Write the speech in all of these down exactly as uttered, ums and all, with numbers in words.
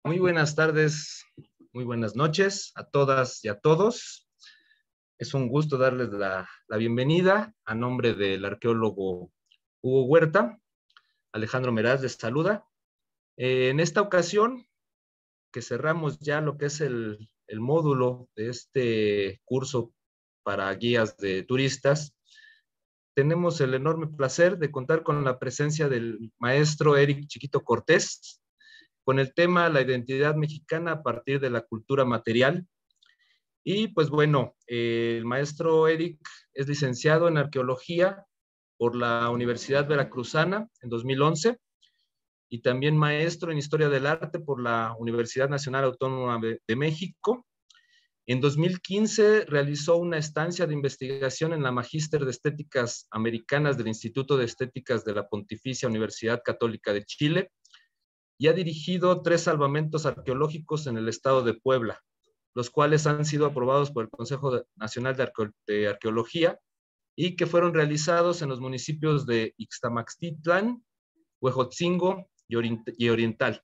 Muy buenas tardes, muy buenas noches a todas y a todos. Es un gusto darles la, la bienvenida a nombre del arqueólogo Hugo Huerta. Alejandro Meraz les saluda. Eh, en esta ocasión, que cerramos ya lo que es el, el módulo de este curso para guías de turistas, tenemos el enorme placer de contar con la presencia del maestro Eric Chiquito Cortés, con el tema La identidad mexicana a partir de la cultura material. Y pues bueno, eh, el maestro Eric es licenciado en arqueología por la Universidad Veracruzana en dos mil once y también maestro en historia del arte por la Universidad Nacional Autónoma de, de México. En dos mil quince realizó una estancia de investigación en la Magíster de Estéticas Americanas del Instituto de Estéticas de la Pontificia Universidad Católica de Chile y ha dirigido tres salvamentos arqueológicos en el estado de Puebla, los cuales han sido aprobados por el Consejo Nacional de, Arque de Arqueología y que fueron realizados en los municipios de Ixtamaxtitlán, Huejotzingo y, Orient y Oriental.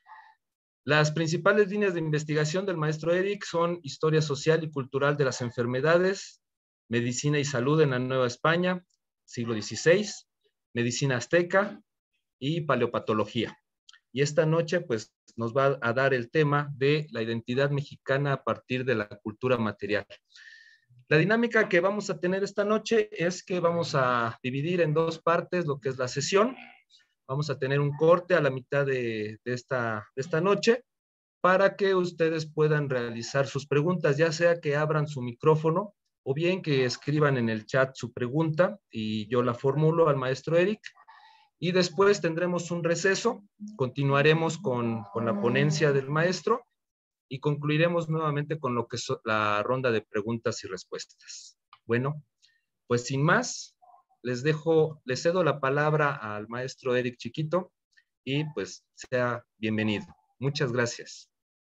Las principales líneas de investigación del maestro Eric son historia social y cultural de las enfermedades, medicina y salud en la Nueva España, siglo dieciséis, medicina azteca y paleopatología. Y esta noche pues nos va a dar el tema de la identidad mexicana a partir de la cultura material. La dinámica que vamos a tener esta noche es que vamos a dividir en dos partes lo que es la sesión. Vamos a tener un corte a la mitad de, de, esta, de esta noche para que ustedes puedan realizar sus preguntas, ya sea que abran su micrófono o bien que escriban en el chat su pregunta y yo la formulo al maestro Eric. Y después tendremos un receso, continuaremos con, con la ponencia del maestro y concluiremos nuevamente con lo que es la ronda de preguntas y respuestas. Bueno, pues sin más, les dejo, les cedo la palabra al maestro Eric Chiquito y pues sea bienvenido. Muchas gracias.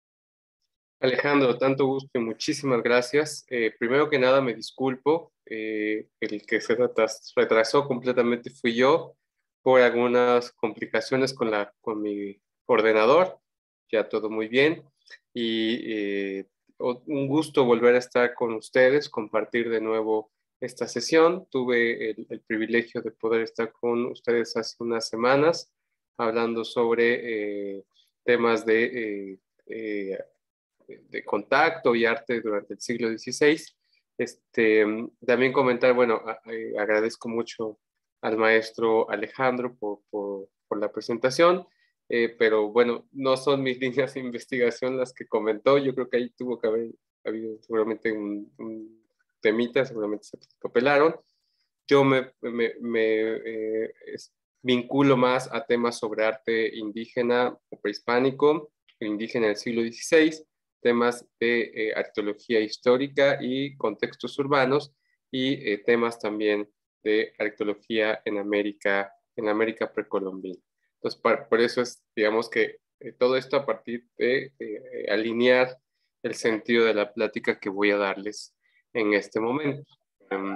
Alejandro, tanto gusto y muchísimas gracias. Eh, primero que nada me disculpo, eh, el que se retrasó completamente fui yo por algunas complicaciones con, la, con mi ordenador, ya todo muy bien y eh, un gusto volver a estar con ustedes, compartir de nuevo esta sesión. Tuve el, el privilegio de poder estar con ustedes hace unas semanas hablando sobre eh, temas de, eh, eh, de contacto y arte durante el siglo dieciséis. Este, también comentar, bueno, a, a, agradezco mucho al maestro Alejandro por, por, por la presentación, eh, pero bueno, no son mis líneas de investigación las que comentó. Yo creo que ahí tuvo que haber habido seguramente un, un temita, seguramente se pelaron. Yo me, me, me eh, es, vinculo más a temas sobre arte indígena o prehispánico, indígena del siglo dieciséis, temas de eh, arqueología histórica y contextos urbanos, y eh, temas también de arqueología en América, en América precolombina. Entonces, por, por eso es, digamos que eh, todo esto a partir de eh, alinear el sentido de la plática que voy a darles en este momento. Um,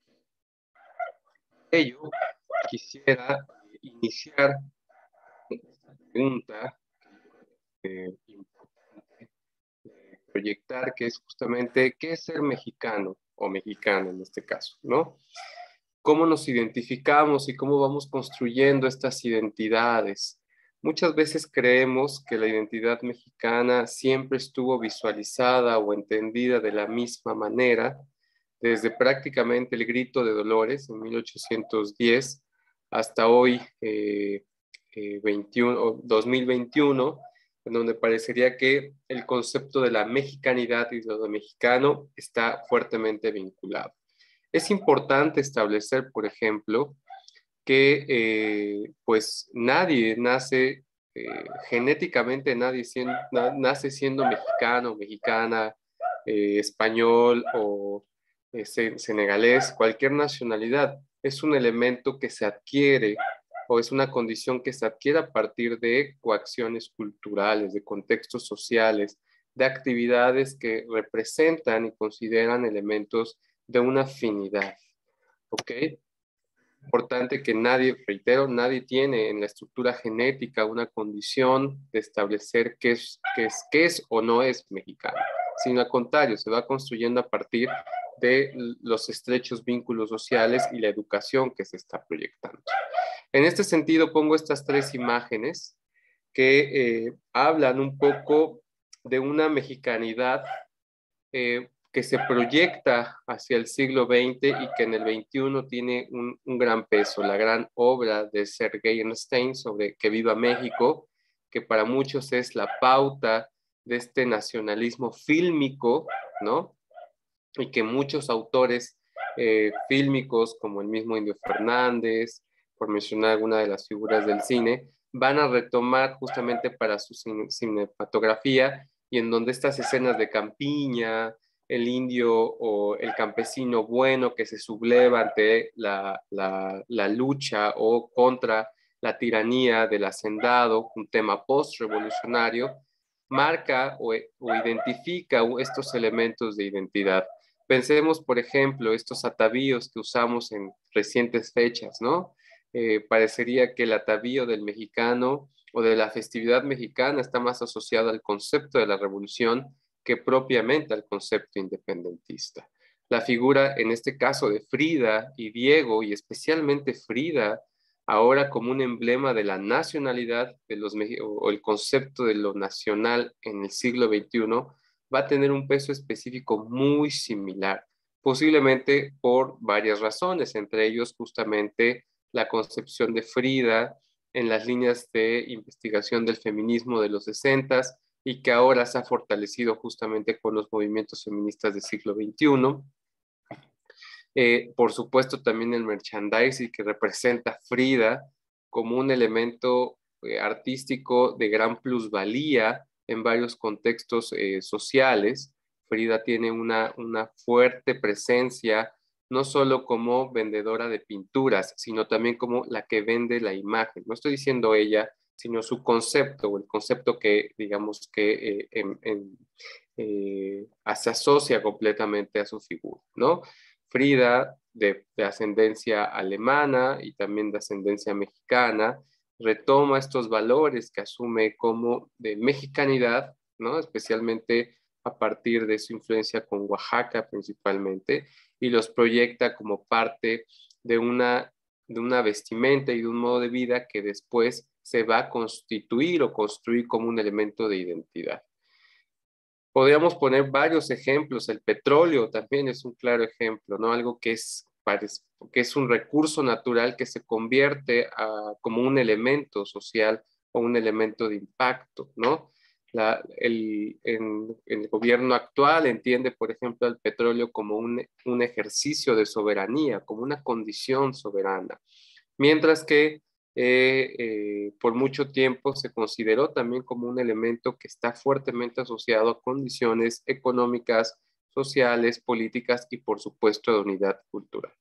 ello, quisiera iniciar esta pregunta eh, importante de proyectar, que es justamente qué es ser mexicano o mexicana en este caso, ¿no? ¿Cómo nos identificamos y cómo vamos construyendo estas identidades? Muchas veces creemos que la identidad mexicana siempre estuvo visualizada o entendida de la misma manera, desde prácticamente el Grito de Dolores en mil ochocientos diez hasta hoy, eh, eh, veintiuno, dos mil veintiuno, en donde parecería que el concepto de la mexicanidad y de lo mexicano está fuertemente vinculado. Es importante establecer, por ejemplo, que eh, pues nadie nace, eh, genéticamente nadie siendo, na, nace siendo mexicano, mexicana, eh, español o eh, senegalés, cualquier nacionalidad. Es un elemento que se adquiere o es una condición que se adquiere a partir de coacciones culturales, de contextos sociales, de actividades que representan y consideran elementos de una afinidad, ¿ok? importante que nadie, reitero, nadie tiene en la estructura genética una condición de establecer qué es, qué es, qué es o no es mexicano, sino al contrario, se va construyendo a partir de los estrechos vínculos sociales y la educación que se está proyectando. En este sentido, pongo estas tres imágenes que eh, hablan un poco de una mexicanidad eh, que se proyecta hacia el siglo veinte y que en el veintiuno tiene un, un gran peso. La gran obra de Sergei Einstein sobre Que viva México, que para muchos es la pauta de este nacionalismo fílmico, ¿no? Y que muchos autores eh, fílmicos, como el mismo Indio Fernández, por mencionar alguna de las figuras del cine, van a retomar justamente para su cinematografía, y en donde estas escenas de campiña, el indio o el campesino bueno que se subleva ante la, la, la lucha o contra la tiranía del hacendado, un tema post-revolucionario, marca o, o identifica estos elementos de identidad. Pensemos, por ejemplo, estos atavíos que usamos en recientes fechas, ¿no? Eh, parecería que el atavío del mexicano o de la festividad mexicana está más asociado al concepto de la revolución que propiamente al concepto independentista. La figura, en este caso, de Frida y Diego, y especialmente Frida, ahora como un emblema de la nacionalidad de los, o el concepto de lo nacional en el siglo veintiuno, va a tener un peso específico muy similar, posiblemente por varias razones, entre ellos justamente la concepción de Frida en las líneas de investigación del feminismo de los sesentas y que ahora se ha fortalecido justamente con los movimientos feministas del siglo veintiuno. Eh, por supuesto, también el merchandising que representa Frida como un elemento eh, artístico de gran plusvalía en varios contextos eh, sociales. Frida tiene una, una fuerte presencia, no solo como vendedora de pinturas, sino también como la que vende la imagen. No estoy diciendo ella, sino su concepto, o el concepto que, digamos, que eh, en, en, eh, se asocia completamente a su figura, ¿no? Frida, de, de ascendencia alemana y también de ascendencia mexicana, retoma estos valores que asume como de mexicanidad, ¿no? Especialmente a partir de su influencia con Oaxaca principalmente, y los proyecta como parte de una, de una vestimenta y de un modo de vida que después se va a constituir o construir como un elemento de identidad. Podríamos poner varios ejemplos. El petróleo también es un claro ejemplo, ¿no? Algo que es, que es un recurso natural que se convierte a, como un elemento social o un elemento de impacto, ¿no? La, el, en, en el gobierno actual entiende, por ejemplo, el petróleo como un, un ejercicio de soberanía, como una condición soberana, mientras que eh, eh, por mucho tiempo se consideró también como un elemento que está fuertemente asociado a condiciones económicas, sociales, políticas y por supuesto de unidad cultural.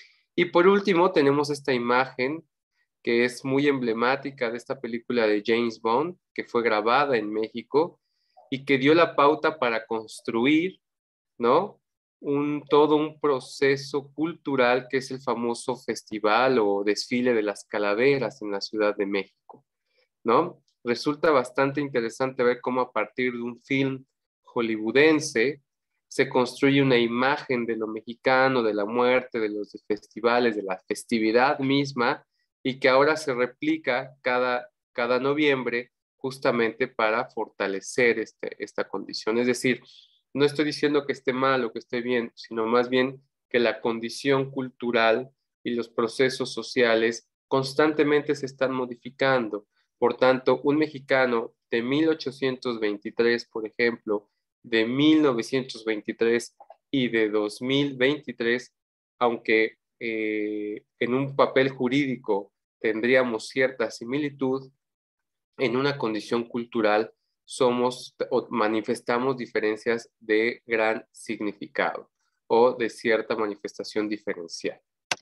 Y por último tenemos esta imagen que es muy emblemática de esta película de James Bond, que fue grabada en México y que dio la pauta para construir, ¿no? Un, todo un proceso cultural que es el famoso festival o desfile de las calaveras en la Ciudad de México, ¿no? Resulta bastante interesante ver cómo a partir de un film hollywoodense se construye una imagen de lo mexicano, de la muerte, de los festivales, de la festividad misma, y que ahora se replica cada, cada noviembre justamente para fortalecer este, esta condición. Es decir, no estoy diciendo que esté mal o que esté bien, sino más bien que la condición cultural y los procesos sociales constantemente se están modificando. Por tanto, un mexicano de mil ochocientos veintitrés, por ejemplo, de mil novecientos veintitrés y de dos mil veintitrés, aunque eh, en un papel jurídico tendríamos cierta similitud, en una condición cultural somos o manifestamos diferencias de gran significado o de cierta manifestación diferencial.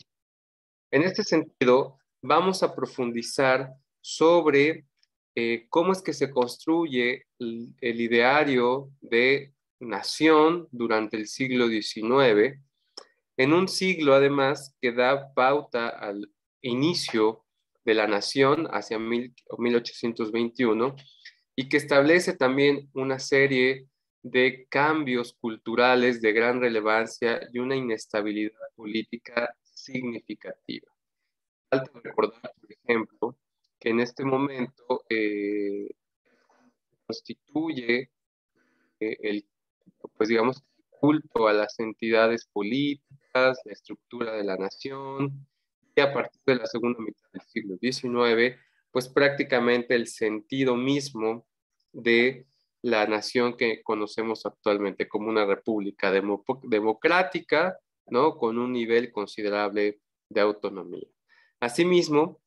En este sentido, vamos a profundizar sobre eh, cómo es que se construye el, el ideario de nación durante el siglo diecinueve, en un siglo además que da pauta al inicio de la nación hacia mil ochocientos veintiuno y que establece también una serie de cambios culturales de gran relevancia y una inestabilidad política significativa. Falta recordar, por ejemplo, que en este momento eh, constituye eh, el, pues digamos, culto a las entidades políticas, la estructura de la nación, y a partir de la segunda mitad del siglo diecinueve, pues prácticamente el sentido mismo de la nación que conocemos actualmente como una república demo democrática, ¿no? Con un nivel considerable de autonomía. Asimismo,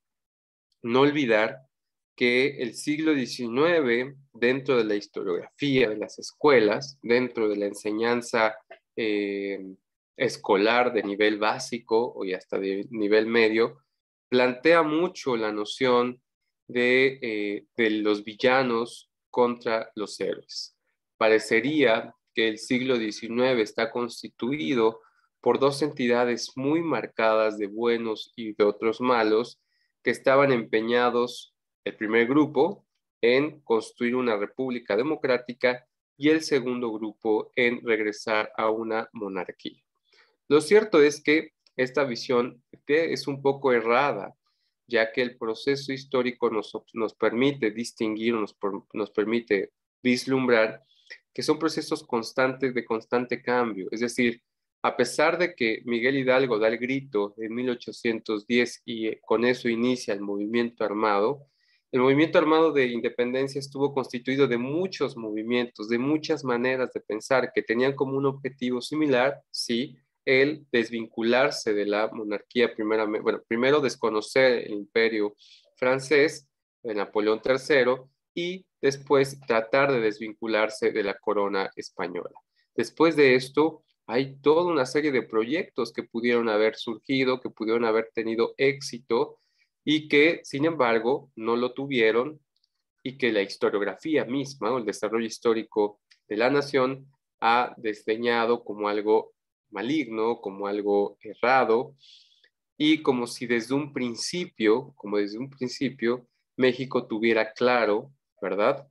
no olvidar que el siglo diecinueve, dentro de la historiografía de las escuelas, dentro de la enseñanza eh, escolar de nivel básico y hasta de nivel medio, plantea mucho la noción de, eh, de los villanos contra los héroes. Parecería que el siglo diecinueve está constituido por dos entidades muy marcadas de buenos y de otros malos, que estaban empeñados, el primer grupo, en construir una república democrática y el segundo grupo en regresar a una monarquía. Lo cierto es que esta visión es un poco errada, ya que el proceso histórico nos, nos permite distinguir, nos, nos permite vislumbrar que son procesos constantes de constante cambio. Es decir, a pesar de que Miguel Hidalgo da el grito en mil ochocientos diez y con eso inicia el movimiento armado, el movimiento armado de independencia estuvo constituido de muchos movimientos, de muchas maneras de pensar que tenían como un objetivo similar, sí, el desvincularse de la monarquía, primeramente, bueno, primero desconocer el imperio francés, de Napoleón tercero, y después tratar de desvincularse de la corona española. Después de esto, hay toda una serie de proyectos que pudieron haber surgido, que pudieron haber tenido éxito y que, sin embargo, no lo tuvieron y que la historiografía misma o el desarrollo histórico de la nación ha desdeñado como algo maligno, como algo errado y como si desde un principio, como desde un principio, México tuviera claro, ¿verdad?,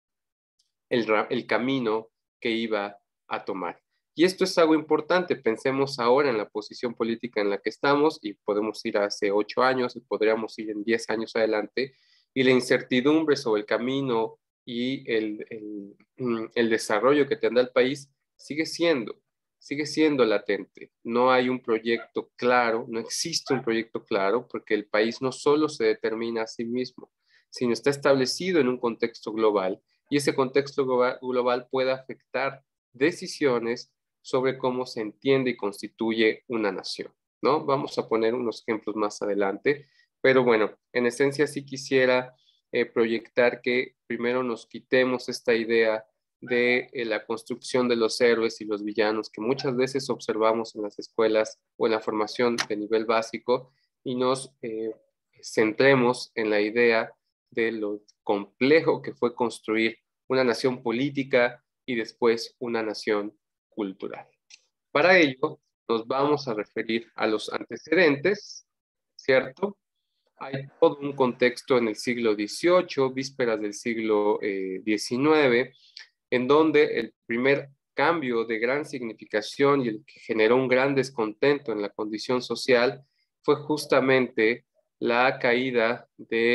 el, el camino que iba a tomar. Y esto es algo importante. Pensemos ahora en la posición política en la que estamos y podemos ir hace ocho años y podríamos ir en diez años adelante y la incertidumbre sobre el camino y el, el, el desarrollo que tendrá el país sigue siendo, sigue siendo latente. No hay un proyecto claro, no existe un proyecto claro porque el país no solo se determina a sí mismo, sino está establecido en un contexto global y ese contexto global, global puede afectar decisiones sobre cómo se entiende y constituye una nación, ¿no? Vamos a poner unos ejemplos más adelante, pero bueno, en esencia sí quisiera eh, proyectar que primero nos quitemos esta idea de eh, la construcción de los héroes y los villanos que muchas veces observamos en las escuelas o en la formación de nivel básico y nos eh, centremos en la idea de lo complejo que fue construir una nación política y después una nación cultural. Para ello, nos vamos a referir a los antecedentes, ¿cierto? Hay todo un contexto en el siglo dieciocho, vísperas del siglo diecinueve, en donde el primer cambio de gran significación y el que generó un gran descontento en la condición social fue justamente la caída de,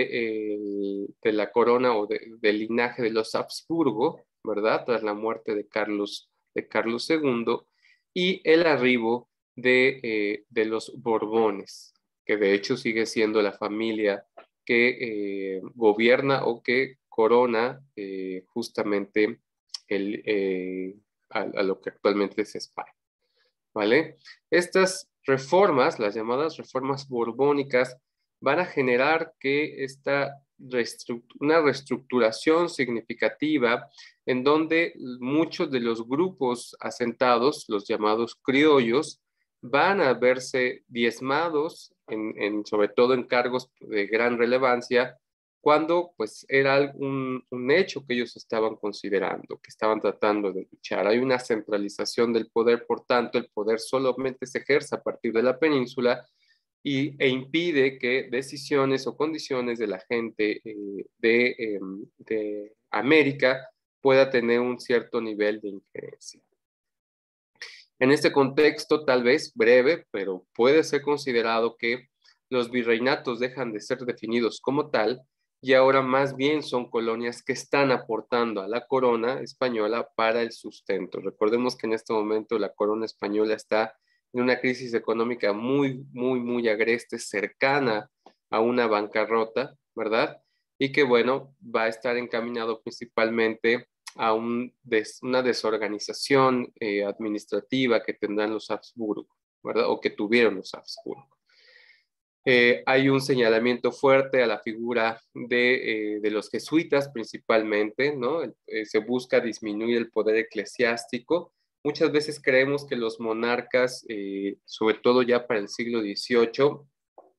eh, de la corona o de, del linaje de los Habsburgo, ¿verdad? Tras la muerte de Carlos, de Carlos segundo, y el arribo de, eh, de los Borbones, que de hecho sigue siendo la familia que eh, gobierna o que corona eh, justamente el, eh, a, a lo que actualmente es España, ¿vale? Estas reformas, las llamadas reformas borbónicas, van a generar que esta reestructura, una reestructuración significativa en donde muchos de los grupos asentados, los llamados criollos, van a verse diezmados, en, en, sobre todo en cargos de gran relevancia, cuando pues era un, un hecho que ellos estaban considerando, que estaban tratando de luchar. Hay una centralización del poder, por tanto, el poder solamente se ejerce a partir de la península y, e impide que decisiones o condiciones de la gente eh, de, eh, de América pueda tener un cierto nivel de injerencia. En este contexto, tal vez breve, pero puede ser considerado que los virreinatos dejan de ser definidos como tal y ahora más bien son colonias que están aportando a la corona española para el sustento. Recordemos que en este momento la corona española está en una crisis económica muy, muy, muy agreste, cercana a una bancarrota, ¿verdad? Y que, bueno, va a estar encaminado principalmente a un des, una desorganización eh, administrativa que tendrán los Habsburgo, ¿verdad? O que tuvieron los Habsburgo. Eh, hay un señalamiento fuerte a la figura de, eh, de los jesuitas principalmente, ¿no? Eh, se busca disminuir el poder eclesiástico. Muchas veces creemos que los monarcas, eh, sobre todo ya para el siglo dieciocho,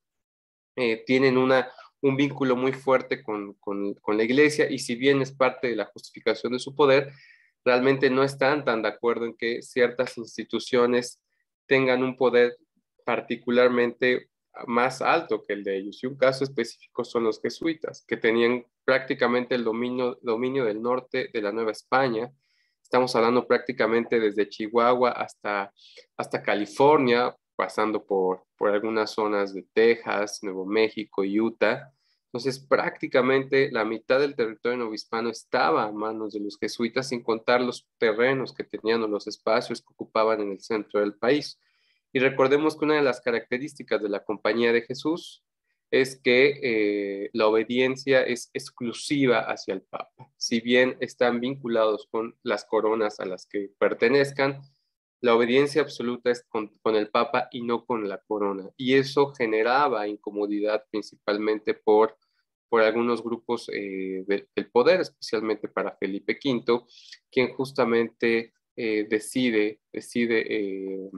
eh, tienen una, un vínculo muy fuerte con, con, con la iglesia y si bien es parte de la justificación de su poder, realmente no están tan de acuerdo en que ciertas instituciones tengan un poder particularmente más alto que el de ellos. Y un caso específico son los jesuitas, que tenían prácticamente el dominio, dominio del norte de la Nueva España. Estamos hablando prácticamente desde Chihuahua hasta, hasta California, pasando por, por algunas zonas de Texas, Nuevo México, Utah. Entonces, prácticamente la mitad del territorio novohispano estaba a manos de los jesuitas, sin contar los terrenos que tenían o los espacios que ocupaban en el centro del país. Y recordemos que una de las características de la Compañía de Jesús es que eh, la obediencia es exclusiva hacia el Papa. Si bien están vinculados con las coronas a las que pertenezcan, la obediencia absoluta es con, con el Papa y no con la corona. Y eso generaba incomodidad principalmente por, por algunos grupos eh, de, del poder, especialmente para Felipe quinto, quien justamente eh, decide, decide eh,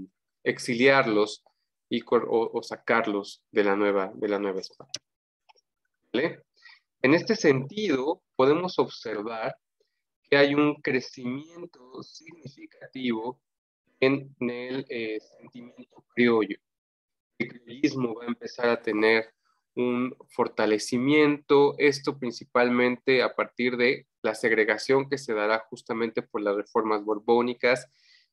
exiliarlos y, o, o, sacarlos de la nueva, de la nueva España. ¿Vale? En este sentido, podemos observar que hay un crecimiento significativo en el eh, sentimiento criollo. El criollismo va a empezar a tener un fortalecimiento, esto principalmente a partir de la segregación que se dará justamente por las reformas borbónicas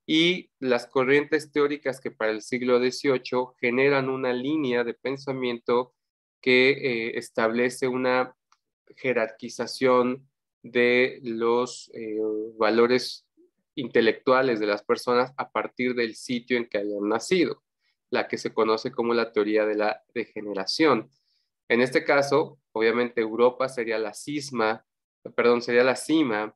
y las corrientes teóricas que para el siglo dieciocho generan una línea de pensamiento que eh, establece una jerarquización de los eh, valores intelectuales de las personas a partir del sitio en que hayan nacido, la que se conoce como la teoría de la degeneración. En este caso, obviamente Europa sería la cisma, perdón, sería la cima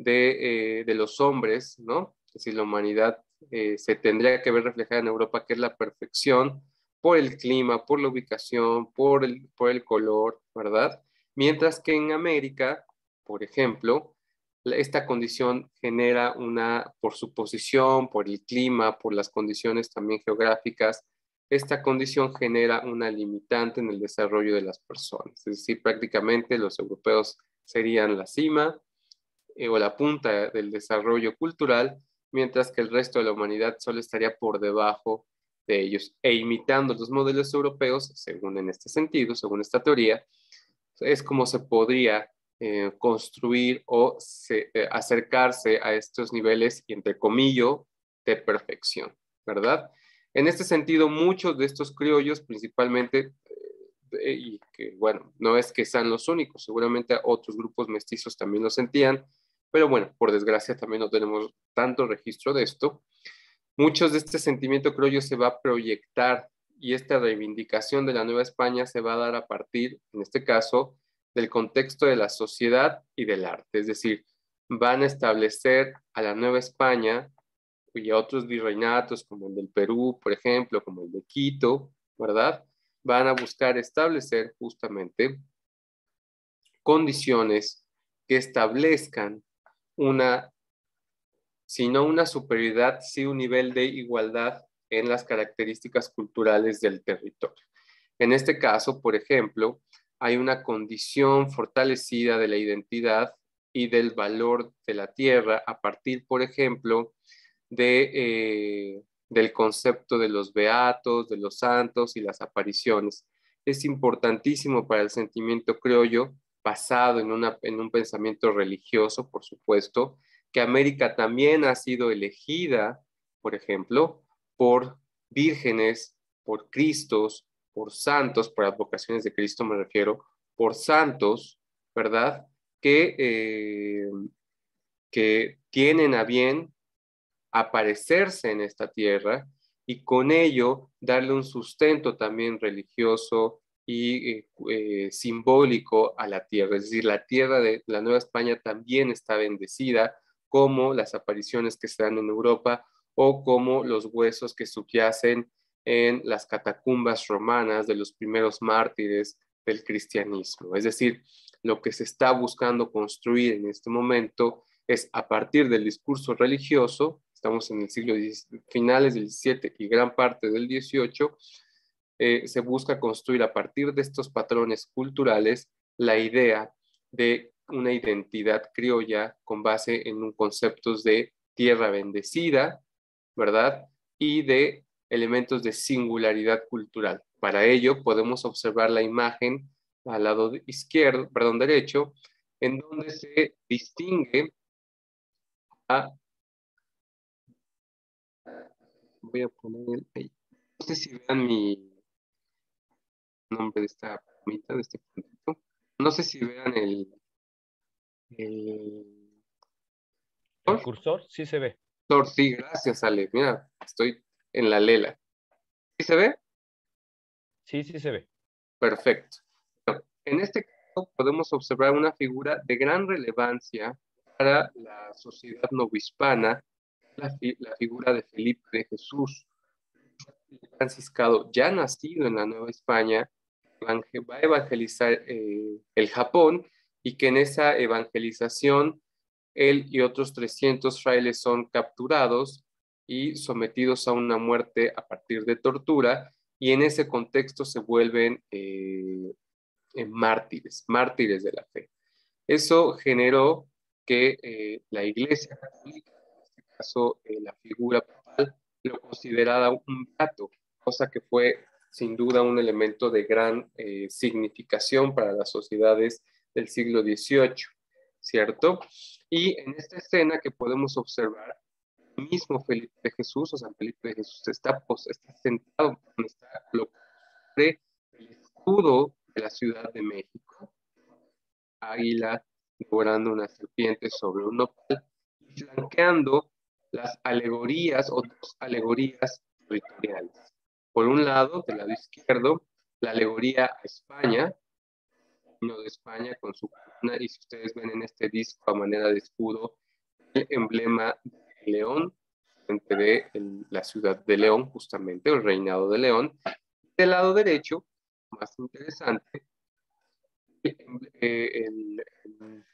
de, eh, de los hombres, ¿no? Es decir, la humanidad eh, se tendría que ver reflejada en Europa, que es la perfección por el clima, por la ubicación, por el, por el color, ¿verdad? Mientras que en América, por ejemplo, esta condición genera una, por su posición, por el clima, por las condiciones también geográficas, esta condición genera una limitante en el desarrollo de las personas. Es decir, prácticamente los europeos serían la cima eh, o la punta del desarrollo cultural, mientras que el resto de la humanidad solo estaría por debajo de ellos. E imitando los modelos europeos, según en este sentido, según esta teoría, es como se podría eh, construir o se, eh, acercarse a estos niveles, y entre comillas, de perfección, ¿verdad? En este sentido, muchos de estos criollos, principalmente, eh, y que bueno, no es que sean los únicos, seguramente otros grupos mestizos también lo sentían, pero bueno, por desgracia también no tenemos tanto registro de esto. Muchos de este sentimiento criollo se va a proyectar y esta reivindicación de la Nueva España se va a dar a partir, en este caso, del contexto de la sociedad y del arte. Es decir, van a establecer a la Nueva España y a otros virreinatos como el del Perú, por ejemplo, como el de Quito, ¿verdad? Van a buscar establecer justamente condiciones que establezcan una, si no una superioridad, sí un nivel de igualdad en las características culturales del territorio. En este caso, por ejemplo, hay una condición fortalecida de la identidad y del valor de la tierra a partir, por ejemplo, de, eh, del concepto de los beatos, de los santos y las apariciones. Es importantísimo para el sentimiento criollo, basado en, una, en un pensamiento religioso, por supuesto, que América también ha sido elegida, por ejemplo, por vírgenes, por cristos, por santos, por advocaciones de Cristo me refiero, por santos, ¿verdad? Que, eh, que tienen a bien aparecerse en esta tierra y con ello darle un sustento también religioso y eh, eh, simbólico a la tierra. Es decir, la tierra de la Nueva España también está bendecida, como las apariciones que se dan en Europa o como los huesos que subyacen en las catacumbas romanas de los primeros mártires del cristianismo. Es decir, lo que se está buscando construir en este momento es, a partir del discurso religioso, estamos en el siglo diecisiete, finales del diecisiete y gran parte del dieciocho, eh, se busca construir a partir de estos patrones culturales la idea de una identidad criolla con base en un conceptos de tierra bendecida, ¿verdad? Y de elementos de singularidad cultural. Para ello podemos observar la imagen al lado izquierdo, perdón, derecho, en donde se distingue a... Voy a poner ahí. No sé si vean mi nombre de esta palomita, de este puntito. No sé si vean el... El, ¿El cursor? Sí se ve. Sí, gracias, Ale. Mira, estoy en la lela. ¿Sí se ve? Sí, sí se ve. Perfecto. Bueno, en este caso podemos observar una figura de gran relevancia para la sociedad novohispana, la, fi la figura de Felipe de Jesús, franciscano ya nacido en la Nueva España, va a evangelizar eh, el Japón y que en esa evangelización él y otros trescientos frailes son capturados y sometidos a una muerte a partir de tortura, y en ese contexto se vuelven eh, eh, mártires, mártires de la fe. Eso generó que eh, la Iglesia Católica, en este caso eh, la figura papal, lo considerara un beato, cosa que fue sin duda un elemento de gran eh, significación para las sociedades del siglo dieciocho, ¿cierto? Y en esta escena que podemos observar, el mismo Felipe de Jesús, o San Felipe de Jesús, está, está sentado, está colocado sobre el escudo de la Ciudad de México, águila devorando una serpiente sobre un nopal, flanqueando las alegorías o dos alegorías territoriales. Por un lado, del lado izquierdo, la alegoría a España, uno de España con su corona, y si ustedes ven en este disco a manera de escudo, el emblema de León, frente de el, la ciudad de León, justamente, el reinado de León. Del lado derecho, más interesante, el, el, el,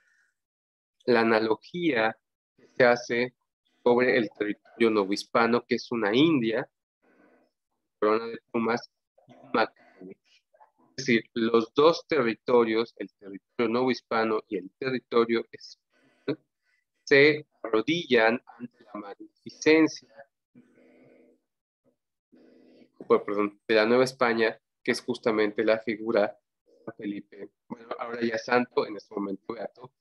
la analogía que se hace sobre el territorio novohispano, que es una India, corona de plumas y un Macabre. Es decir, los dos territorios, el territorio novohispano y el territorio español, se arrodillan ante la magnificencia perdón, de la Nueva España, que es justamente la figura de Felipe, bueno, ahora ya santo, en este momento beato.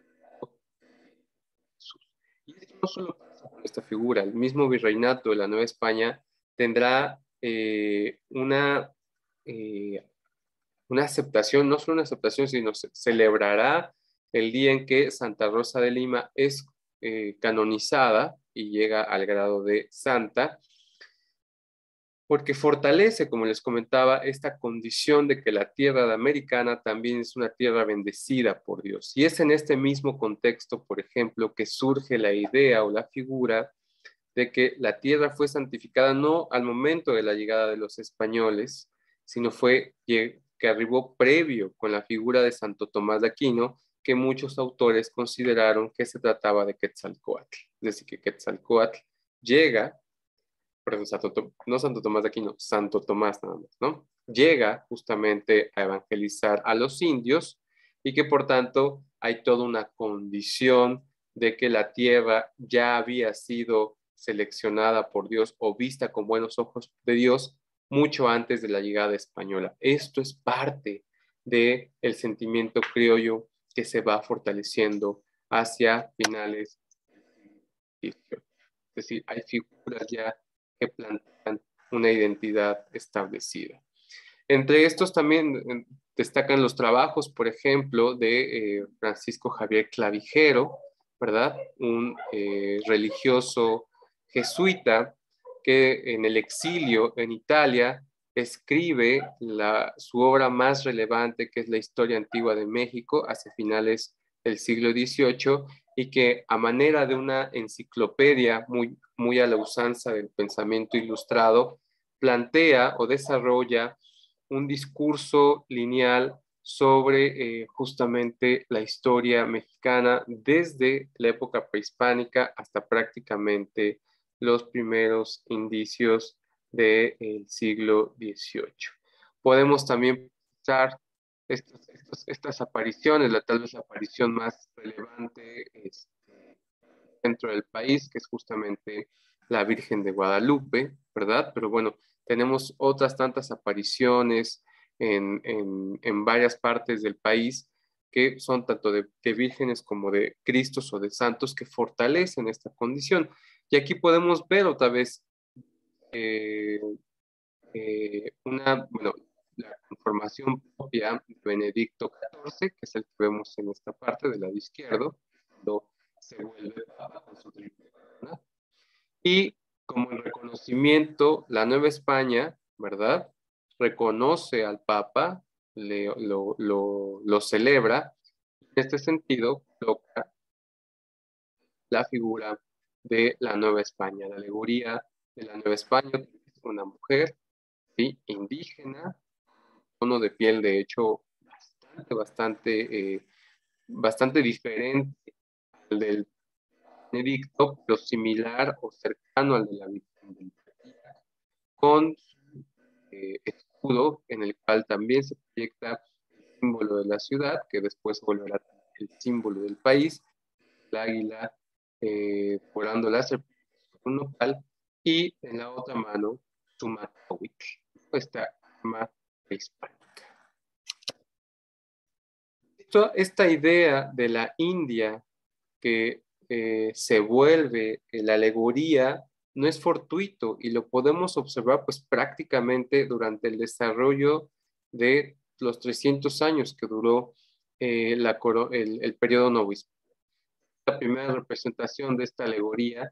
Y esto no solo pasa con esta figura, el mismo virreinato de la Nueva España tendrá eh, una, eh, una aceptación, no solo una aceptación, sino se celebrará el día en que Santa Rosa de Lima es eh, canonizada y llega al grado de santa, porque fortalece, como les comentaba, esta condición de que la tierra americana también es una tierra bendecida por Dios. Y es en este mismo contexto, por ejemplo, que surge la idea o la figura de que la tierra fue santificada no al momento de la llegada de los españoles, sino fue que arribó previo con la figura de Santo Tomás de Aquino, que muchos autores consideraron que se trataba de Quetzalcóatl. Es decir, que Quetzalcóatl llega, perdón, Santo, no Santo Tomás de Aquino, Santo Tomás nada más, ¿no? llega justamente a evangelizar a los indios y que por tanto hay toda una condición de que la tierra ya había sido seleccionada por Dios o vista con buenos ojos de Dios mucho antes de la llegada española. Esto es parte del sentimiento criollo que se va fortaleciendo hacia finales del siglo dieciocho. Es decir, hay figuras ya que plantean una identidad establecida. Entre estos también destacan los trabajos, por ejemplo, de eh, Francisco Javier Clavijero, ¿verdad? Un eh, religioso jesuita que en el exilio en Italia escribe la, su obra más relevante, que es la Historia Antigua de México, hacia finales del siglo dieciocho, y que a manera de una enciclopedia muy, muy a la usanza del pensamiento ilustrado, plantea o desarrolla un discurso lineal sobre eh, justamente la historia mexicana desde la época prehispánica hasta prácticamente los primeros indicios del siglo dieciocho. Podemos también pensar estos, estos, estas apariciones, la tal vez la aparición más relevante este, dentro del país, que es justamente la Virgen de Guadalupe, ¿verdad? Pero bueno, tenemos otras tantas apariciones en, en, en varias partes del país que son tanto de, de vírgenes como de cristos o de santos que fortalecen esta condición. Y aquí podemos ver otra vez eh, eh, una, bueno, la conformación propia de Benedicto catorce, que es el que vemos en esta parte del lado izquierdo, cuando se vuelve papa con su triple corona. Y como en reconocimiento, la Nueva España, ¿verdad?, reconoce al Papa, le, lo, lo, lo celebra. En este sentido, coloca la figura de la Nueva España, la alegoría de la Nueva España, es una mujer, ¿sí?, indígena, tono de piel de hecho bastante, bastante, eh, bastante diferente al del Benedicto, pero similar o cercano al de la Virgen del Perdida, con eh, escudo en el cual también se proyecta el símbolo de la ciudad, que después volverá el símbolo del país, el águila eh, volando la serpiente, un nopal, y en la otra mano su matahuitl, esta arma prehispánica. Esto, esta idea de la India que eh, se vuelve la alegoría no es fortuito y lo podemos observar pues prácticamente durante el desarrollo de los trescientos años que duró eh, la, el, el periodo novohispano. La primera representación de esta alegoría,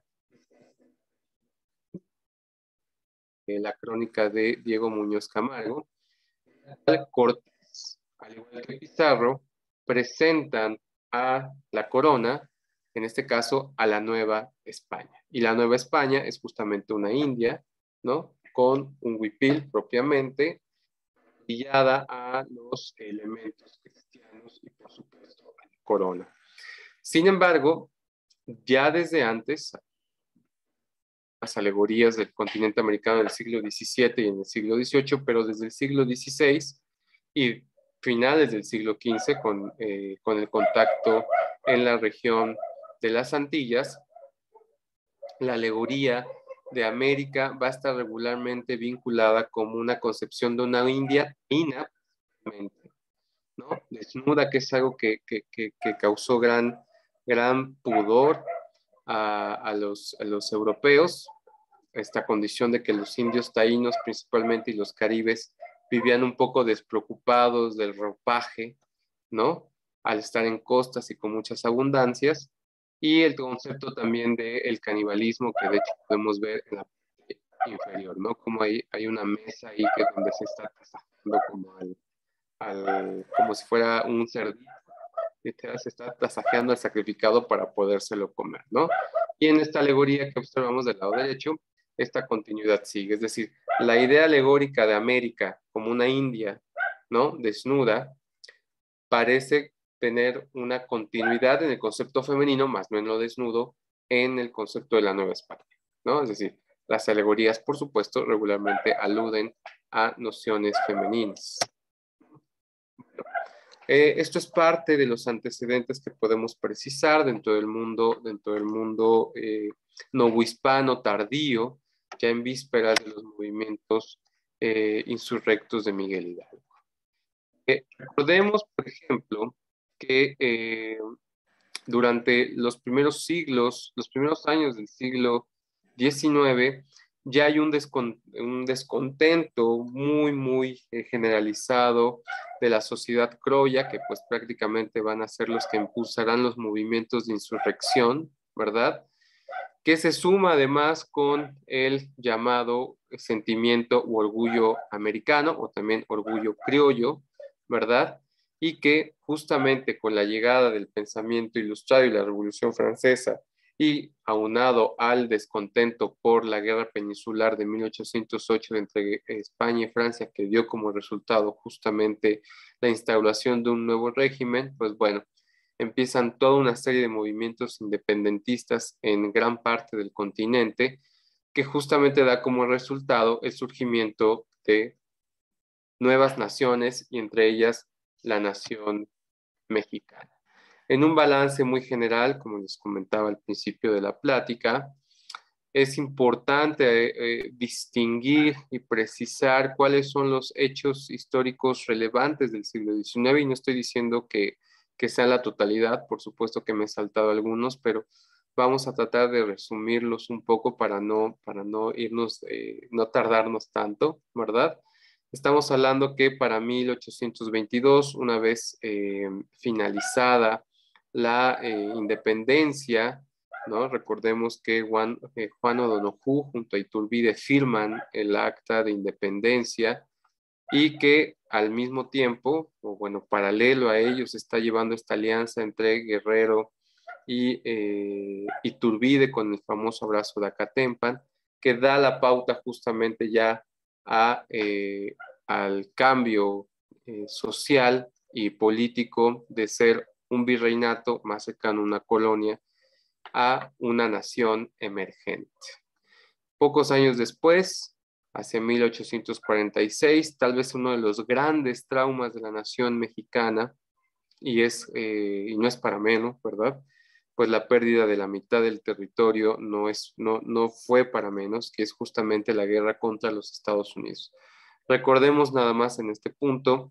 eh, la crónica de Diego Muñoz Camargo, Cortés, al igual que Pizarro, presentan a la corona, en este caso a la Nueva España. Y la Nueva España es justamente una India, ¿no?, con un huipil propiamente, guiada a los elementos cristianos y por supuesto a la corona. Sin embargo, ya desde antes, las alegorías del continente americano del siglo diecisiete y en el siglo dieciocho, pero desde el siglo dieciséis y finales del siglo quince, con, eh, con el contacto en la región de las Antillas, la alegoría de América va a estar regularmente vinculada como una concepción de una India taína, ¿no?, desnuda, que es algo que, que, que, que causó gran, gran pudor a, a, los, a los europeos, esta condición de que los indios taínos principalmente y los caribes vivían un poco despreocupados del ropaje, ¿no?, al estar en costas y con muchas abundancias, y el concepto también del canibalismo, que de hecho podemos ver en la parte inferior, ¿no?, como hay, hay una mesa ahí que es donde se está tasajando como, al, al, como si fuera un cerdito, se está tasajeando al sacrificado para podérselo comer, ¿no? Y en esta alegoría que observamos del lado derecho, esta continuidad sigue, es decir, la idea alegórica de América como una India, ¿no?, desnuda, parece tener una continuidad en el concepto femenino, más no en lo desnudo, en el concepto de la Nueva España, ¿no? Es decir, las alegorías, por supuesto, regularmente aluden a nociones femeninas. Eh, esto es parte de los antecedentes que podemos precisar dentro del mundo, dentro del mundo eh, novohispano tardío, ya en vísperas de los movimientos eh, insurrectos de Miguel Hidalgo. Eh, recordemos, por ejemplo, que eh, durante los primeros siglos, los primeros años del siglo diecinueve, ya hay un, descon un descontento muy, muy eh, generalizado de la sociedad criolla, que pues prácticamente van a ser los que impulsarán los movimientos de insurrección, ¿verdad? Que se suma además con el llamado sentimiento o orgullo americano, o también orgullo criollo, ¿verdad? Y que justamente con la llegada del pensamiento ilustrado y la Revolución Francesa, y aunado al descontento por la guerra peninsular de mil ochocientos ocho entre España y Francia, que dio como resultado justamente la instauración de un nuevo régimen, pues bueno, empiezan toda una serie de movimientos independentistas en gran parte del continente, que justamente da como resultado el surgimiento de nuevas naciones, y entre ellas la nación mexicana. En un balance muy general, como les comentaba al principio de la plática, es importante eh, distinguir y precisar cuáles son los hechos históricos relevantes del siglo diecinueve, y no estoy diciendo que, que sea la totalidad, por supuesto que me he saltado algunos, pero vamos a tratar de resumirlos un poco para no, para no irnos, eh, no tardarnos tanto, ¿verdad? Estamos hablando que para mil ochocientos veintidós, una vez eh, finalizada la eh, independencia, ¿no? Recordemos que Juan, eh, Juan O'Donoghue junto a Iturbide firman el acta de independencia, y que al mismo tiempo, o bueno, paralelo a ellos, está llevando esta alianza entre Guerrero y eh, Iturbide con el famoso abrazo de Acatempan, que da la pauta justamente ya a, eh, al cambio eh, social y político de ser un virreinato más cercano a una colonia a una nación emergente. Pocos años después, hacia mil ochocientos cuarenta y seis, tal vez uno de los grandes traumas de la nación mexicana, y, es, eh, y no es para menos, ¿verdad? Pues la pérdida de la mitad del territorio no, es, no, no fue para menos, que es justamente la guerra contra los Estados Unidos. Recordemos nada más en este punto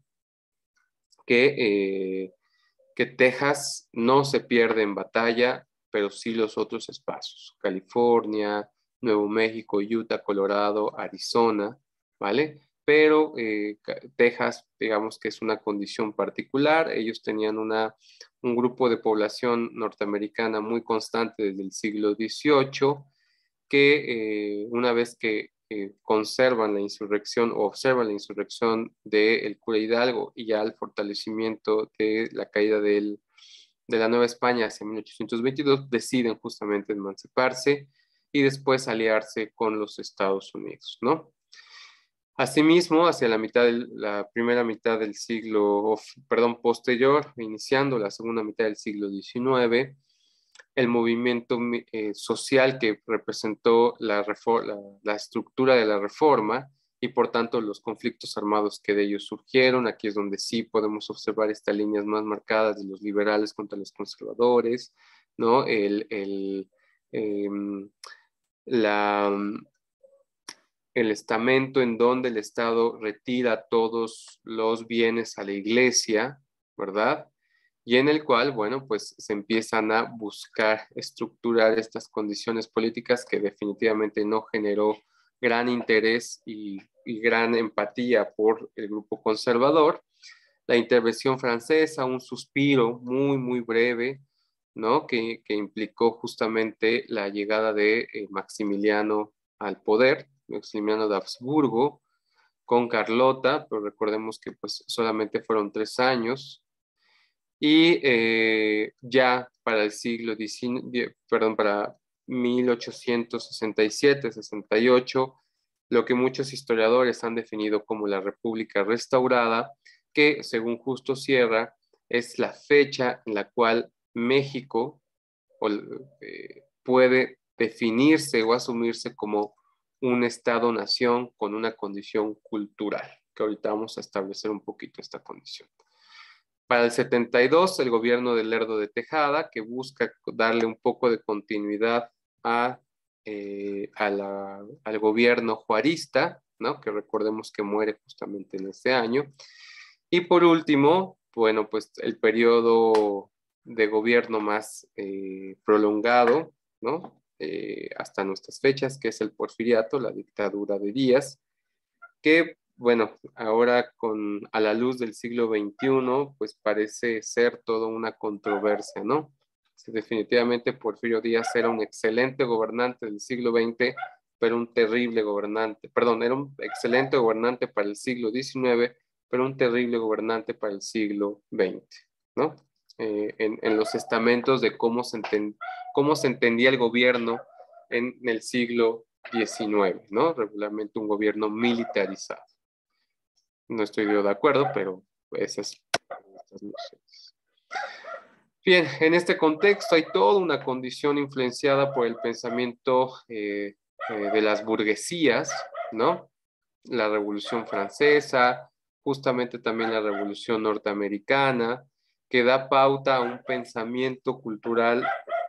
que, eh, que Texas no se pierde en batalla, pero sí los otros espacios, California, Nuevo México, Utah, Colorado, Arizona, ¿vale? Pero eh, Texas, digamos que es una condición particular. Ellos tenían una, un grupo de población norteamericana muy constante desde el siglo dieciocho, que eh, una vez que eh, conservan la insurrección o observan la insurrección del cura Hidalgo, y ya el fortalecimiento de la caída del, de la Nueva España hacia mil ochocientos veintidós, deciden justamente emanciparse y después aliarse con los Estados Unidos, ¿no? Asimismo, hacia la mitad del, la primera mitad del siglo, perdón, posterior, iniciando la segunda mitad del siglo diecinueve, el movimiento eh, social que representó la, la, la estructura de la reforma, y por tanto los conflictos armados que de ellos surgieron. Aquí es donde sí podemos observar estas líneas más marcadas de los liberales contra los conservadores, ¿no? El, el, eh, la, el estamento en donde el Estado retira todos los bienes a la iglesia, ¿verdad? Y en el cual, bueno, pues se empiezan a buscar estructurar estas condiciones políticas, que definitivamente no generó gran interés y, y gran empatía por el grupo conservador. La intervención francesa, un suspiro muy, muy breve, ¿no? Que, que implicó justamente la llegada de eh, Maximiliano al poder, Maximiliano de Habsburgo, con Carlota, pero recordemos que pues solamente fueron tres años. Y eh, ya para el siglo diecinueve, perdón, para mil ochocientos sesenta y siete, sesenta y ocho, lo que muchos historiadores han definido como la República Restaurada, que según Justo Sierra es la fecha en la cual México o, eh, puede definirse o asumirse como un Estado-nación con una condición cultural, que ahorita vamos a establecer un poquito esta condición. Para el setenta y dos, el gobierno de Lerdo de Tejada, que busca darle un poco de continuidad a, eh, a la, al gobierno juarista, ¿no? Que recordemos que muere justamente en este año. Y por último, bueno, pues el periodo de gobierno más eh, prolongado, ¿no? Eh, hasta nuestras fechas, que es el Porfiriato, la dictadura de Díaz, que, bueno, ahora con, a la luz del siglo veintiuno, pues parece ser toda una controversia, ¿no? Sí, definitivamente Porfirio Díaz era un excelente gobernante del siglo veinte, pero un terrible gobernante, perdón, era un excelente gobernante para el siglo diecinueve, pero un terrible gobernante para el siglo veinte, ¿no? Eh, en, en los estamentos de cómo se, enten, cómo se entendía el gobierno en, en el siglo diecinueve, ¿no? Regularmente un gobierno militarizado. No estoy yo de acuerdo, pero esas son nociones. Bien, en este contexto hay toda una condición influenciada por el pensamiento eh, eh, de las burguesías, ¿no? La Revolución Francesa, justamente también la Revolución Norteamericana, que da pauta a un pensamiento cultural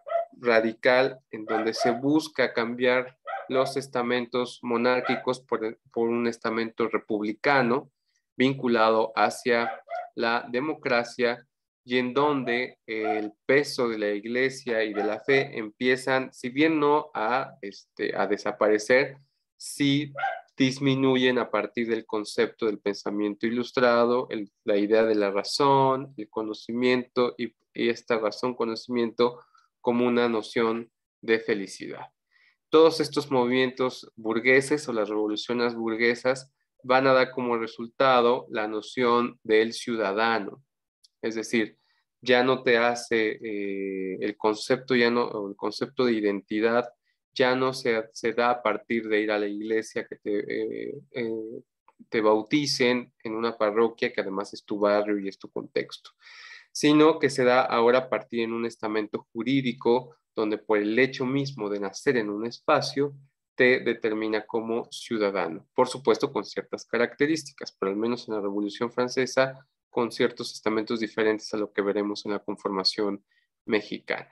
radical en donde se busca cambiar los estamentos monárquicos por, por un estamento republicano vinculado hacia la democracia y en donde el peso de la iglesia y de la fe empiezan, si bien no a, este, a desaparecer, sí disminuyen a partir del concepto del pensamiento ilustrado, el, la idea de la razón, el conocimiento y, y esta razón, conocimiento como una noción de felicidad. Todos estos movimientos burgueses o las revoluciones burguesas van a dar como resultado la noción del ciudadano. Es decir, ya no te hace eh, el concepto, ya no, el concepto de identidad ya no se, se da a partir de ir a la iglesia, que te, eh, eh, te bauticen en una parroquia que además es tu barrio y es tu contexto, sino que se da ahora a partir en un estamento jurídico donde por el hecho mismo de nacer en un espacio te determina como ciudadano. Por supuesto, con ciertas características, pero al menos en la Revolución Francesa, con ciertos estamentos diferentes a lo que veremos en la conformación mexicana.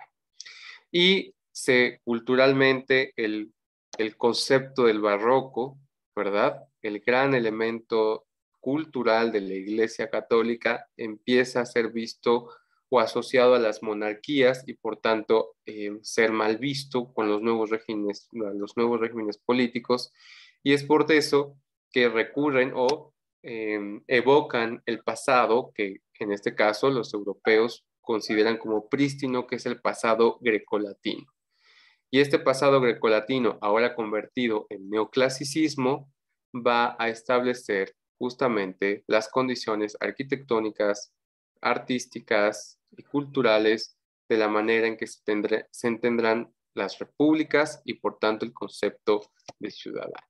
Y se, culturalmente el, el concepto del barroco, ¿verdad? El gran elemento cultural de la Iglesia Católica empieza a ser visto o asociado a las monarquías y por tanto eh, ser mal visto con los nuevos regímenes, los nuevos regímenes políticos, y es por eso que recurren o eh, evocan el pasado que en este caso los europeos consideran como prístino, que es el pasado grecolatino. Y este pasado grecolatino, ahora convertido en neoclasicismo, va a establecer justamente las condiciones arquitectónicas, artísticas y culturales de la manera en que se, tendré, se entendrán las repúblicas y por tanto el concepto de ciudadano.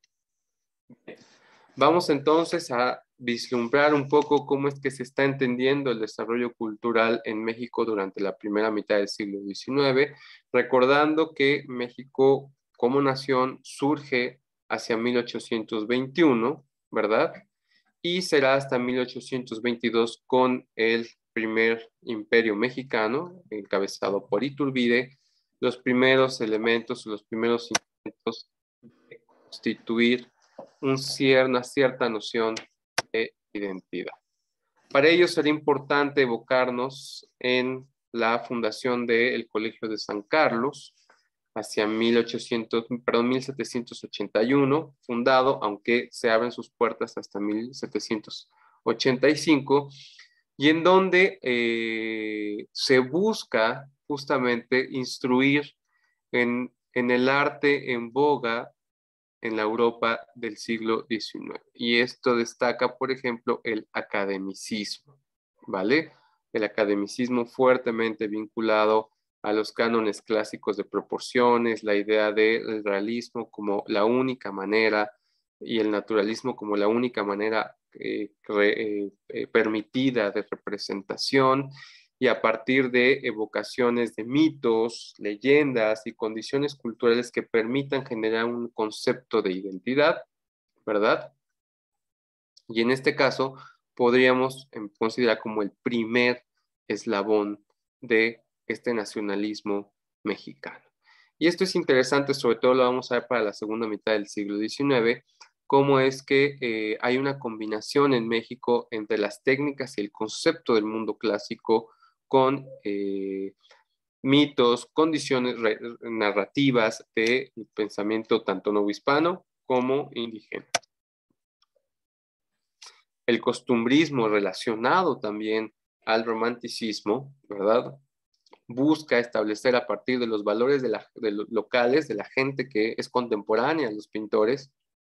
Vamos entonces a vislumbrar un poco cómo es que se está entendiendo el desarrollo cultural en México durante la primera mitad del siglo diecinueve, recordando que México como nación surge hacia mil ochocientos veintiuno, ¿verdad? Y será hasta mil ochocientos veintidós con el primer imperio mexicano, encabezado por Iturbide, los primeros elementos, los primeros intentos de constituir un cier, una cierta noción de identidad. Para ello será importante evocarnos en la fundación del Colegio de San Carlos hacia mil ochocientos, perdón, mil setecientos ochenta y uno, fundado, aunque se abren sus puertas hasta mil setecientos ochenta y cinco, y en donde eh, se busca justamente instruir en, en el arte en boga en la Europa del siglo diecinueve. Y esto destaca, por ejemplo, el academicismo, ¿vale? El academicismo fuertemente vinculado a los cánones clásicos de proporciones, la idea del realismo como la única manera y el naturalismo como la única manera eh, eh, eh, permitida de representación, y a partir de evocaciones de mitos, leyendas y condiciones culturales que permitan generar un concepto de identidad, ¿verdad? Y en este caso podríamos considerar como el primer eslabón de este nacionalismo mexicano. Y esto es interesante, sobre todo lo vamos a ver para la segunda mitad del siglo diecinueve, cómo es que eh, hay una combinación en México entre las técnicas y el concepto del mundo clásico con eh, mitos, condiciones narrativas del pensamiento tanto novohispano como indígena. El costumbrismo relacionado también al romanticismo, ¿verdad? Busca establecer a partir de los valores de, la, de los locales, de la gente que es contemporánea a los pintores,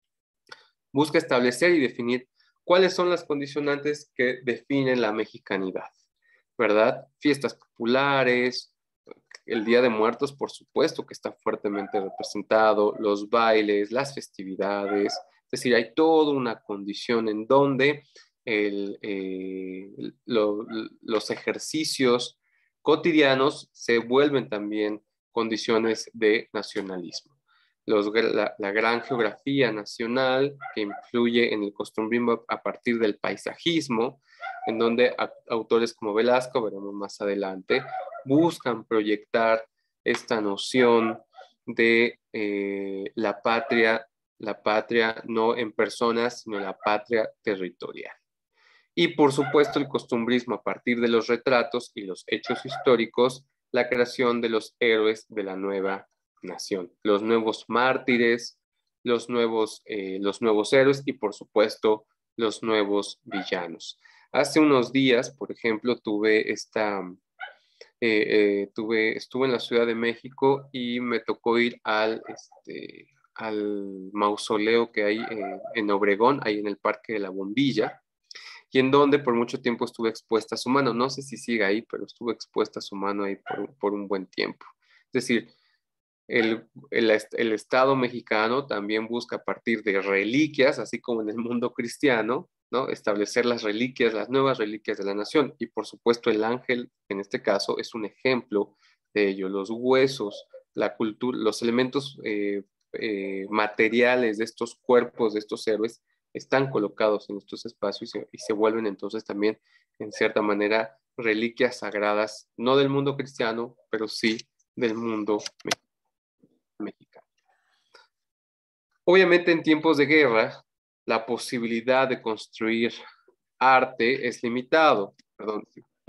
busca establecer y definir cuáles son las condicionantes que definen la mexicanidad, ¿verdad? Fiestas populares, el Día de Muertos, por supuesto, que está fuertemente representado, los bailes, las festividades, es decir, hay toda una condición en donde el, eh, lo, los ejercicios cotidianos se vuelven también condiciones de nacionalismo. Los, la, la gran geografía nacional que influye en el costumbrismo a partir del paisajismo, en donde a, autores como Velasco, veremos más adelante, buscan proyectar esta noción de eh, la patria, la patria no en personas, sino la patria territorial. Y por supuesto el costumbrismo a partir de los retratos y los hechos históricos, la creación de los héroes de la nueva nación, los nuevos mártires, los nuevos, eh, los nuevos héroes y por supuesto los nuevos villanos. Hace unos días, por ejemplo, tuve esta, eh, eh, tuve, estuve en la Ciudad de México y me tocó ir al, este, al mausoleo que hay eh, en Obregón, ahí en el Parque de la Bombilla, y en donde por mucho tiempo estuve expuesta a su mano. No sé si sigue ahí, pero estuve expuesta a su mano ahí por, por un buen tiempo. Es decir, el, el, el Estado mexicano también busca a partir de reliquias, así como en el mundo cristiano, ¿no? Establecer las reliquias, las nuevas reliquias de la nación. Y por supuesto el ángel, en este caso, es un ejemplo de ello. Los huesos, la cultura, los elementos eh, eh, materiales de estos cuerpos, de estos héroes, están colocados en estos espacios y se, y se vuelven entonces también, en cierta manera, reliquias sagradas, no del mundo cristiano, pero sí del mundo mexicano. Obviamente en tiempos de guerra, la posibilidad de construir arte es limitado. Perdón,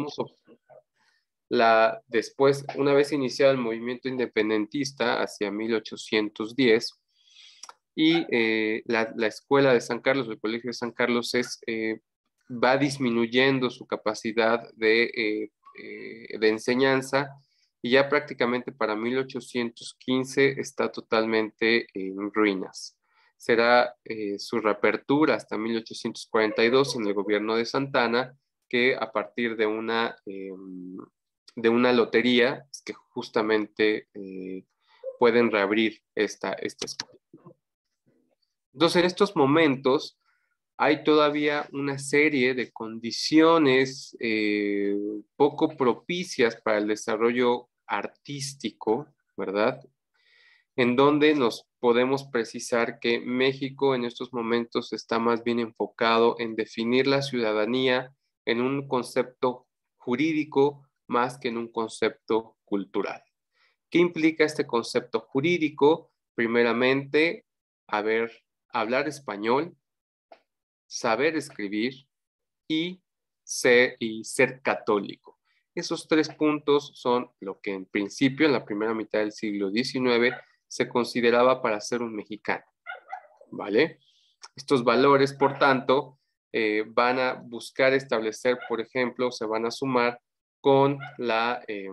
la, después, una vez iniciado el movimiento independentista hacia mil ochocientos diez, y eh, la, la escuela de San Carlos, el colegio de San Carlos, es, eh, va disminuyendo su capacidad de, eh, eh, de enseñanza, y ya prácticamente para mil ochocientos quince está totalmente en ruinas. Será eh, su reapertura hasta mil ochocientos cuarenta y dos en el gobierno de Santana, que a partir de una, eh, de una lotería, es que justamente eh, pueden reabrir esta, esta escuela. Entonces, en estos momentos hay todavía una serie de condiciones eh, poco propicias para el desarrollo artístico, ¿verdad? En donde nos podemos precisar que México en estos momentos está más bien enfocado en definir la ciudadanía en un concepto jurídico más que en un concepto cultural. ¿Qué implica este concepto jurídico? Primeramente, haber hablar español, saber escribir y ser, y ser católico. Esos tres puntos son lo que en principio, en la primera mitad del siglo diecinueve, se consideraba para ser un mexicano, ¿vale? Estos valores, por tanto, eh, van a buscar establecer, por ejemplo, se van a sumar con la... Eh,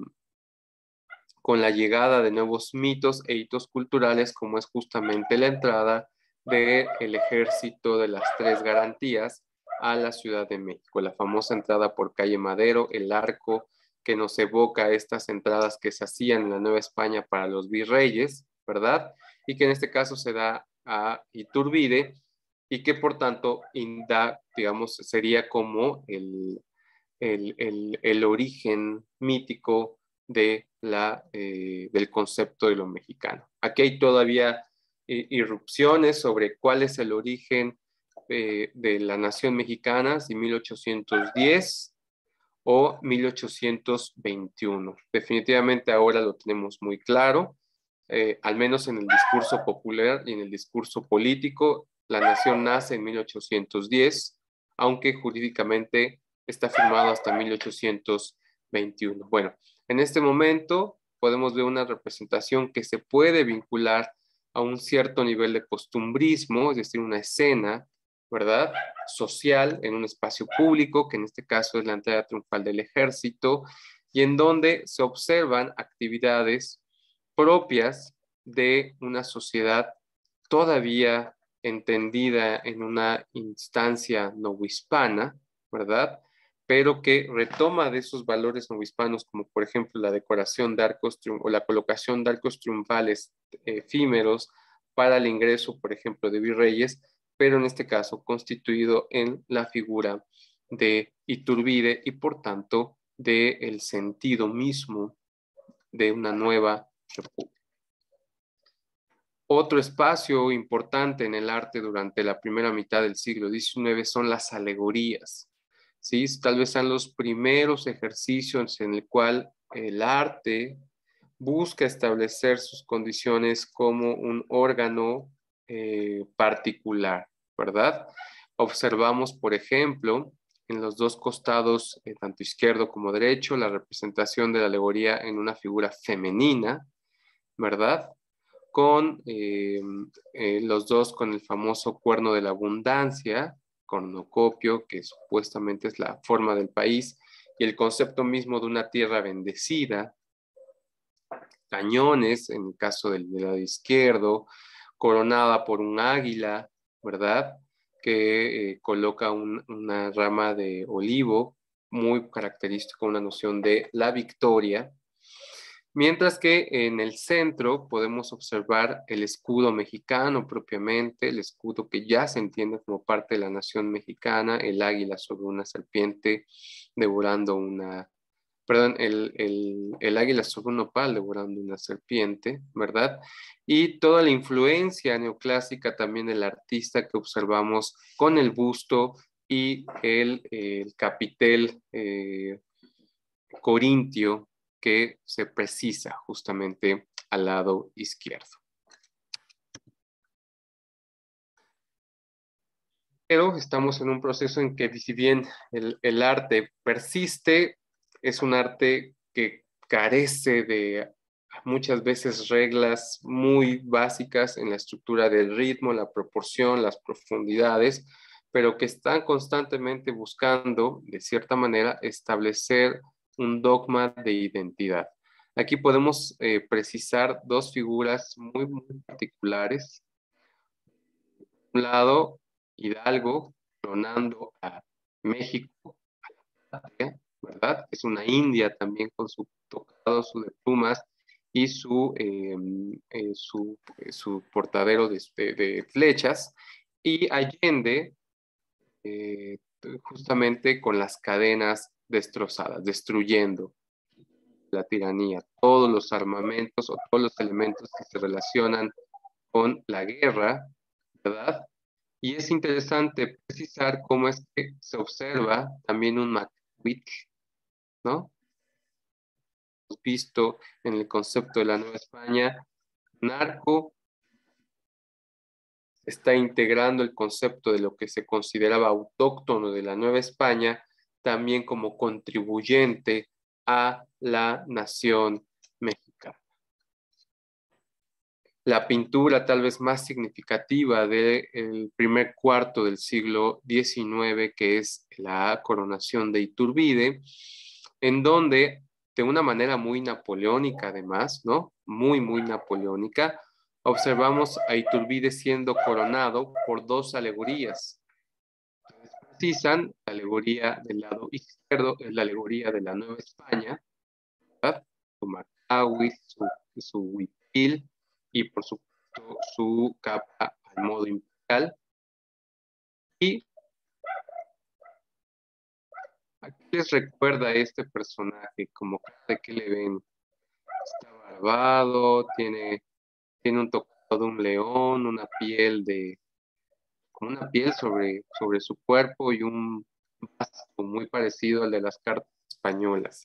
con la llegada de nuevos mitos e hitos culturales, como es justamente la entrada del ejército de las tres garantías a la Ciudad de México, la famosa entrada por calle Madero, el arco que nos evoca estas entradas que se hacían en la Nueva España para los virreyes, ¿verdad? Y que en este caso se da a Iturbide y que por tanto, inda, digamos, sería como el, el, el, el origen mítico de la, eh, del concepto de lo mexicano. Aquí hay todavía eh, irrupciones sobre cuál es el origen eh, de la nación mexicana, si mil ochocientos diez o mil ochocientos veintiuno. Definitivamente ahora lo tenemos muy claro, eh, al menos en el discurso popular y en el discurso político. La nación nace en mil ochocientos diez, aunque jurídicamente está firmado hasta mil ochocientos veintiuno. Bueno, en este momento podemos ver una representación que se puede vincular a un cierto nivel de costumbrismo, es decir, una escena, ¿verdad?, social en un espacio público, que en este caso es la entrada triunfal del ejército, y en donde se observan actividades propias de una sociedad todavía entendida en una instancia novohispana, ¿verdad?, pero que retoma de esos valores novohispanos, como por ejemplo la decoración de arcos o la colocación de arcos triunfales efímeros para el ingreso, por ejemplo, de virreyes, pero en este caso constituido en la figura de Iturbide y por tanto del sentido mismo de una nueva república. Otro espacio importante en el arte durante la primera mitad del siglo diecinueve son las alegorías. ¿Sí? Tal vez sean los primeros ejercicios en el cual el arte busca establecer sus condiciones como un órgano eh, particular, ¿verdad? Observamos, por ejemplo, en los dos costados, eh, tanto izquierdo como derecho, la representación de la alegoría en una figura femenina, ¿verdad?, con eh, eh, los dos con el famoso cuerno de la abundancia, cornucopio, que supuestamente es la forma del país, y el concepto mismo de una tierra bendecida, cañones, en el caso del, del lado izquierdo, coronada por un águila, ¿verdad?, que eh, coloca un, una rama de olivo, muy característico, una noción de la victoria. Mientras que en el centro podemos observar el escudo mexicano propiamente, el escudo que ya se entiende como parte de la nación mexicana, el águila sobre una serpiente devorando una, perdón, el, el, el águila sobre un nopal devorando una serpiente, ¿verdad? Y toda la influencia neoclásica también del artista que observamos con el busto y el, el capitel eh, corintio, que se precisa justamente al lado izquierdo. Pero estamos en un proceso en que, si bien el, el arte persiste, es un arte que carece de muchas veces reglas muy básicas en la estructura del ritmo, la proporción, las profundidades, pero que están constantemente buscando, de cierta manera, establecer un dogma de identidad. Aquí podemos eh, precisar dos figuras muy, muy particulares. Por un lado, Hidalgo clonando a México, ¿verdad? Es una india también con su tocado, su de plumas y su, eh, eh, su, eh, su portadero de, de, de flechas. Y Allende, eh, justamente con las cadenas destrozadas, destruyendo la tiranía, todos los armamentos o todos los elementos que se relacionan con la guerra, ¿verdad? Y es interesante precisar cómo es que se observa también un Macwick, ¿no? Hemos visto en el concepto de la Nueva España, narco está integrando el concepto de lo que se consideraba autóctono de la Nueva España, también como contribuyente a la nación mexicana. La pintura tal vez más significativa del primer cuarto del siglo diecinueve, que es la coronación de Iturbide, en donde, de una manera muy napoleónica además, ¿no? Muy, muy napoleónica, observamos a Iturbide siendo coronado por dos alegorías. Precisan, la alegoría del lado izquierdo es la alegoría de la Nueva España, ¿verdad? Su Macahuis, su, su huipil y por supuesto su capa al modo imperial. Y ¿Qué les recuerda a este personaje? Como de qué le ven. Está barbado, tiene, tiene un tocado de un león, una piel de, como una piel sobre, sobre su cuerpo y un vasto muy parecido al de las cartas españolas.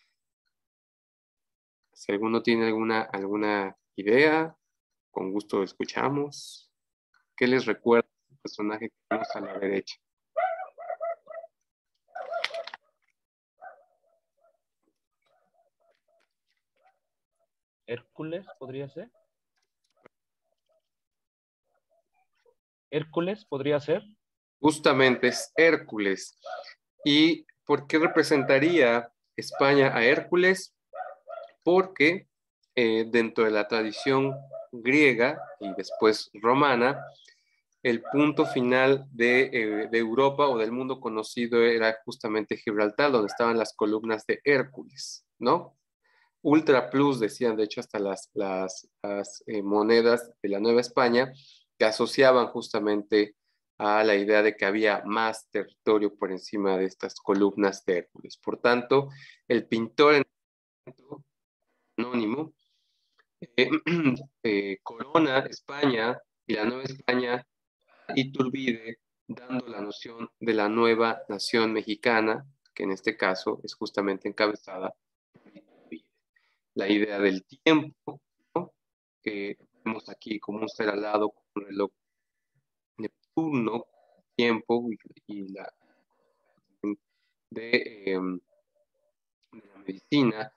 Si alguno tiene alguna, alguna idea, con gusto escuchamos. ¿Qué les recuerda el personaje que tenemos a la derecha? Hércules podría ser. Hércules podría ser. Justamente es Hércules. ¿Y por qué representaría España a Hércules? Porque eh, dentro de la tradición griega y después romana, el punto final de, eh, de Europa o del mundo conocido era justamente Gibraltar, donde estaban las columnas de Hércules, ¿no? Ultra Plus, decían, de hecho, hasta las, las, las eh, monedas de la Nueva España, que asociaban justamente a la idea de que había más territorio por encima de estas columnas de Hércules. Por tanto, el pintor en anónimo eh, eh, corona España y la Nueva España Iturbide, dando la noción de la nueva nación mexicana, que en este caso es justamente encabezada por Iturbide. La idea del tiempo, ¿no? Que vemos aquí como un ser alado, como un reloj Neptuno, tiempo y, y la de, eh, de la medicina,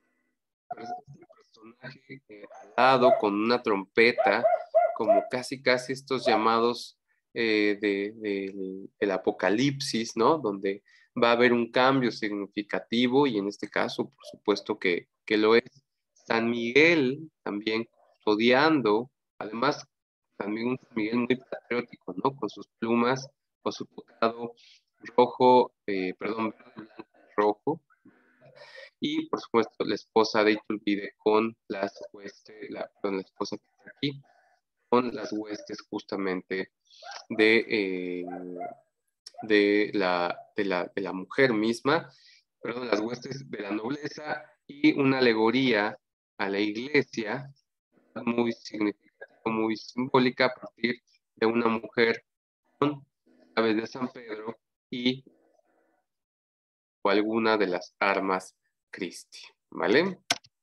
el personaje eh, alado con una trompeta, como casi casi estos llamados eh, de, de, del apocalipsis, ¿no? Donde va a haber un cambio significativo y en este caso, por supuesto que, que lo es. San Miguel también custodiando, además también un San Miguel muy patriótico, ¿no? Con sus plumas, con su tocado rojo, eh, perdón, verde, blanco, rojo, y por supuesto la esposa de Iturbide con las huestes, la, perdón, la esposa que está aquí, con las huestes justamente de, eh, de, la, de, la, de la mujer misma, perdón, las huestes de la nobleza y una alegoría a la iglesia muy significativa, muy simbólica a partir de una mujer con aves de San Pedro y o alguna de las armas Christi, ¿vale?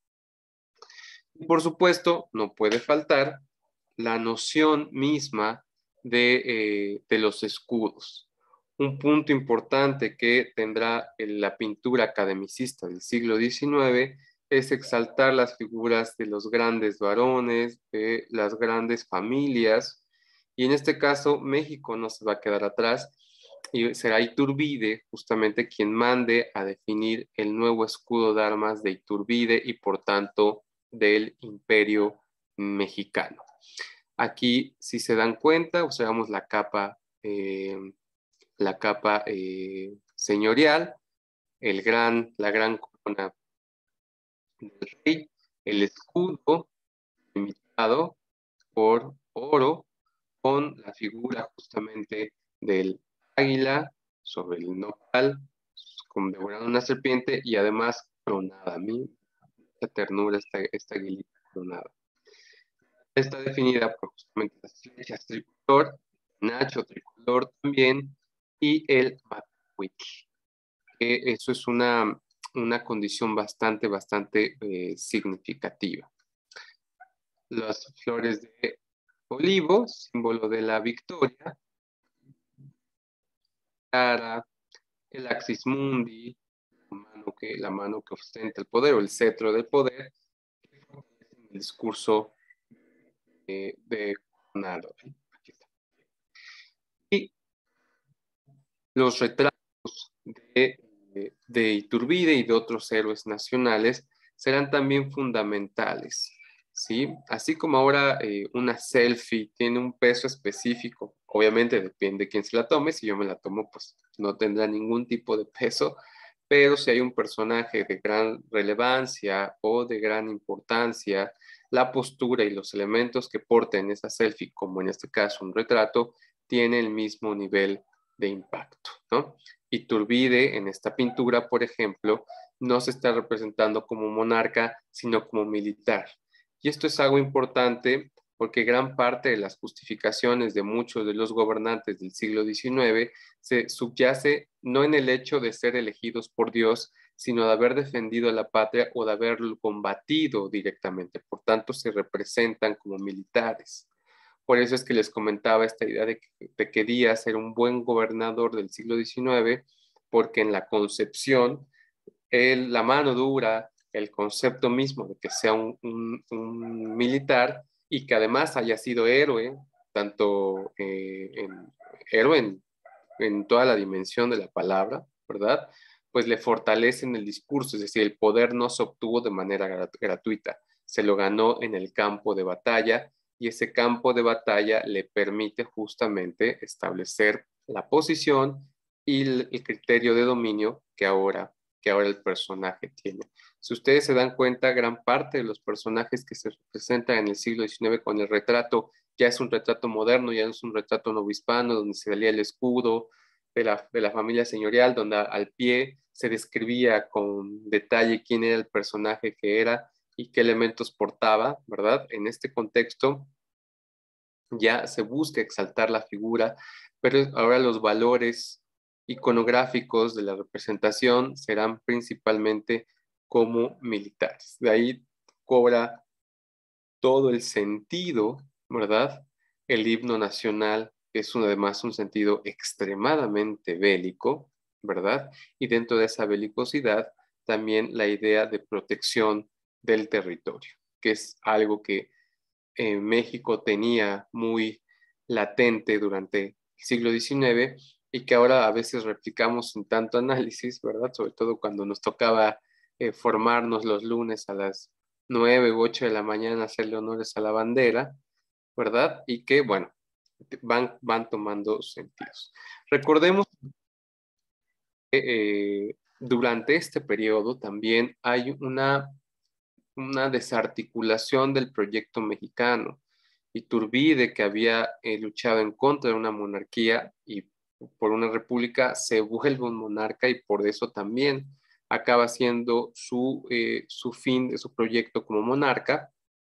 Y por supuesto, no puede faltar la noción misma de, eh, de los escudos. Un punto importante que tendrá la pintura academicista del siglo diecinueve es exaltar las figuras de los grandes varones, de las grandes familias, y en este caso México no se va a quedar atrás, y será Iturbide justamente quien mande a definir el nuevo escudo de armas de Iturbide y por tanto del Imperio Mexicano. Aquí, si se dan cuenta, observamos la capa, eh, la capa eh, señorial, el gran, la gran corona del rey, el escudo imitado por oro con la figura justamente del águila sobre el nopal, como devorando una serpiente y además coronada. A mí, la ternura esta, esta aguilita coronada. Está definida por justamente las flechas tricolor, Nacho tricolor también, y el Macuitl. Que eso es una, una condición bastante, bastante eh, significativa. Las flores de olivo, símbolo de la victoria, cara, el axis mundi, la mano que, la mano que ostenta el poder o el cetro del poder, el discurso eh, de Coronado. Aquí está. Y los retratos de, de, de Iturbide y de otros héroes nacionales serán también fundamentales, ¿sí? Así como ahora eh, una selfie tiene un peso específico, obviamente depende de quién se la tome, si yo me la tomo pues no tendrá ningún tipo de peso, pero si hay un personaje de gran relevancia o de gran importancia, la postura y los elementos que porten esa selfie, como en este caso un retrato, tiene el mismo nivel de impacto, ¿no? Iturbide, en esta pintura, por ejemplo, no se está representando como monarca, sino como militar. Y esto es algo importante porque gran parte de las justificaciones de muchos de los gobernantes del siglo diecinueve se subyace no en el hecho de ser elegidos por Dios, sino de haber defendido a la patria o de haberlo combatido directamente. Por tanto, se representan como militares. Por eso es que les comentaba esta idea de que, de que Díaz era un buen gobernador del siglo diecinueve, porque en la concepción, el, la mano dura, el concepto mismo de que sea un, un, un militar y que además haya sido héroe, tanto eh, en, héroe en, en toda la dimensión de la palabra, ¿verdad? Pues le fortalecen el discurso, es decir, el poder no se obtuvo de manera grat gratuita, se lo ganó en el campo de batalla y ese campo de batalla le permite justamente establecer la posición y el, el criterio de dominio que ahora, que ahora el personaje tiene. Si ustedes se dan cuenta, gran parte de los personajes que se representan en el siglo diecinueve con el retrato ya es un retrato moderno, ya no es un retrato novohispano donde se salía el escudo de la, de la familia señorial, donde al pie se describía con detalle quién era el personaje que era y qué elementos portaba, ¿verdad? En este contexto ya se busca exaltar la figura, pero ahora los valores iconográficos de la representación serán principalmente como militares. De ahí cobra todo el sentido, ¿verdad? El himno nacional es un, además un sentido extremadamente bélico, ¿verdad? Y dentro de esa belicosidad también la idea de protección del territorio, que es algo que eh, México tenía muy latente durante el siglo diecinueve y que ahora a veces replicamos sin tanto análisis, ¿verdad? Sobre todo cuando nos tocaba eh, formarnos los lunes a las nueve u ocho de la mañana, hacerle honores a la bandera, ¿verdad? Y que, bueno, van, van tomando sentidos. Recordemos que eh, durante este periodo también hay una, una desarticulación del proyecto mexicano. Iturbide, que había eh, luchado en contra de una monarquía y por una república, se vuelve un monarca y por eso también acaba siendo su, eh, su fin de su proyecto como monarca.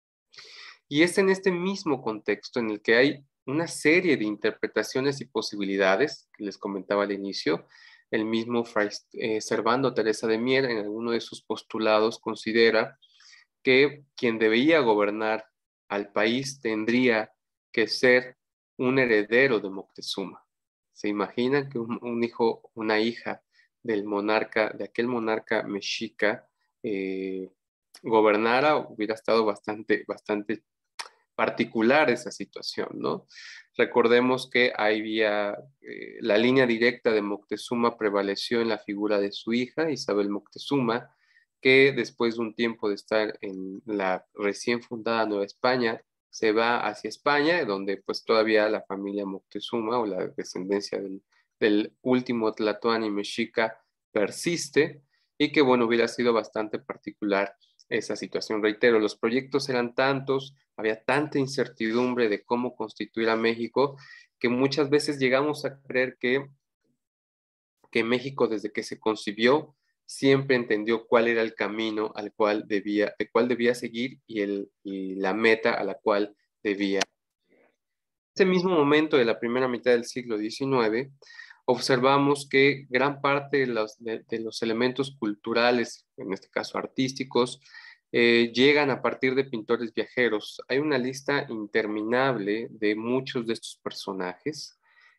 Y es en este mismo contexto en el que hay una serie de interpretaciones y posibilidades que les comentaba al inicio. El mismo Fray eh, Servando Teresa de Mier, en alguno de sus postulados, considera que quien debía gobernar al país tendría que ser un heredero de Moctezuma. ¿Se imaginan que un, un hijo, una hija del monarca, de aquel monarca mexica, eh, gobernara? Hubiera estado bastante, bastante particular esa situación, ¿no? Recordemos que había eh, la línea directa de Moctezuma prevaleció en la figura de su hija, Isabel Moctezuma, que después de un tiempo de estar en la recién fundada Nueva España, se va hacia España, donde pues todavía la familia Moctezuma o la descendencia del, del último Tlatoani mexica persiste y que bueno, hubiera sido bastante particular esa situación. Reitero, los proyectos eran tantos, había tanta incertidumbre de cómo constituir a México, que muchas veces llegamos a creer que, que México desde que se concibió siempre entendió cuál era el camino al cual debía, de cuál debía seguir y, el, y la meta a la cual debía. En este mismo momento de la primera mitad del siglo diecinueve, observamos que gran parte de los, de, de los elementos culturales, en este caso artísticos, eh, llegan a partir de pintores viajeros. Hay una lista interminable de muchos de estos personajes.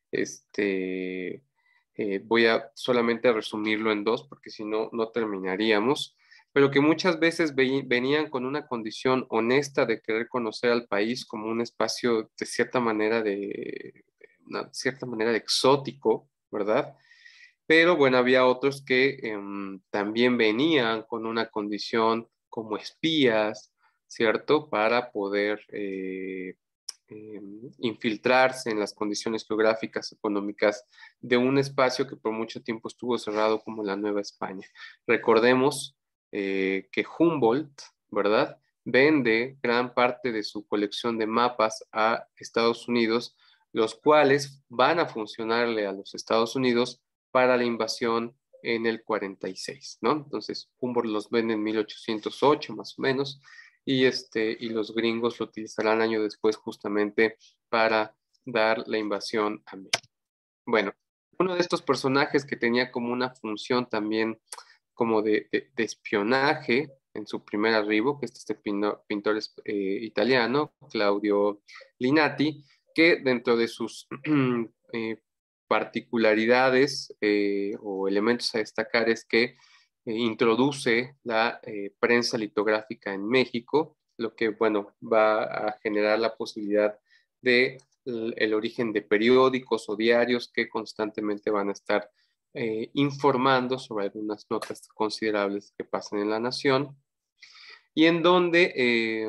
Este, eh, voy a solamente resumirlo en dos porque si no, no terminaríamos, pero que muchas veces ve, venían con una condición honesta de querer conocer al país como un espacio de cierta manera de, una cierta manera de exótico, ¿verdad? Pero bueno, había otros que eh, también venían con una condición como espías, ¿cierto? Para poder eh, eh, infiltrarse en las condiciones geográficas, económicas de un espacio que por mucho tiempo estuvo cerrado como la Nueva España. Recordemos eh, que Humboldt, ¿verdad? Vende gran parte de su colección de mapas a Estados Unidos, los cuales van a funcionarle a los Estados Unidos para la invasión en el cuarenta y seis, ¿no? Entonces, Humboldt los vende en mil ochocientos ocho más o menos, y, este, y los gringos lo utilizarán año después justamente para dar la invasión a México. Bueno, uno de estos personajes que tenía como una función también como de, de, de espionaje en su primer arribo, que es este pintor, pintor eh, italiano, Claudio Linati, que dentro de sus eh, particularidades eh, o elementos a destacar es que eh, introduce la eh, prensa litográfica en México, lo que, bueno, va a generar la posibilidad de el, el origen de periódicos o diarios que constantemente van a estar eh, informando sobre algunas notas considerables que pasan en la nación, y en donde eh,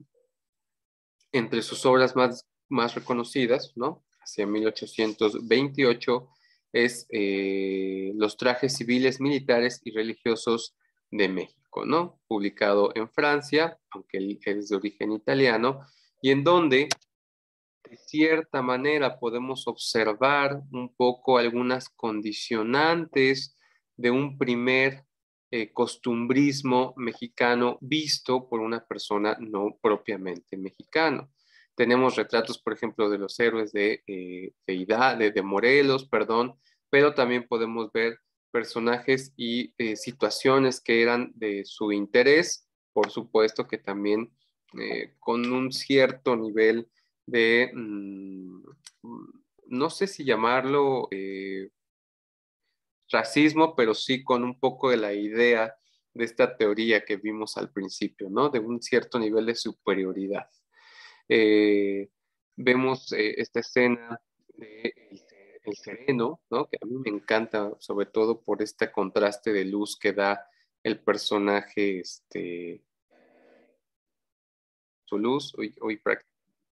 entre sus obras más, más reconocidas, ¿no? Hacia mil ochocientos veintiocho, es eh, Los trajes civiles, militares y religiosos de México, ¿no? Publicado en Francia, aunque él es de origen italiano, y en donde de cierta manera podemos observar un poco algunas condicionantes de un primer eh, costumbrismo mexicano visto por una persona no propiamente mexicano. Tenemos retratos, por ejemplo, de los héroes de, eh, de, Ida, de, de Morelos, perdón, pero también podemos ver personajes y eh, situaciones que eran de su interés, por supuesto que también eh, con un cierto nivel de, mmm, no sé si llamarlo eh, racismo, pero sí con un poco de la idea de esta teoría que vimos al principio, ¿no? De un cierto nivel de superioridad. Eh, vemos eh, esta escena de el, el sereno, ¿no? Que a mí me encanta, sobre todo por este contraste de luz que da el personaje, este, su luz, hoy, hoy prácticamente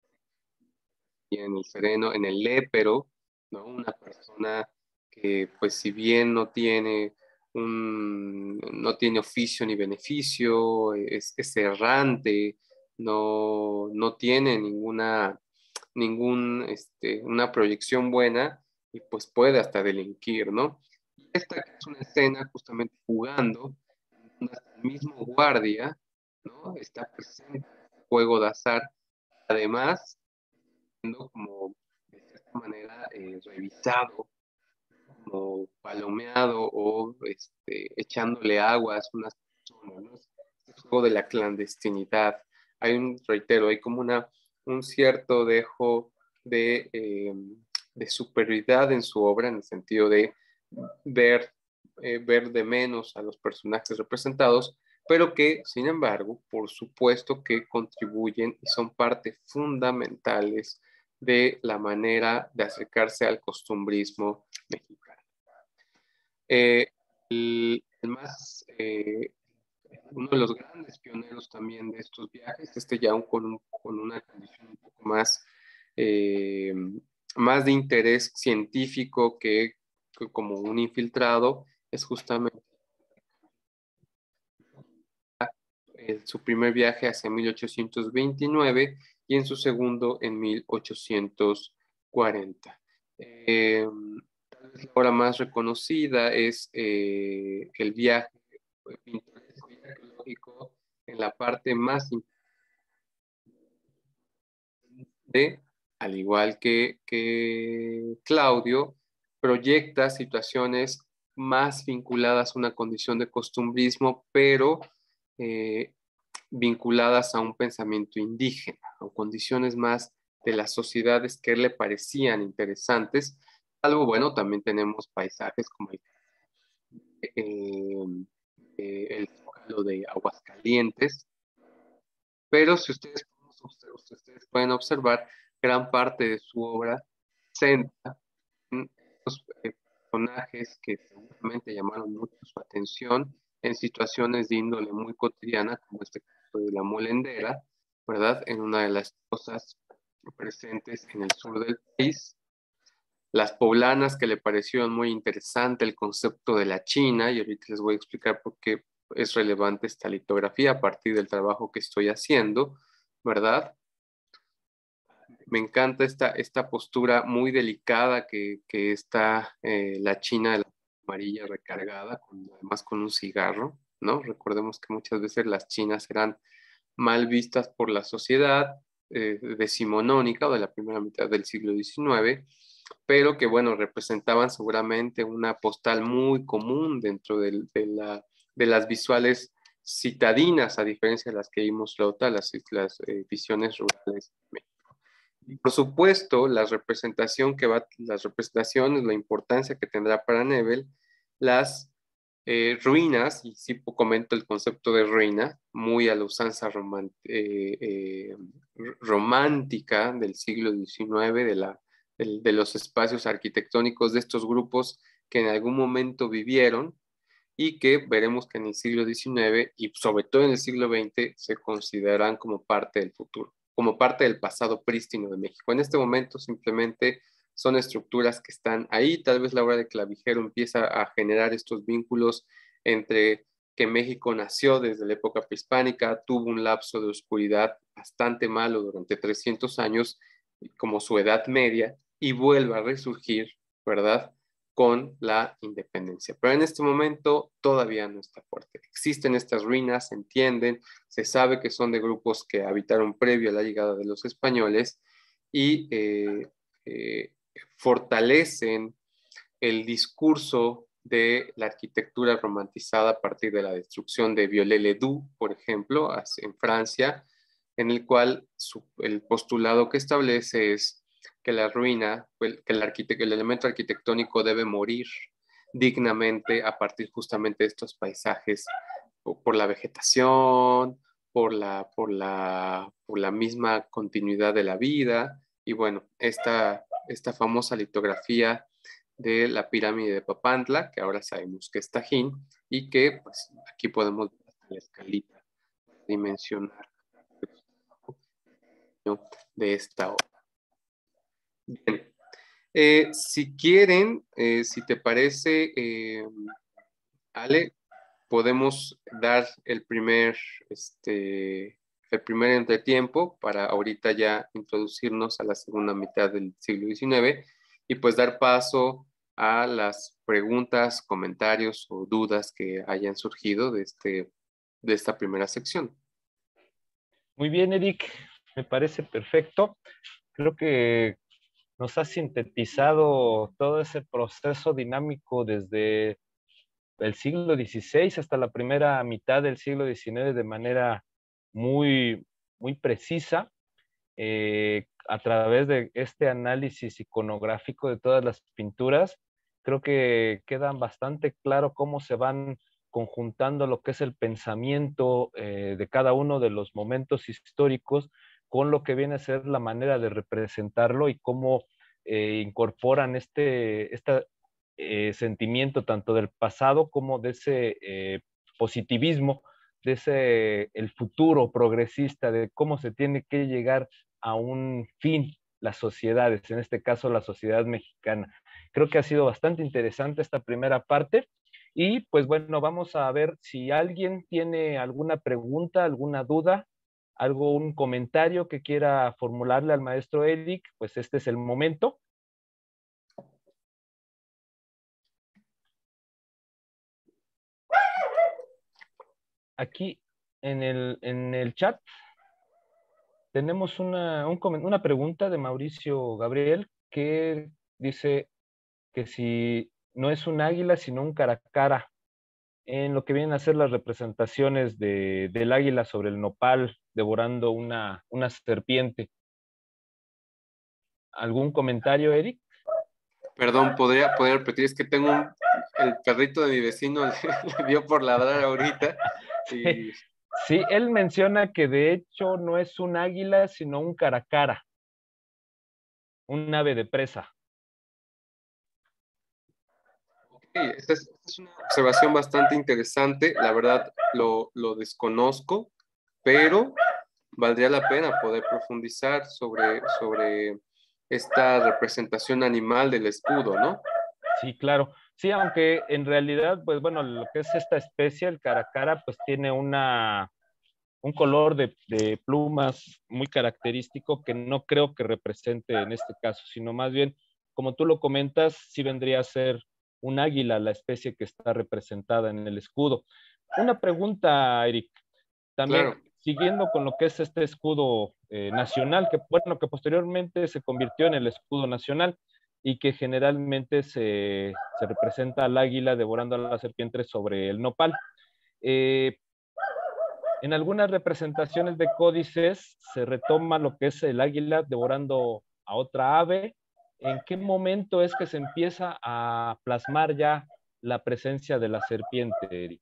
en el sereno, en el lépero, ¿no? Una persona que, pues, si bien no tiene un, no tiene oficio ni beneficio, es, es errante, no, no tiene ninguna, ningún, este, una proyección buena, y pues puede hasta delinquir, ¿no? Esta es una escena justamente jugando, donde el mismo guardia, ¿no? Está presente en el juego de azar, además como de cierta manera eh, revisado, como palomeado o este, echándole aguas a unas personas, ¿no? Este juego de la clandestinidad. Hay un, reitero, hay como una, un cierto dejo de, eh, de superioridad en su obra, en el sentido de ver, eh, ver de menos a los personajes representados, pero que, sin embargo, por supuesto que contribuyen y son parte fundamentales de la manera de acercarse al costumbrismo mexicano. Eh, el, el más, eh, uno de los grandes pioneros también de estos viajes, este ya con, un, con una condición un poco más, eh, más de interés científico que, que como un infiltrado, es justamente en su primer viaje hacia mil ochocientos veintinueve y en su segundo en mil ochocientos cuarenta. Eh, tal vez la obra más reconocida es eh, el viaje pintoresco y arqueológico en la parte más de, al igual que, que Claudio, proyecta situaciones más vinculadas a una condición de costumbrismo, pero eh, vinculadas a un pensamiento indígena o condiciones más de las sociedades que le parecían interesantes. Algo bueno, también tenemos paisajes como el, eh, eh, el Zócalo de Aguascalientes, pero si ustedes, ustedes pueden observar, gran parte de su obra centra en estos eh, personajes que seguramente llamaron mucho su atención en situaciones de índole muy cotidiana, como este caso de la molendera, ¿verdad? En una de las cosas presentes en el sur del país. Las poblanas, que le parecieron muy interesante el concepto de la China, y ahorita les voy a explicar por qué es relevante esta litografía a partir del trabajo que estoy haciendo, ¿verdad? Me encanta esta, esta postura muy delicada que, que está eh, la China de la amarilla recargada, con, además con un cigarro, ¿no? Recordemos que muchas veces las chinas eran mal vistas por la sociedad eh, decimonónica o de la primera mitad del siglo diecinueve, pero que, bueno, representaban seguramente una postal muy común dentro del- de, la, de las visuales citadinas, a diferencia de las que vimos la otra, las, las eh, visiones rurales. Y por supuesto, la representación que va, las representaciones, la importancia que tendrá para Nebel, las eh, ruinas, y sí comento el concepto de ruina, muy a la usanza román- eh, eh, romántica del siglo diecinueve, de, la, del- de los espacios arquitectónicos de estos grupos que en algún momento vivieron y que veremos que en el siglo diecinueve y sobre todo en el siglo veinte se consideran como parte del futuro, como parte del pasado prístino de México. En este momento simplemente son estructuras que están ahí, tal vez la obra de Clavijero empieza a generar estos vínculos entre que México nació desde la época prehispánica, tuvo un lapso de oscuridad bastante malo durante trescientos años, como su edad media, y vuelve a resurgir, ¿verdad?, con la independencia. Pero en este momento todavía no está fuerte. Existen estas ruinas, se entienden, se sabe que son de grupos que habitaron previo a la llegada de los españoles y eh, eh, fortalecen el discurso de la arquitectura romantizada a partir de la destrucción de Viollet-le-Duc, por ejemplo, en Francia, en el cual su, el postulado que establece es que la ruina, que el, arquitect, el elemento arquitectónico debe morir dignamente a partir justamente de estos paisajes, por, por la vegetación, por la, por, la, por la misma continuidad de la vida. Y bueno, esta, esta famosa litografía de la pirámide de Papantla, que ahora sabemos que es Tajín, y que pues aquí podemos ver la escalita dimensionar de esta obra. Bien, eh, si quieren, eh, si te parece, eh, Ale, podemos dar el primer, este, el primer entretiempo para ahorita ya introducirnos a la segunda mitad del siglo diecinueve y pues dar paso a las preguntas, comentarios o dudas que hayan surgido de, este, de esta primera sección. Muy bien, Eric, me parece perfecto. Creo que nos ha sintetizado todo ese proceso dinámico desde el siglo dieciséis hasta la primera mitad del siglo diecinueve de manera muy, muy precisa, eh, a través de este análisis iconográfico de todas las pinturas. Creo que quedan bastante claro cómo se van conjuntando lo que es el pensamiento eh, de cada uno de los momentos históricos con lo que viene a ser la manera de representarlo y cómo eh, incorporan este, este eh, sentimiento tanto del pasado como de ese eh, positivismo, de ese el futuro progresista, de cómo se tiene que llegar a un fin las sociedades, en este caso la sociedad mexicana. Creo que ha sido bastante interesante esta primera parte y pues bueno, vamos a ver si alguien tiene alguna pregunta, alguna duda, algo, un comentario que quiera formularle al maestro Eric, pues este es el momento. Aquí en el, en el chat tenemos una, un, una pregunta de Mauricio Gabriel que dice que si no es un águila, sino un caracara, en lo que vienen a ser las representaciones de, del águila sobre el nopal devorando una, una serpiente. ¿Algún comentario, Eric? Perdón, ¿podría, podría repetir? Es que tengo un, el perrito de mi vecino le, le dio por ladrar ahorita. Y... Sí, sí, él menciona que de hecho no es un águila, sino un caracara, un ave de presa. Okay, esta es, esta es una observación bastante interesante. La verdad, lo, lo desconozco, pero valdría la pena poder profundizar sobre, sobre esta representación animal del escudo, ¿no? Sí, claro. Sí, aunque en realidad, pues bueno, lo que es esta especie, el caracara, pues tiene una, un color de, de plumas muy característico que no creo que represente en este caso, sino más bien, como tú lo comentas, sí vendría a ser un águila, la especie que está representada en el escudo. Una pregunta, Eric, también Claro. siguiendo con lo que es este escudo eh, nacional, que bueno, que posteriormente se convirtió en el escudo nacional y que generalmente se, se representa al águila devorando a la serpiente sobre el nopal. Eh, en algunas representaciones de códices se retoma lo que es el águila devorando a otra ave. ¿En qué momento es que se empieza a plasmar ya la presencia de la serpiente, Eric?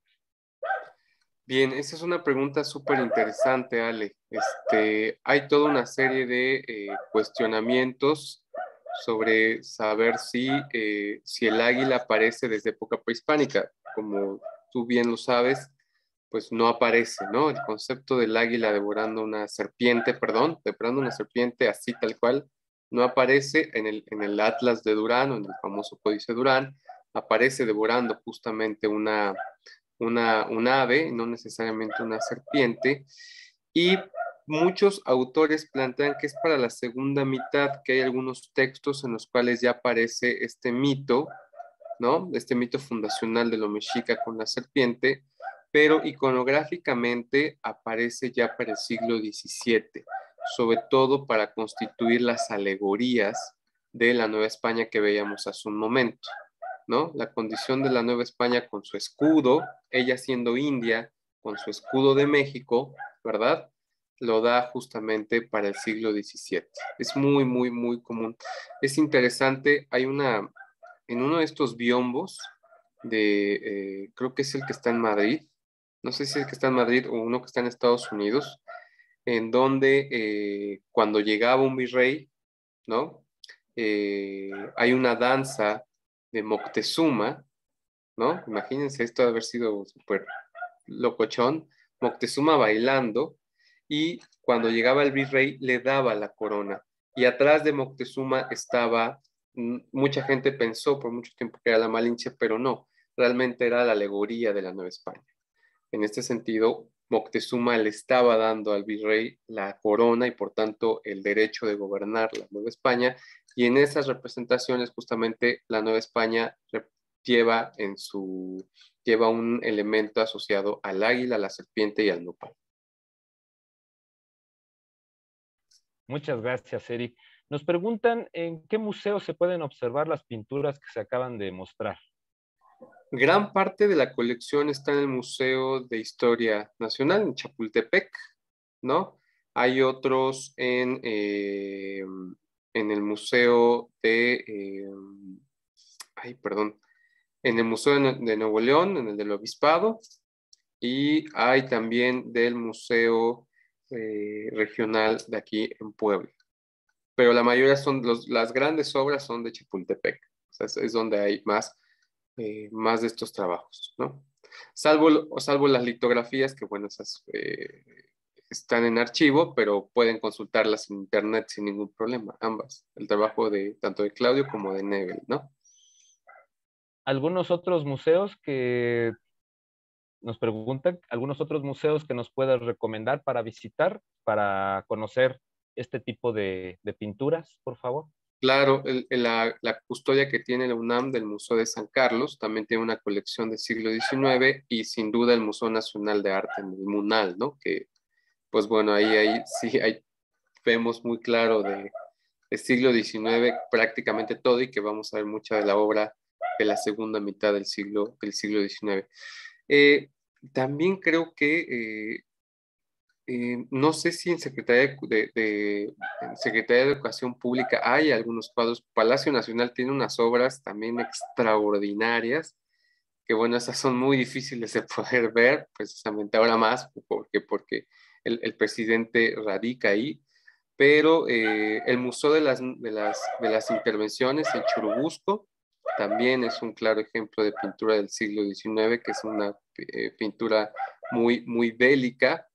Bien, esa es una pregunta súper interesante, Ale. Este, hay toda una serie de eh, cuestionamientos sobre saber si, eh, si el águila aparece desde época prehispánica. Como tú bien lo sabes, pues no aparece, ¿no? El concepto del águila devorando una serpiente, perdón, devorando una serpiente así tal cual, no aparece en el, en el Atlas de Durán o en el famoso Códice Durán, aparece devorando justamente una una, un ave, no necesariamente una serpiente, y muchos autores plantean que es para la segunda mitad, que hay algunos textos en los cuales ya aparece este mito, ¿no? Este mito fundacional de lo mexica con la serpiente, pero iconográficamente aparece ya para el siglo diecisiete, sobre todo para constituir las alegorías de la Nueva España que veíamos hace un momento. ¿No? La condición de la Nueva España con su escudo, ella siendo india, con su escudo de México, ¿verdad? Lo da justamente para el siglo diecisiete. Es muy, muy, muy común. Es interesante, hay una, en uno de estos biombos, de, eh, creo que es el que está en Madrid, no sé si es el que está en Madrid o uno que está en Estados Unidos, en donde eh, cuando llegaba un virrey, ¿no? Eh, hay una danza de Moctezuma, ¿no? Imagínense esto de haber sido súper locochón, Moctezuma bailando, y cuando llegaba el virrey le daba la corona. Y atrás de Moctezuma estaba, mucha gente pensó por mucho tiempo que era la Malinche, pero no, realmente era la alegoría de la Nueva España. En este sentido, Moctezuma le estaba dando al virrey la corona y por tanto el derecho de gobernar la Nueva España, y en esas representaciones justamente la Nueva España lleva en su lleva un elemento asociado al águila, a la serpiente y al nopal. Muchas gracias, Eric. Nos preguntan en qué museo se pueden observar las pinturas que se acaban de mostrar. Gran parte de la colección está en el Museo de Historia Nacional, en Chapultepec, ¿no? Hay otros en, eh, en el Museo de, eh, ay, perdón, en el Museo de Nuevo León, en el del Obispado, y hay también del Museo eh, Regional de aquí en Puebla. Pero la mayoría son, los, las grandes obras son de Chapultepec, o sea, es, es donde hay más, eh, más de estos trabajos, ¿no? Salvo, salvo las litografías, que bueno, esas eh, están en archivo, pero pueden consultarlas en internet sin ningún problema, ambas, el trabajo de tanto de Claudio como de Nebel, ¿no? Algunos otros museos que nos preguntan, algunos otros museos que nos puedas recomendar para visitar, para conocer este tipo de, de pinturas, por favor. Claro, el, el, la, la custodia que tiene la UNAM del Museo de San Carlos también tiene una colección del siglo diecinueve, y sin duda el Museo Nacional de Arte, el MUNAL, ¿no? Que, pues bueno, ahí, ahí sí ahí vemos muy claro de, del siglo diecinueve prácticamente todo, y que vamos a ver mucha de la obra de la segunda mitad del siglo, del siglo diecinueve. Eh, también creo que eh, eh, no sé si en Secretaría de, de, en Secretaría de Educación Pública hay algunos cuadros. Palacio Nacional tiene unas obras también extraordinarias, que bueno, esas son muy difíciles de poder ver, precisamente ahora más, porque, porque el, el presidente radica ahí, pero eh, el Museo de las, de, las, de las Intervenciones en Churubusco también es un claro ejemplo de pintura del siglo diecinueve, que es una eh, pintura muy, muy bélica.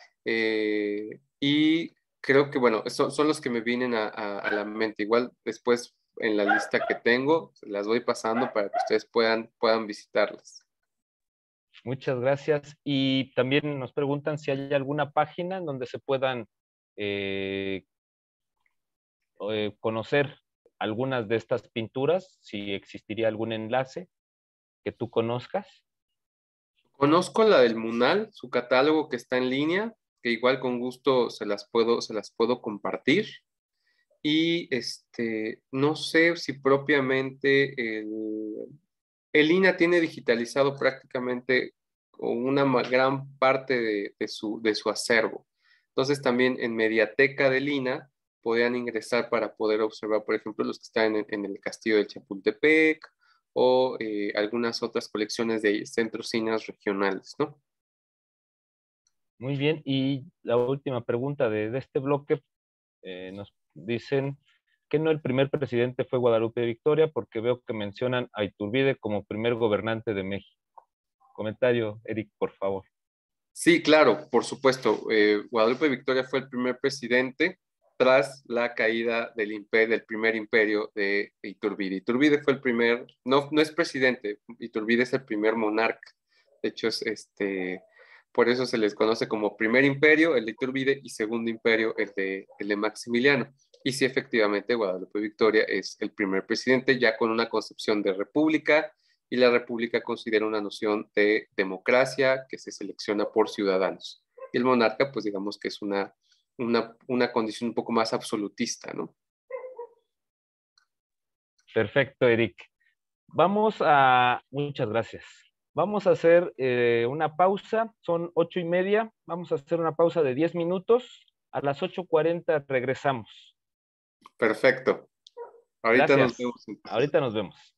Eh, y creo que, bueno, son, son los que me vienen a, a, a, la mente. Igual después en la lista que tengo, las voy pasando para que ustedes puedan, puedan visitarlas. Muchas gracias. Y también nos preguntan si hay alguna página en donde se puedan eh, eh, conocer algunas de estas pinturas, si existiría algún enlace que tú conozcas. Conozco la del Munal, su catálogo que está en línea, que igual con gusto se las puedo, se las puedo compartir. Y este, no sé si propiamente el, el I N A tiene digitalizado prácticamente una ma- gran parte de, de su, de su acervo. Entonces también en Mediateca del I N A podían ingresar para poder observar, por ejemplo, los que están en, en el Castillo de Chapultepec o eh, algunas otras colecciones de centros cineas regionales, ¿no? Muy bien, y la última pregunta de, de este bloque, eh, nos dicen que no el primer presidente fue Guadalupe Victoria, porque veo que mencionan a Iturbide como primer gobernante de México. Comentario, Eric, por favor. Sí, claro, por supuesto. Eh, Guadalupe Victoria fue el primer presidente tras la caída del imperio, del primer imperio de Iturbide. Iturbide fue el primer, no, no es presidente, Iturbide es el primer monarca. De hecho, es este, por eso se les conoce como primer imperio, el de Iturbide, y segundo imperio, el de, el de Maximiliano. Y sí, efectivamente, Guadalupe Victoria es el primer presidente, ya con una concepción de república, y la república considera una noción de democracia que se selecciona por ciudadanos. Y el monarca, pues digamos que es una, una, una condición un poco más absolutista, ¿no? Perfecto, Eric. Vamos a, muchas gracias. Vamos a hacer eh, una pausa, son ocho y media, vamos a hacer una pausa de diez minutos, a las ocho cuarenta regresamos. Perfecto. Ahorita nos Gracias, vemos. ahorita nos vemos.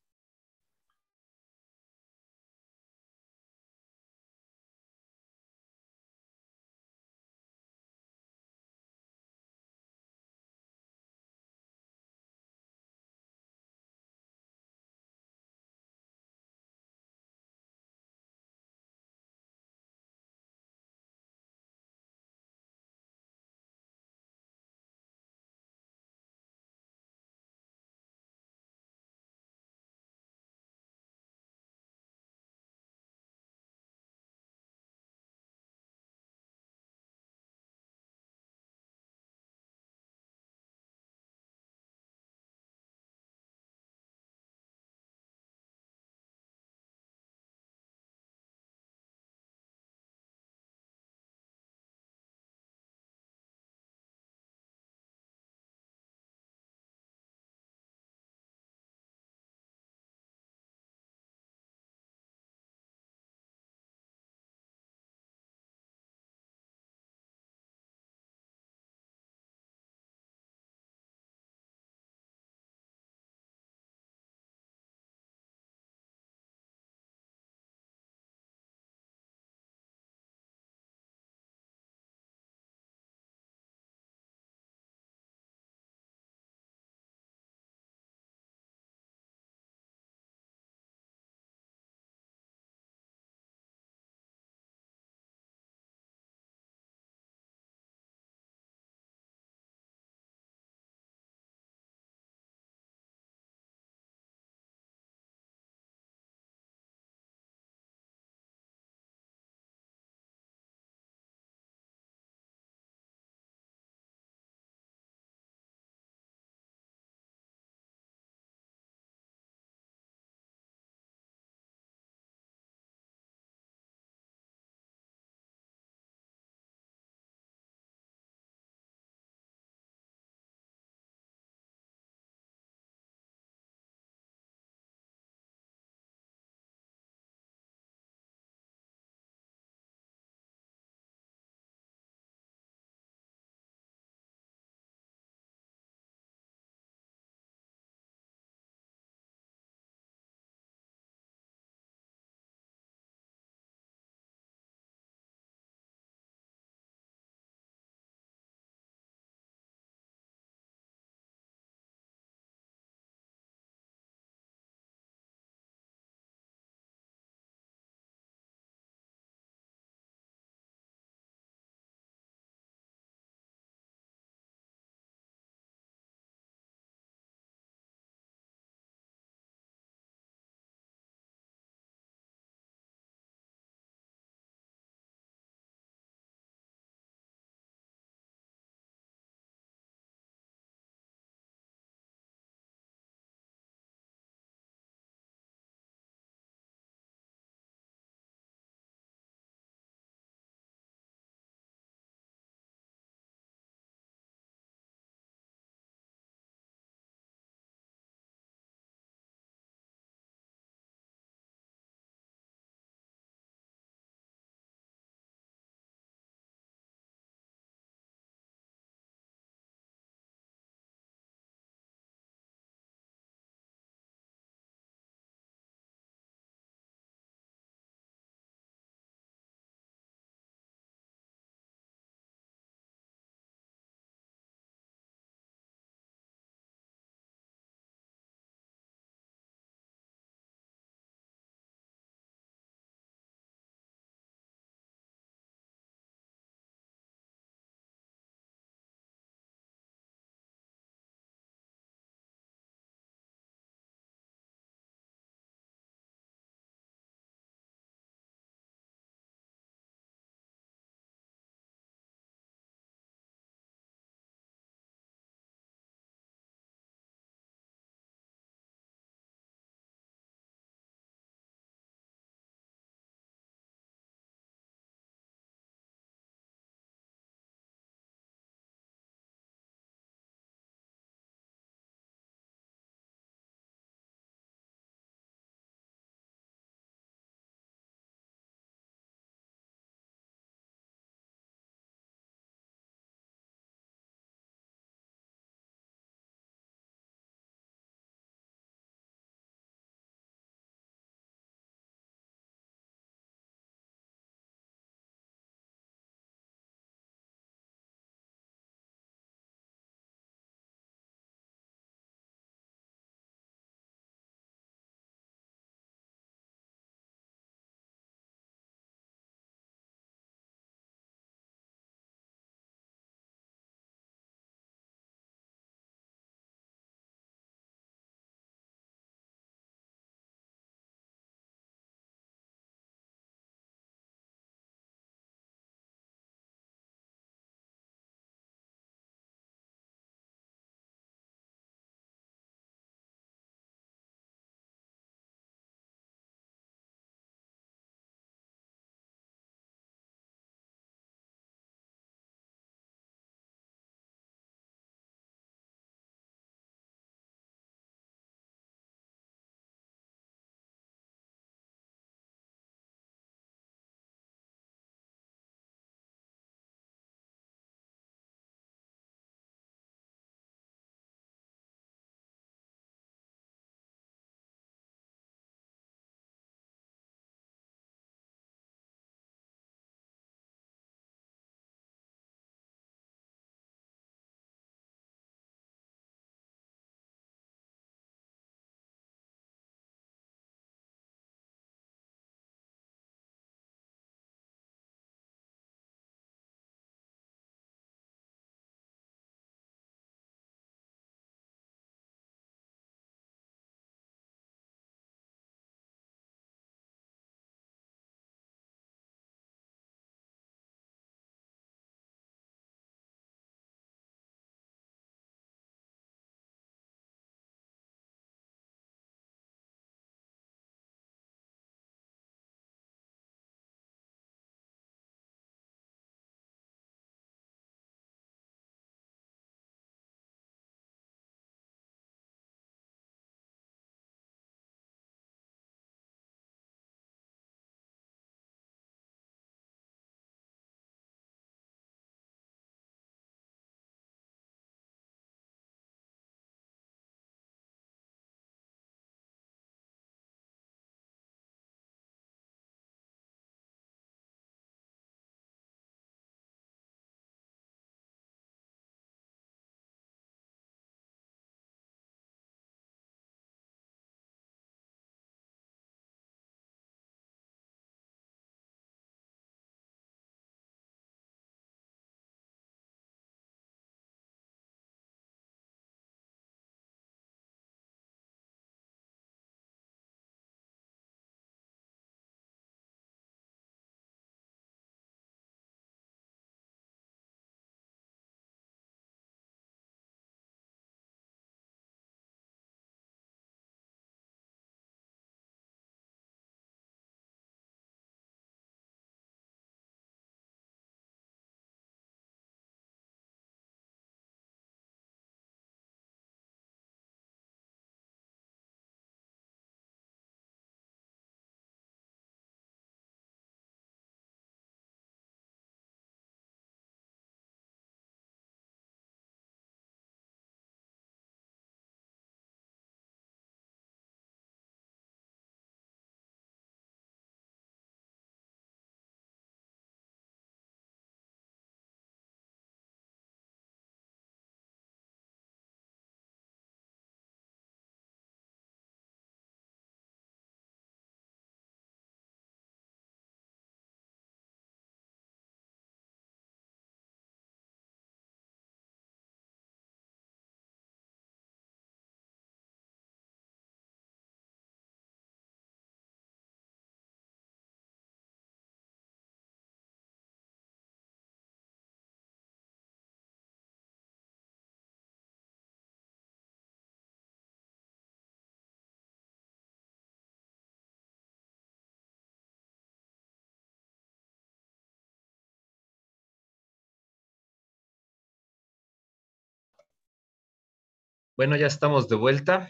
Bueno, ya estamos de vuelta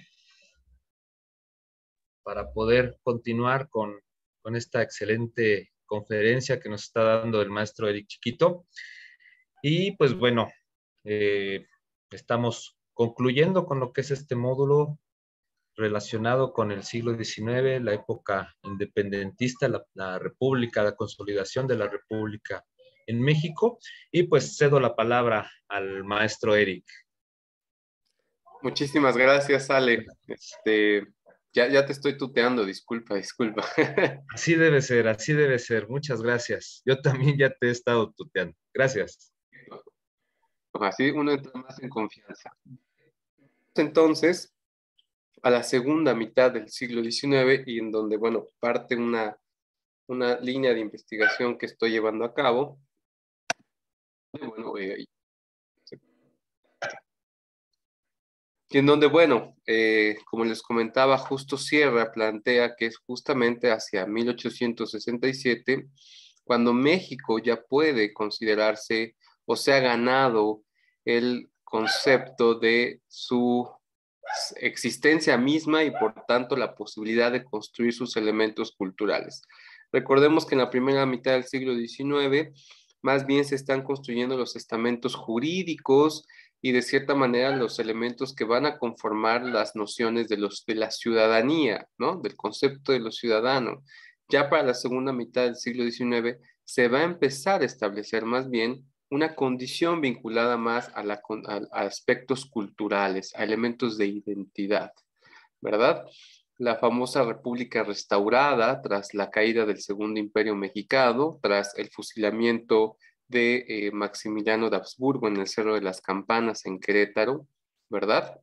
para poder continuar con, con esta excelente conferencia que nos está dando el maestro Eric Chiquito. Y pues bueno, eh, estamos concluyendo con lo que es este módulo relacionado con el siglo diecinueve, la época independentista, la, la República, la consolidación de la República en México. Y pues cedo la palabra al maestro Eric. Muchísimas gracias, Ale. Este, ya, ya te estoy tuteando, disculpa, disculpa. Así debe ser, así debe ser. Muchas gracias. Yo también ya te he estado tuteando. Gracias. Así uno entra más en confianza. Entonces, a la segunda mitad del siglo diecinueve y en donde, bueno, parte una, una línea de investigación que estoy llevando a cabo. Bueno, eh, y en donde, bueno, eh, como les comentaba, Justo Sierra plantea que es justamente hacia mil ochocientos sesenta y siete cuando México ya puede considerarse o se ha ganado el concepto de su existencia misma y por tanto la posibilidad de construir sus elementos culturales. Recordemos que en la primera mitad del siglo diecinueve más bien se están construyendo los estamentos jurídicos y de cierta manera los elementos que van a conformar las nociones de, los, de la ciudadanía, ¿no? Del concepto de los ciudadanos. Ya para la segunda mitad del siglo diecinueve se va a empezar a establecer más bien una condición vinculada más a, la, a, a aspectos culturales, a elementos de identidad, ¿verdad? La famosa República restaurada tras la caída del Segundo Imperio Mexicano, tras el fusilamiento de eh, Maximiliano de Habsburgo en el Cerro de las Campanas en Querétaro, ¿verdad?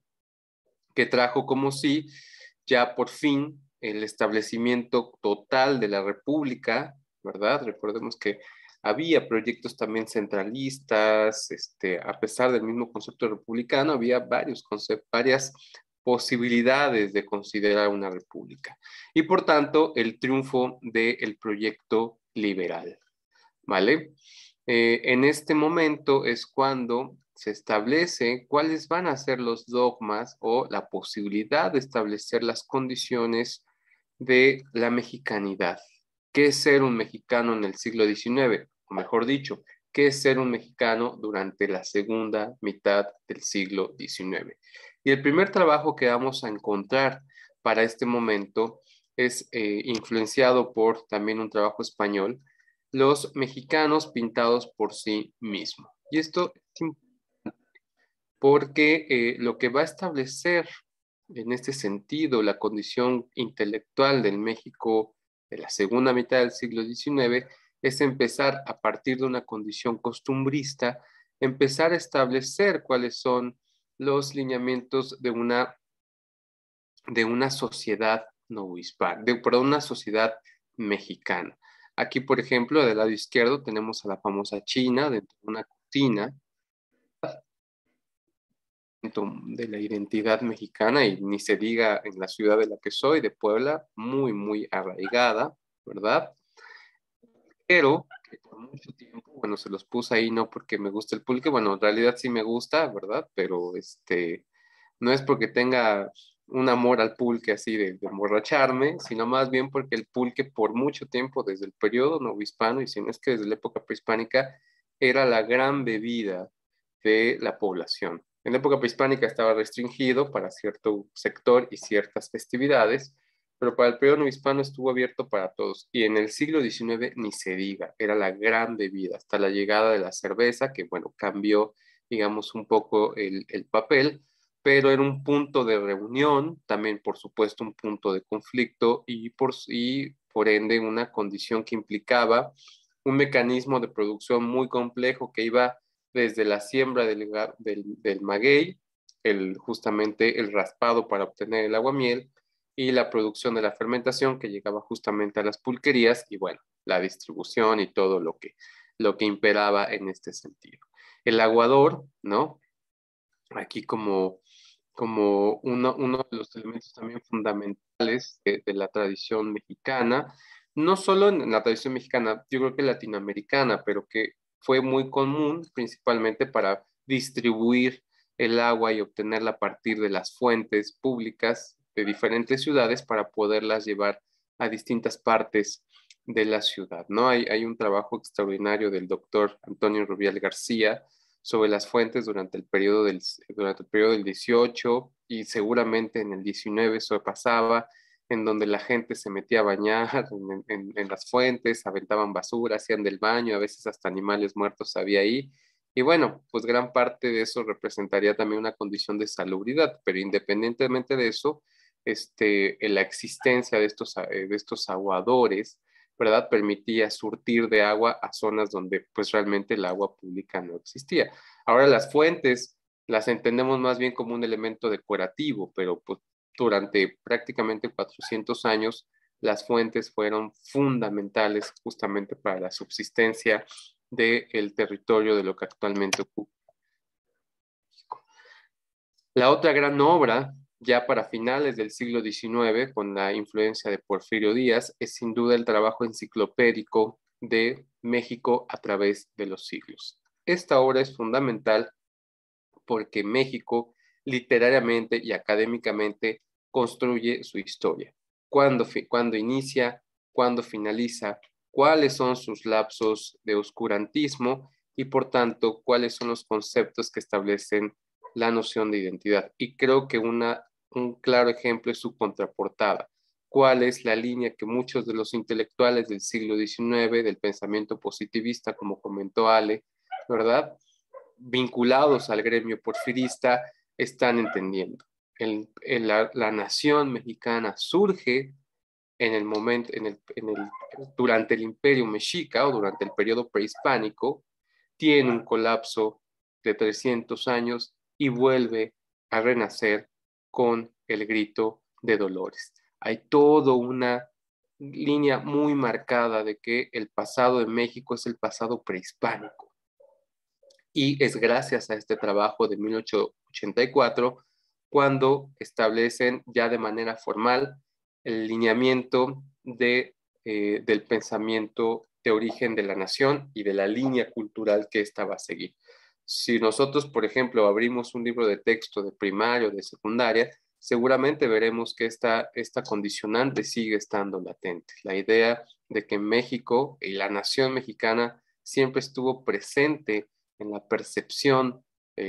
Que trajo como si ya por fin el establecimiento total de la República, ¿verdad? Recordemos que había proyectos también centralistas, este, a pesar del mismo concepto republicano, había varios conceptos, varias posibilidades de considerar una república. Y por tanto, el triunfo del proyecto liberal, ¿vale? Eh, en este momento es cuando se establece cuáles van a ser los dogmas o la posibilidad de establecer las condiciones de la mexicanidad. ¿Qué es ser un mexicano en el siglo diecinueve? O mejor dicho, ¿qué es ser un mexicano durante la segunda mitad del siglo diecinueve? Y el primer trabajo que vamos a encontrar para este momento es eh, influenciado por también un trabajo español, Los mexicanos pintados por sí mismos. Y esto es importante porque eh, lo que va a establecer en este sentido la condición intelectual del México de la segunda mitad del siglo diecinueve es empezar a partir de una condición costumbrista, empezar a establecer cuáles son los lineamientos de una, de una sociedad novohispana, de, perdón, una sociedad mexicana. Aquí, por ejemplo, del lado izquierdo tenemos a la famosa China dentro de una cortina de la identidad mexicana y ni se diga en la ciudad de la que soy, de Puebla, muy, muy arraigada, ¿verdad? Pero que por mucho tiempo, bueno, se los puse ahí no porque me gusta el pulque, bueno, en realidad sí me gusta, ¿verdad? Pero este, no es porque tenga un amor al pulque así de, de emborracharme, sino más bien porque el pulque por mucho tiempo, desde el periodo novohispano, y si no es que desde la época prehispánica, era la gran bebida de la población. En la época prehispánica estaba restringido para cierto sector y ciertas festividades, pero para el periodo novohispano estuvo abierto para todos. Y en el siglo diecinueve ni se diga, era la gran bebida, hasta la llegada de la cerveza, que bueno, cambió, digamos, un poco el, el papel, pero era un punto de reunión, también por supuesto un punto de conflicto y por, y por ende una condición que implicaba un mecanismo de producción muy complejo que iba desde la siembra del, del, del maguey, el, justamente el raspado para obtener el aguamiel y la producción de la fermentación que llegaba justamente a las pulquerías y bueno, la distribución y todo lo que, lo que imperaba en este sentido. El aguador, ¿no? Aquí como como uno, uno de los elementos también fundamentales de, de la tradición mexicana, no solo en la tradición mexicana, yo creo que latinoamericana, pero que fue muy común principalmente para distribuir el agua y obtenerla a partir de las fuentes públicas de diferentes ciudades para poderlas llevar a distintas partes de la ciudad, ¿no? Hay, hay un trabajo extraordinario del doctor Antonio Rubial García sobre las fuentes durante el periodo del, durante el periodo del dieciocho y seguramente en el diecinueve eso pasaba, en donde la gente se metía a bañar en, en, en las fuentes, aventaban basura, hacían del baño, a veces hasta animales muertos había ahí. Y bueno, pues gran parte de eso representaría también una condición de salubridad, pero independientemente de eso, este, la existencia de estos, de estos aguadores, ¿verdad? Permitía surtir de agua a zonas donde pues realmente el agua pública no existía. Ahora las fuentes las entendemos más bien como un elemento decorativo, pero pues durante prácticamente cuatrocientos años las fuentes fueron fundamentales justamente para la subsistencia del territorio de lo que actualmente ocupa. La otra gran obra, ya para finales del siglo diecinueve, con la influencia de Porfirio Díaz, es sin duda el trabajo enciclopédico de México a través de los siglos. Esta obra es fundamental porque México literariamente y académicamente construye su historia. ¿Cuándo, cuándo inicia? ¿Cuándo finaliza? ¿Cuáles son sus lapsos de oscurantismo? Y por tanto, ¿cuáles son los conceptos que establecen la noción de identidad? Y creo que una, un claro ejemplo es su contraportada. ¿Cuál es la línea que muchos de los intelectuales del siglo diecinueve, del pensamiento positivista, como comentó Ale, ¿verdad?, vinculados al gremio porfirista, están entendiendo? El, el, la, la nación mexicana surge en el momento, en el, en el, durante el imperio mexica o durante el periodo prehispánico, tiene un colapso de trescientos años y vuelve a renacer con el grito de Dolores. Hay toda una línea muy marcada de que el pasado de México es el pasado prehispánico. Y es gracias a este trabajo de mil ochocientos ochenta y cuatro cuando establecen ya de manera formal el lineamiento de, eh, del pensamiento de origen de la nación y de la línea cultural que ésta va a seguir. Si nosotros, por ejemplo, abrimos un libro de texto de primaria o de secundaria, seguramente veremos que esta, esta condicionante sigue estando latente. La idea de que México y la nación mexicana siempre estuvo presente en la percepción,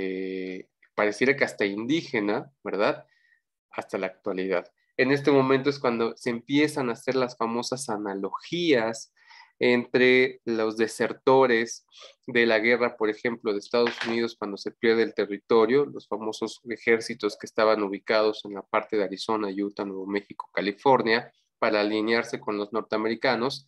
eh, pareciera que hasta indígena, ¿verdad?, hasta la actualidad. En este momento es cuando se empiezan a hacer las famosas analogías entre los desertores de la guerra, por ejemplo, de Estados Unidos cuando se pierde el territorio, los famosos ejércitos que estaban ubicados en la parte de Arizona, Utah, Nuevo México, California, para alinearse con los norteamericanos,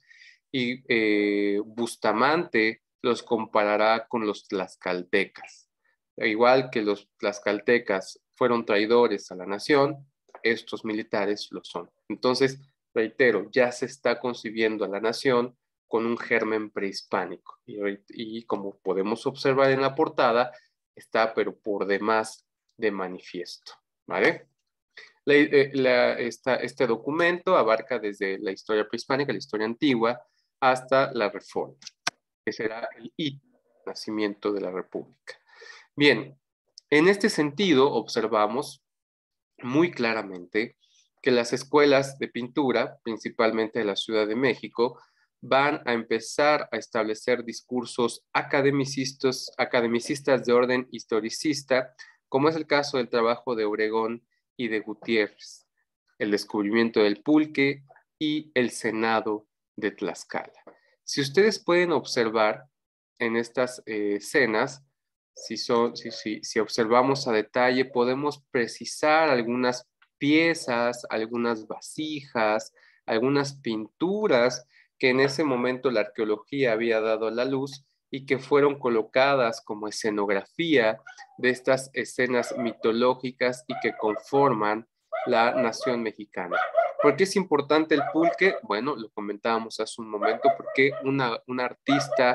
y eh, Bustamante los comparará con los tlaxcaltecas. Igual que los tlaxcaltecas fueron traidores a la nación, estos militares lo son. Entonces, reitero, ya se está concibiendo a la nación con un germen prehispánico. Y, y como podemos observar en la portada, está pero por demás de manifiesto, ¿vale? La, la, esta, este documento abarca desde la historia prehispánica, la historia antigua, hasta la Reforma, que será el hito del nacimiento de la República. Bien, en este sentido observamos muy claramente que las escuelas de pintura, principalmente de la Ciudad de México, van a empezar a establecer discursos academicistas, academicistas de orden historicista, como es el caso del trabajo de Obregón y de Gutiérrez, el descubrimiento del pulque y el Senado de Tlaxcala. Si ustedes pueden observar en estas eh, escenas, si, son, si, si, si observamos a detalle, podemos precisar algunas piezas, algunas vasijas, algunas pinturas que en ese momento la arqueología había dado a la luz y que fueron colocadas como escenografía de estas escenas mitológicas y que conforman la nación mexicana. ¿Por qué es importante el pulque? Bueno, lo comentábamos hace un momento, porque una, una artista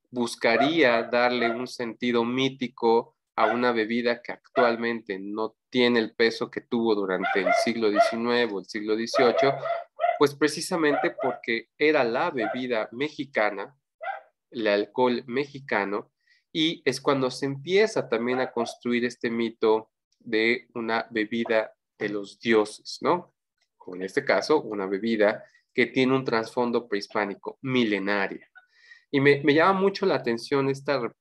buscaría darle un sentido mítico a una bebida que actualmente no tiene el peso que tuvo durante el siglo diecinueve o el siglo dieciocho, pues precisamente porque era la bebida mexicana, el alcohol mexicano, y es cuando se empieza también a construir este mito de una bebida de los dioses, ¿no? O en este caso, una bebida que tiene un trasfondo prehispánico, milenaria. Y me, me llama mucho la atención esta,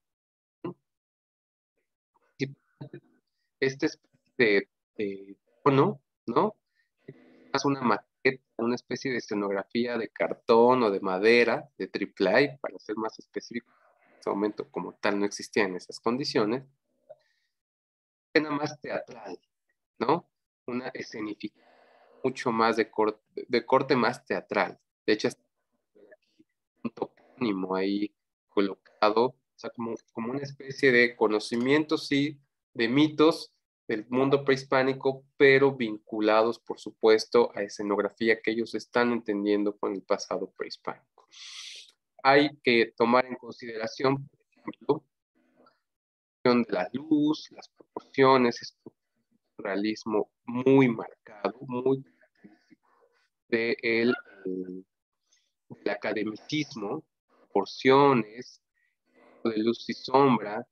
este de, de tono, ¿no? Es una maqueta, una especie de escenografía de cartón o de madera, de triple A, para ser más específico. En ese momento, como tal, no existían esas condiciones. Escena más teatral, ¿no? Una escenificación mucho más de corte, de corte más teatral. De hecho, está un topónimo ahí colocado, o sea, como, como una especie de conocimiento, sí, de mitos del mundo prehispánico, pero vinculados, por supuesto, a escenografía que ellos están entendiendo con el pasado prehispánico. Hay que tomar en consideración, por ejemplo, de la luz, las proporciones, es un realismo muy marcado, muy característico de el, el, del academicismo, porciones, de luz y sombra,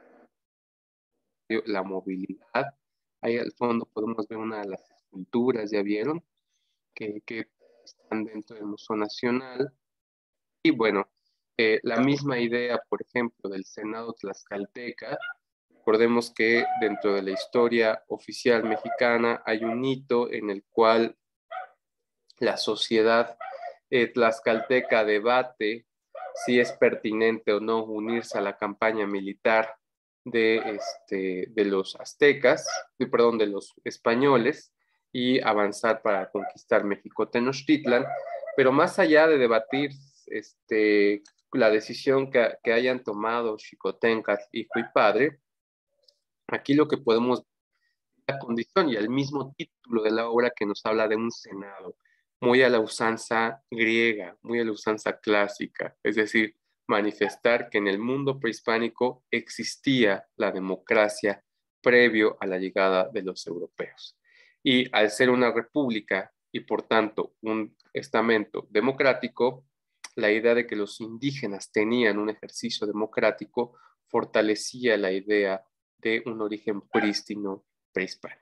la movilidad. Ahí al fondo podemos ver una de las esculturas, ¿ya vieron? Que, que están dentro del Museo Nacional. Y bueno, eh, la misma idea, por ejemplo, del Senado Tlaxcalteca. Recordemos que dentro de la historia oficial mexicana hay un hito en el cual la sociedad eh, tlaxcalteca debate si es pertinente o no unirse a la campaña militar de, este, de los aztecas, de, perdón, de los españoles y avanzar para conquistar México Tenochtitlan. Pero más allá de debatir este, la decisión que, que hayan tomado Xicoténcatl, hijo y padre, aquí lo que podemos ver la condición y el mismo título de la obra que nos habla de un senado, muy a la usanza griega, muy a la usanza clásica, es decir, manifestar que en el mundo prehispánico existía la democracia previo a la llegada de los europeos. Y al ser una república y por tanto un estamento democrático, la idea de que los indígenas tenían un ejercicio democrático fortalecía la idea de un origen prístino prehispánico.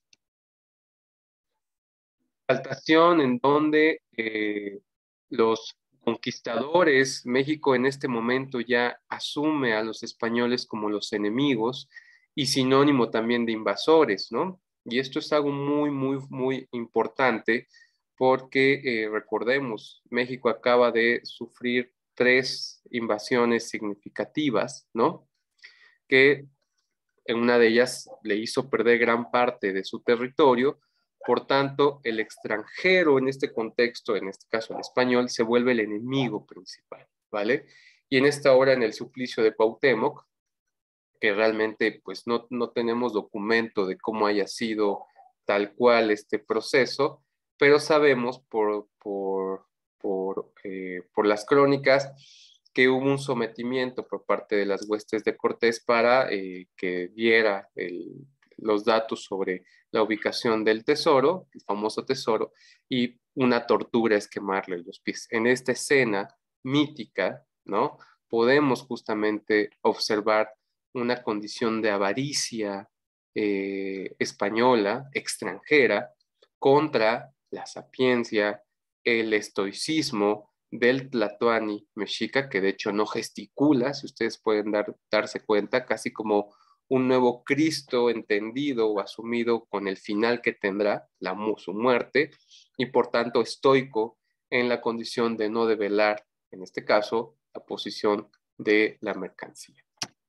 Exaltación en donde eh, los conquistadores, México en este momento ya asume a los españoles como los enemigos y sinónimo también de invasores, ¿no? Y esto es algo muy, muy, muy importante porque eh, recordemos, México acaba de sufrir tres invasiones significativas, ¿no? Que en una de ellas le hizo perder gran parte de su territorio. Por tanto, el extranjero en este contexto, en este caso el español, se vuelve el enemigo principal, ¿vale? Y en esta obra, en el suplicio de Cuauhtémoc, que realmente pues no, no tenemos documento de cómo haya sido tal cual este proceso, pero sabemos por, por, por, eh, por las crónicas que hubo un sometimiento por parte de las huestes de Cortés para eh, que diera el, los datos sobre la ubicación del tesoro, el famoso tesoro, y una tortura es quemarle los pies. En esta escena mítica, ¿no? Podemos justamente observar una condición de avaricia eh, española, extranjera, contra la sapiencia, el estoicismo del tlatoani mexica, que de hecho no gesticula, si ustedes pueden dar, darse cuenta, casi como un nuevo Cristo entendido o asumido con el final que tendrá, la, su muerte, y por tanto estoico en la condición de no develar, en este caso, la posición de la mercancía.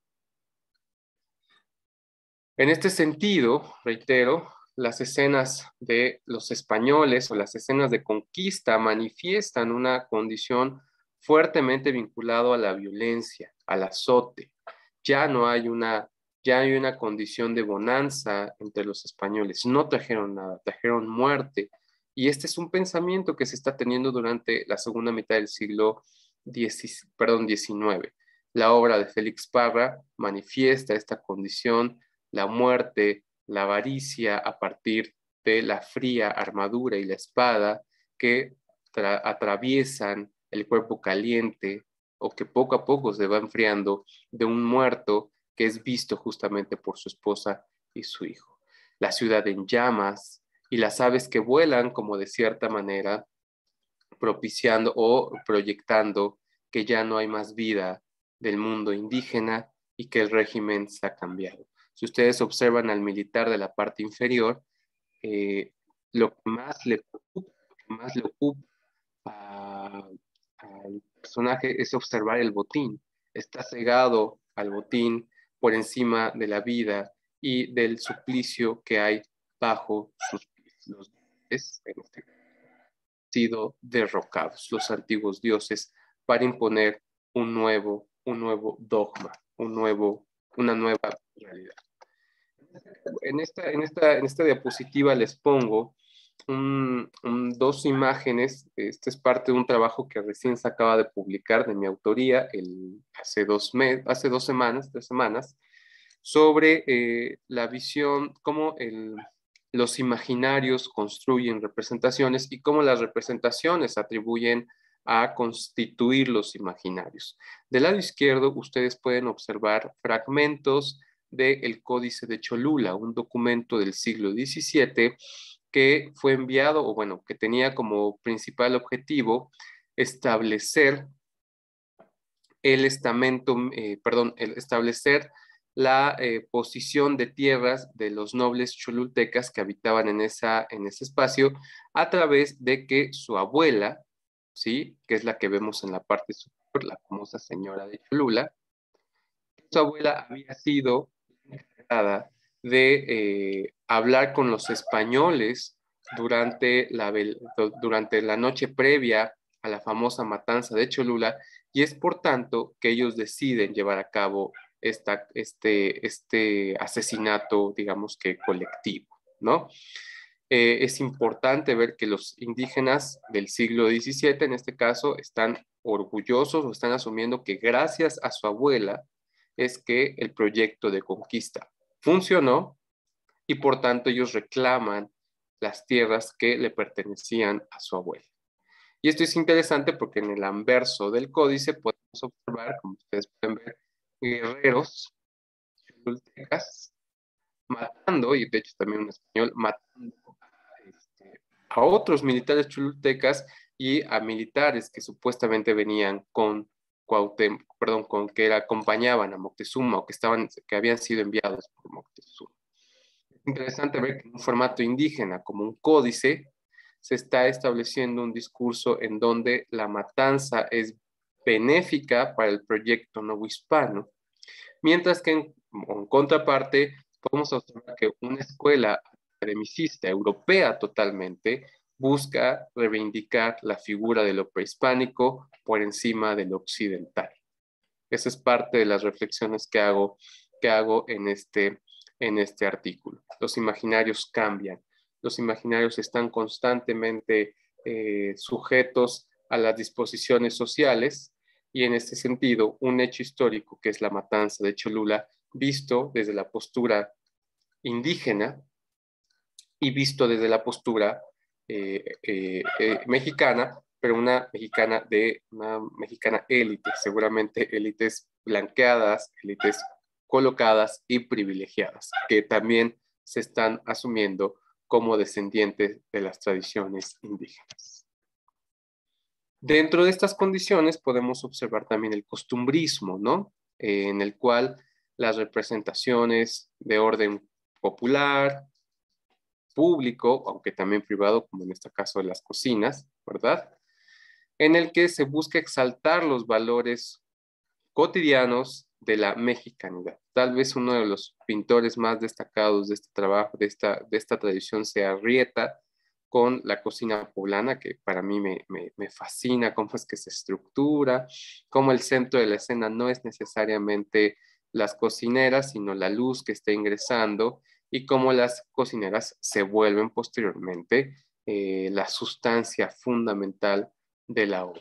En este sentido, reitero, las escenas de los españoles o las escenas de conquista manifiestan una condición fuertemente vinculada a la violencia, al azote. Ya no hay una, ya hay una condición de bonanza entre los españoles. No trajeron nada, trajeron muerte. Y este es un pensamiento que se está teniendo durante la segunda mitad del siglo diecinueve. La obra de Félix Parra manifiesta esta condición, la muerte, la avaricia a partir de la fría armadura y la espada que atraviesan el cuerpo caliente o que poco a poco se va enfriando de un muerto que es visto justamente por su esposa y su hijo. La ciudad en llamas y las aves que vuelan como de cierta manera propiciando o proyectando que ya no hay más vida del mundo indígena y que el régimen se ha cambiado. Si ustedes observan al militar de la parte inferior, eh, lo que más le preocupa, lo que más le ocupa a, al personaje es observar el botín. Está cegado al botín por encima de la vida y del suplicio que hay bajo sus pies. Los dioses, en este caso, han sido derrocados, los antiguos dioses, para imponer un nuevo, un nuevo dogma, un nuevo, una nueva realidad. En esta, en esta, en esta diapositiva les pongo un, un, dos imágenes. Este es parte de un trabajo que recién se acaba de publicar de mi autoría el, hace, dos mes, hace dos semanas, tres semanas, sobre eh, la visión, cómo el, los imaginarios construyen representaciones y cómo las representaciones atribuyen a constituir los imaginarios. Del lado izquierdo, ustedes pueden observar fragmentos del Códice de Cholula, un documento del siglo diecisiete que fue enviado, o bueno, que tenía como principal objetivo establecer el estamento, eh, perdón, el establecer la eh, posición de tierras de los nobles cholultecas que habitaban en, esa, en ese espacio a través de que su abuela, ¿sí?, que es la que vemos en la parte superior, la famosa señora de Cholula, su abuela había sido encargada de eh, hablar con los españoles durante la, durante la noche previa a la famosa matanza de Cholula, y es por tanto que ellos deciden llevar a cabo esta, este, este asesinato, digamos que colectivo, ¿no? Eh, es importante ver que los indígenas del siglo diecisiete, en este caso, están orgullosos o están asumiendo que gracias a su abuela es que el proyecto de conquista funcionó y por tanto ellos reclaman las tierras que le pertenecían a su abuela. Y esto es interesante porque en el anverso del códice podemos observar, como ustedes pueden ver, guerreros cholultecas matando, y de hecho también un español, matando a, este, a otros militares cholultecas y a militares que supuestamente venían con Cuauhtémoc, perdón, con que era, acompañaban a Moctezuma o que, estaban, que habían sido enviados por Moctezuma. Es interesante ver que en un formato indígena como un códice se está estableciendo un discurso en donde la matanza es benéfica para el proyecto novohispano, mientras que en, en contraparte podemos observar que una escuela academicista europea totalmente busca reivindicar la figura de lo prehispánico por encima de lo occidental. Esa es parte de las reflexiones que hago, que hago en, este, en este artículo. Los imaginarios cambian, los imaginarios están constantemente eh, sujetos a las disposiciones sociales y en este sentido un hecho histórico que es la matanza de Cholula visto desde la postura indígena y visto desde la postura eh, eh, eh, mexicana, pero una mexicana de una mexicana élite, seguramente élites blanqueadas, élites colocadas y privilegiadas, que también se están asumiendo como descendientes de las tradiciones indígenas. Dentro de estas condiciones podemos observar también el costumbrismo, ¿no? Eh, en el cual las representaciones de orden popular, público, aunque también privado, como en este caso de las cocinas, ¿verdad?, en el que se busca exaltar los valores cotidianos de la mexicanidad. Tal vez uno de los pintores más destacados de este trabajo, de esta, de esta tradición, sea Arrieta, con la cocina poblana, que para mí me, me, me fascina cómo es que se estructura, cómo el centro de la escena no es necesariamente las cocineras, sino la luz que está ingresando, y cómo las cocineras se vuelven posteriormente eh, la sustancia fundamental de la obra.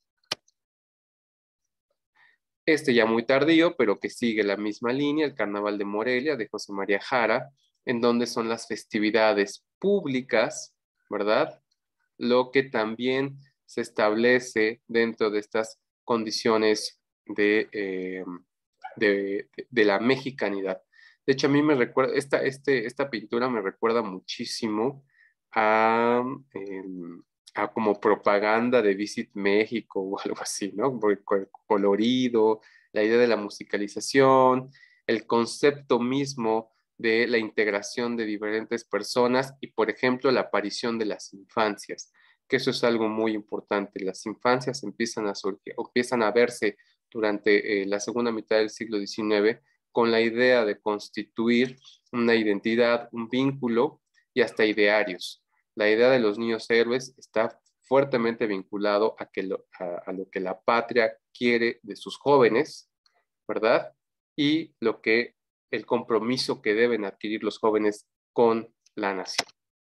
Este ya muy tardío, pero que sigue la misma línea, el Carnaval de Morelia, de José María Jara, en donde son las festividades públicas, ¿verdad? Lo que también se establece dentro de estas condiciones de, eh, de, de la mexicanidad. De hecho, a mí me recuerda, esta, este, esta pintura me recuerda muchísimo a, eh, a como propaganda de Visit México o algo así, ¿no? Porque el colorido, la idea de la musicalización, el concepto mismo de la integración de diferentes personas y, por ejemplo, la aparición de las infancias, que eso es algo muy importante. Las infancias empiezan a surgir, empiezan a verse durante eh, la segunda mitad del siglo diecinueve con la idea de constituir una identidad, un vínculo y hasta idearios. La idea de los niños héroes está fuertemente vinculado a, que lo, a, a lo que la patria quiere de sus jóvenes, ¿verdad? Y lo que el compromiso que deben adquirir los jóvenes con la nación.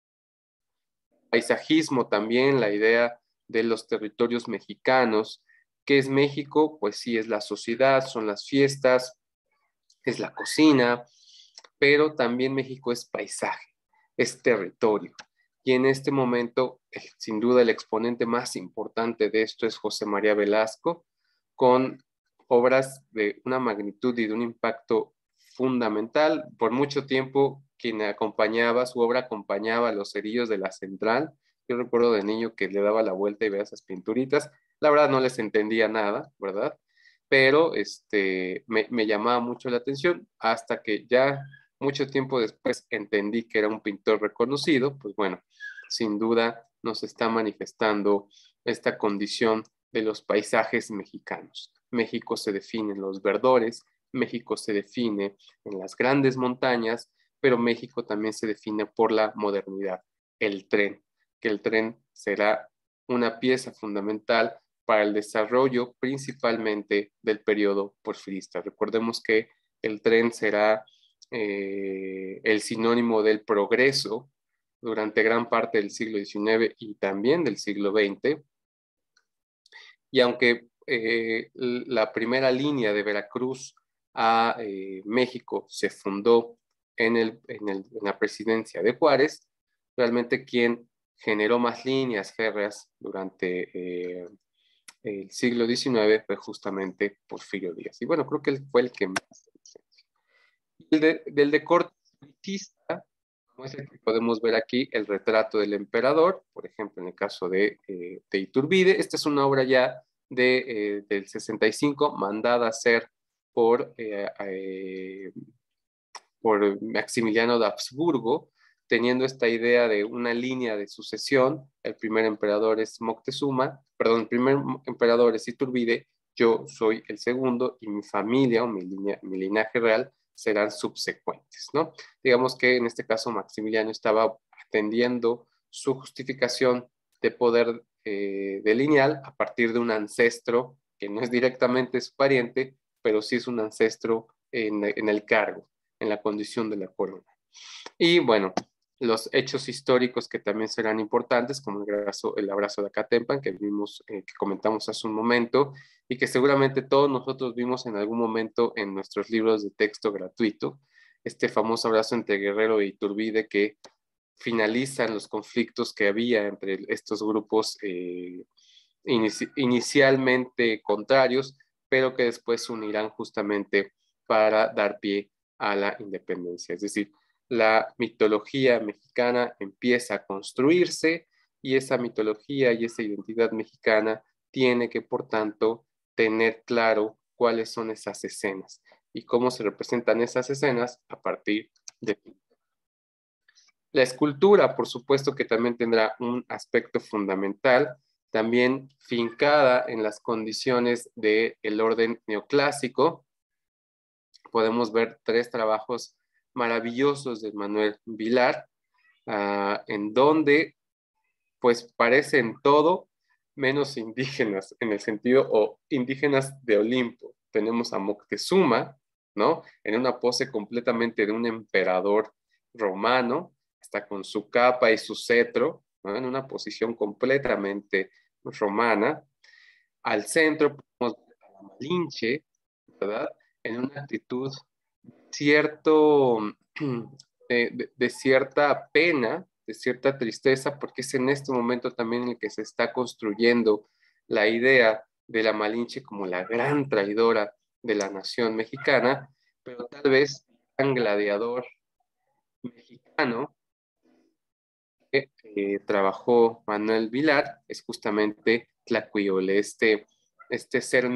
Paisajismo también, la idea de los territorios mexicanos. ¿Qué es México? Pues sí, es la sociedad, son las fiestas, es la cocina, pero también México es paisaje, es territorio. Y en este momento, sin duda, el exponente más importante de esto es José María Velasco, con obras de una magnitud y de un impacto fundamental. Por mucho tiempo, quien acompañaba, su obra acompañaba a los cerillos de la central. Yo recuerdo de niño que le daba la vuelta y veía esas pinturitas. La verdad no les entendía nada, ¿verdad? Pero este, me, me llamaba mucho la atención hasta que ya mucho tiempo después entendí que era un pintor reconocido. Pues bueno, sin duda nos está manifestando esta condición de los paisajes mexicanos. México se define en los verdores, México se define en las grandes montañas, pero México también se define por la modernidad, el tren, que el tren será una pieza fundamental para el desarrollo principalmente del periodo porfirista. Recordemos que el tren será eh, el sinónimo del progreso durante gran parte del siglo diecinueve y también del siglo veinte. Y aunque eh, la primera línea de Veracruz a eh, México se fundó en, el, en, el, en la presidencia de Juárez, realmente quien generó más líneas férreas durante eh, el siglo diecinueve fue justamente Porfirio Díaz. Y bueno, creo que él fue el que más. El de, del de corte espiritista, como es el que podemos ver aquí, el retrato del emperador, por ejemplo, en el caso de, eh, de Iturbide. Esta es una obra ya de, eh, del sesenta y cinco, mandada a hacer por, eh, eh, por Maximiliano de Habsburgo, teniendo esta idea de una línea de sucesión. El primer emperador es Moctezuma, perdón, el primer emperador es Iturbide, yo soy el segundo y mi familia o mi, línea, mi linaje real serán subsecuentes, ¿no? Digamos que en este caso Maximiliano estaba atendiendo su justificación de poder eh, de lineal a partir de un ancestro que no es directamente su pariente, pero sí es un ancestro en, en el cargo, en la condición de la corona. Y bueno, los hechos históricos que también serán importantes, como el abrazo, el abrazo de Acatempan, que vimos, eh, que comentamos hace un momento, y que seguramente todos nosotros vimos en algún momento en nuestros libros de texto gratuito, este famoso abrazo entre Guerrero e Iturbide que finalizan los conflictos que había entre estos grupos eh, inici inicialmente contrarios, pero que después se unirán justamente para dar pie a la independencia. Es decir, la mitología mexicana empieza a construirse y esa mitología y esa identidad mexicana tiene que, por tanto, tener claro cuáles son esas escenas y cómo se representan esas escenas a partir de la escultura. Por supuesto que también tendrá un aspecto fundamental, también fincada en las condiciones del orden neoclásico. Podemos ver tres trabajos maravillosos de Manuel Vilar, uh, en donde pues parecen todo menos indígenas, en el sentido, o indígenas de Olimpo. Tenemos a Moctezuma, ¿no? En una pose completamente de un emperador romano, hasta con su capa y su cetro, ¿no? En una posición completamente romana. Al centro podemos ver a la Malinche, ¿verdad? En una actitud cierto, de, de, de cierta pena, de cierta tristeza, porque es en este momento también en el que se está construyendo la idea de la Malinche como la gran traidora de la nación mexicana, pero tal vez el gran gladiador mexicano que eh, trabajó Manuel Vilar es justamente Tlacuiole, este, este ser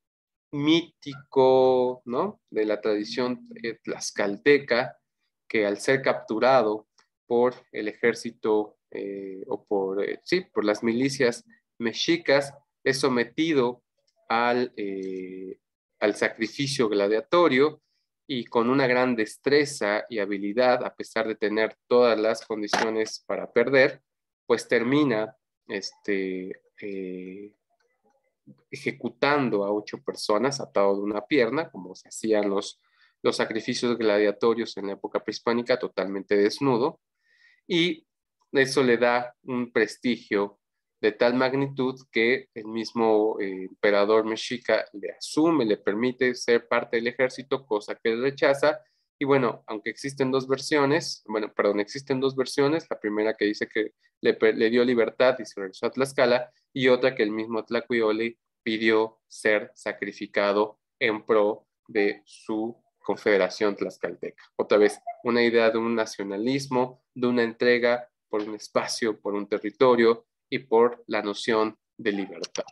mítico, ¿no?, de la tradición eh, tlaxcalteca, que al ser capturado por el ejército eh, o por, eh, sí, por las milicias mexicas, es sometido al, eh, al sacrificio gladiatorio y con una gran destreza y habilidad, a pesar de tener todas las condiciones para perder, pues termina este, eh, ejecutando a ocho personas atado de una pierna, como se hacían los, los sacrificios gladiatorios en la época prehispánica, totalmente desnudo, y eso le da un prestigio de tal magnitud que el mismo eh, emperador mexica le asume, le permite ser parte del ejército, cosa que él rechaza. Y bueno, aunque existen dos versiones, bueno, perdón, existen dos versiones, la primera que dice que le, le dio libertad y se regresó a Tlaxcala, y otra que el mismo Tlacuiole pidió ser sacrificado en pro de su confederación tlaxcalteca. Otra vez, una idea de un nacionalismo, de una entrega por un espacio, por un territorio y por la noción de libertad.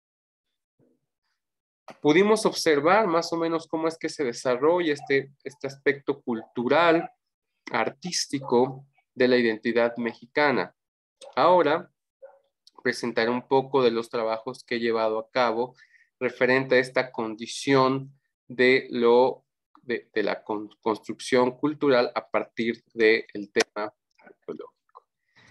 Pudimos observar más o menos cómo es que se desarrolla este, este aspecto cultural, artístico de la identidad mexicana. Ahora presentaré un poco de los trabajos que he llevado a cabo referente a esta condición de, lo, de, de la con, construcción cultural a partir del tema arqueológico.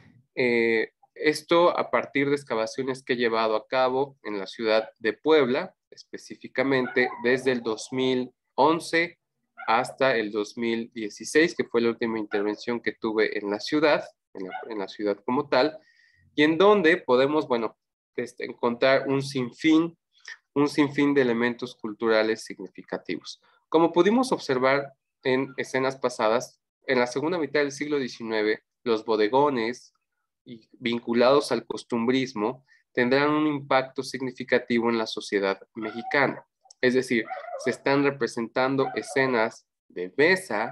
Eh, esto a partir de excavaciones que he llevado a cabo en la ciudad de Puebla, específicamente desde el dos mil once hasta el dos mil dieciséis, que fue la última intervención que tuve en la ciudad, en la, en la ciudad como tal, y en donde podemos, bueno, este, encontrar un sinfín, un sinfín de elementos culturales significativos. Como pudimos observar en escenas pasadas, en la segunda mitad del siglo diecinueve, los bodegones y vinculados al costumbrismo tendrán un impacto significativo en la sociedad mexicana. Es decir, se están representando escenas de mesa,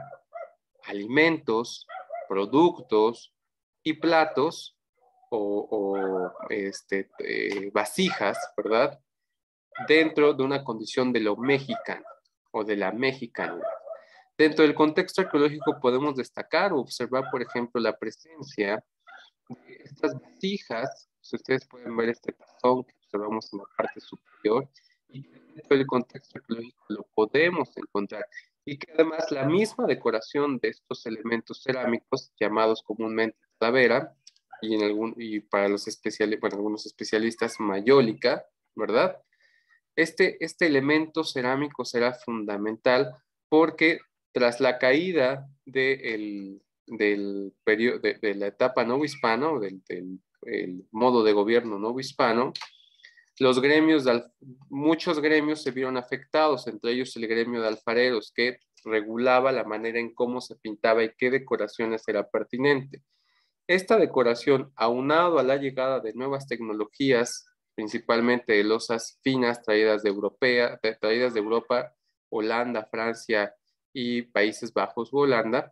alimentos, productos y platos o, o este, eh, vasijas, ¿verdad?, dentro de una condición de lo mexicano o de la mexicanidad. Dentro del contexto arqueológico podemos destacar o observar, por ejemplo, la presencia de estas vasijas. Si ustedes pueden ver este tazón que observamos en la parte superior, y dentro del contexto arqueológico lo podemos encontrar, y que además la misma decoración de estos elementos cerámicos, llamados comúnmente talavera, y, en algún, y para los especialistas, bueno, algunos especialistas, mayólica, ¿verdad? Este, este elemento cerámico será fundamental porque tras la caída de, el, del periodo, de, de la etapa novohispano, del, del el modo de gobierno novohispano, los gremios, de, muchos gremios se vieron afectados, entre ellos el gremio de alfareros, que regulaba la manera en cómo se pintaba y qué decoraciones era pertinente. Esta decoración, aunado a la llegada de nuevas tecnologías, principalmente de losas finas traídas de, Europea, traídas de Europa, Holanda, Francia y Países Bajos u Holanda,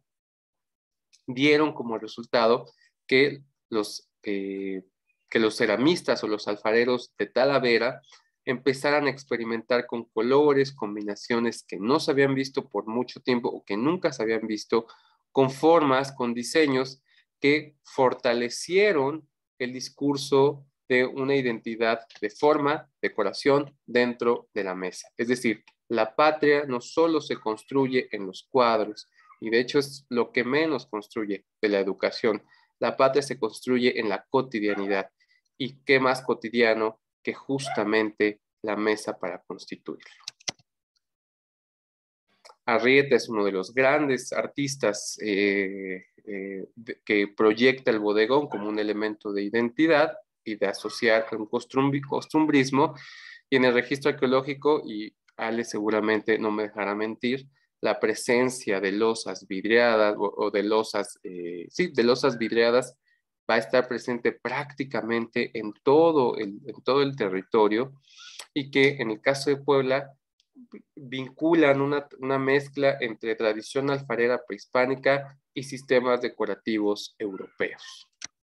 dieron como resultado que los, eh, que los ceramistas o los alfareros de Talavera empezaran a experimentar con colores, combinaciones que no se habían visto por mucho tiempo o que nunca se habían visto, con formas, con diseños que fortalecieron el discurso de una identidad de forma, decoración dentro de la mesa. Es decir, la patria no solo se construye en los cuadros, y de hecho es lo que menos construye de la educación. La patria se construye en la cotidianidad. ¿Y qué más cotidiano que justamente la mesa para constituirlo? Arrieta es uno de los grandes artistas eh, eh, de, que proyecta el bodegón como un elemento de identidad y de asociar un costumbrismo. Y en el registro arqueológico, y Ale seguramente no me dejará mentir, la presencia de losas vidriadas o, o de losas, eh, sí, de losas vidriadas va a estar presente prácticamente en todo el, en todo el territorio. y que en el caso de Puebla vinculan una, una mezcla entre tradición alfarera prehispánica y sistemas decorativos europeos.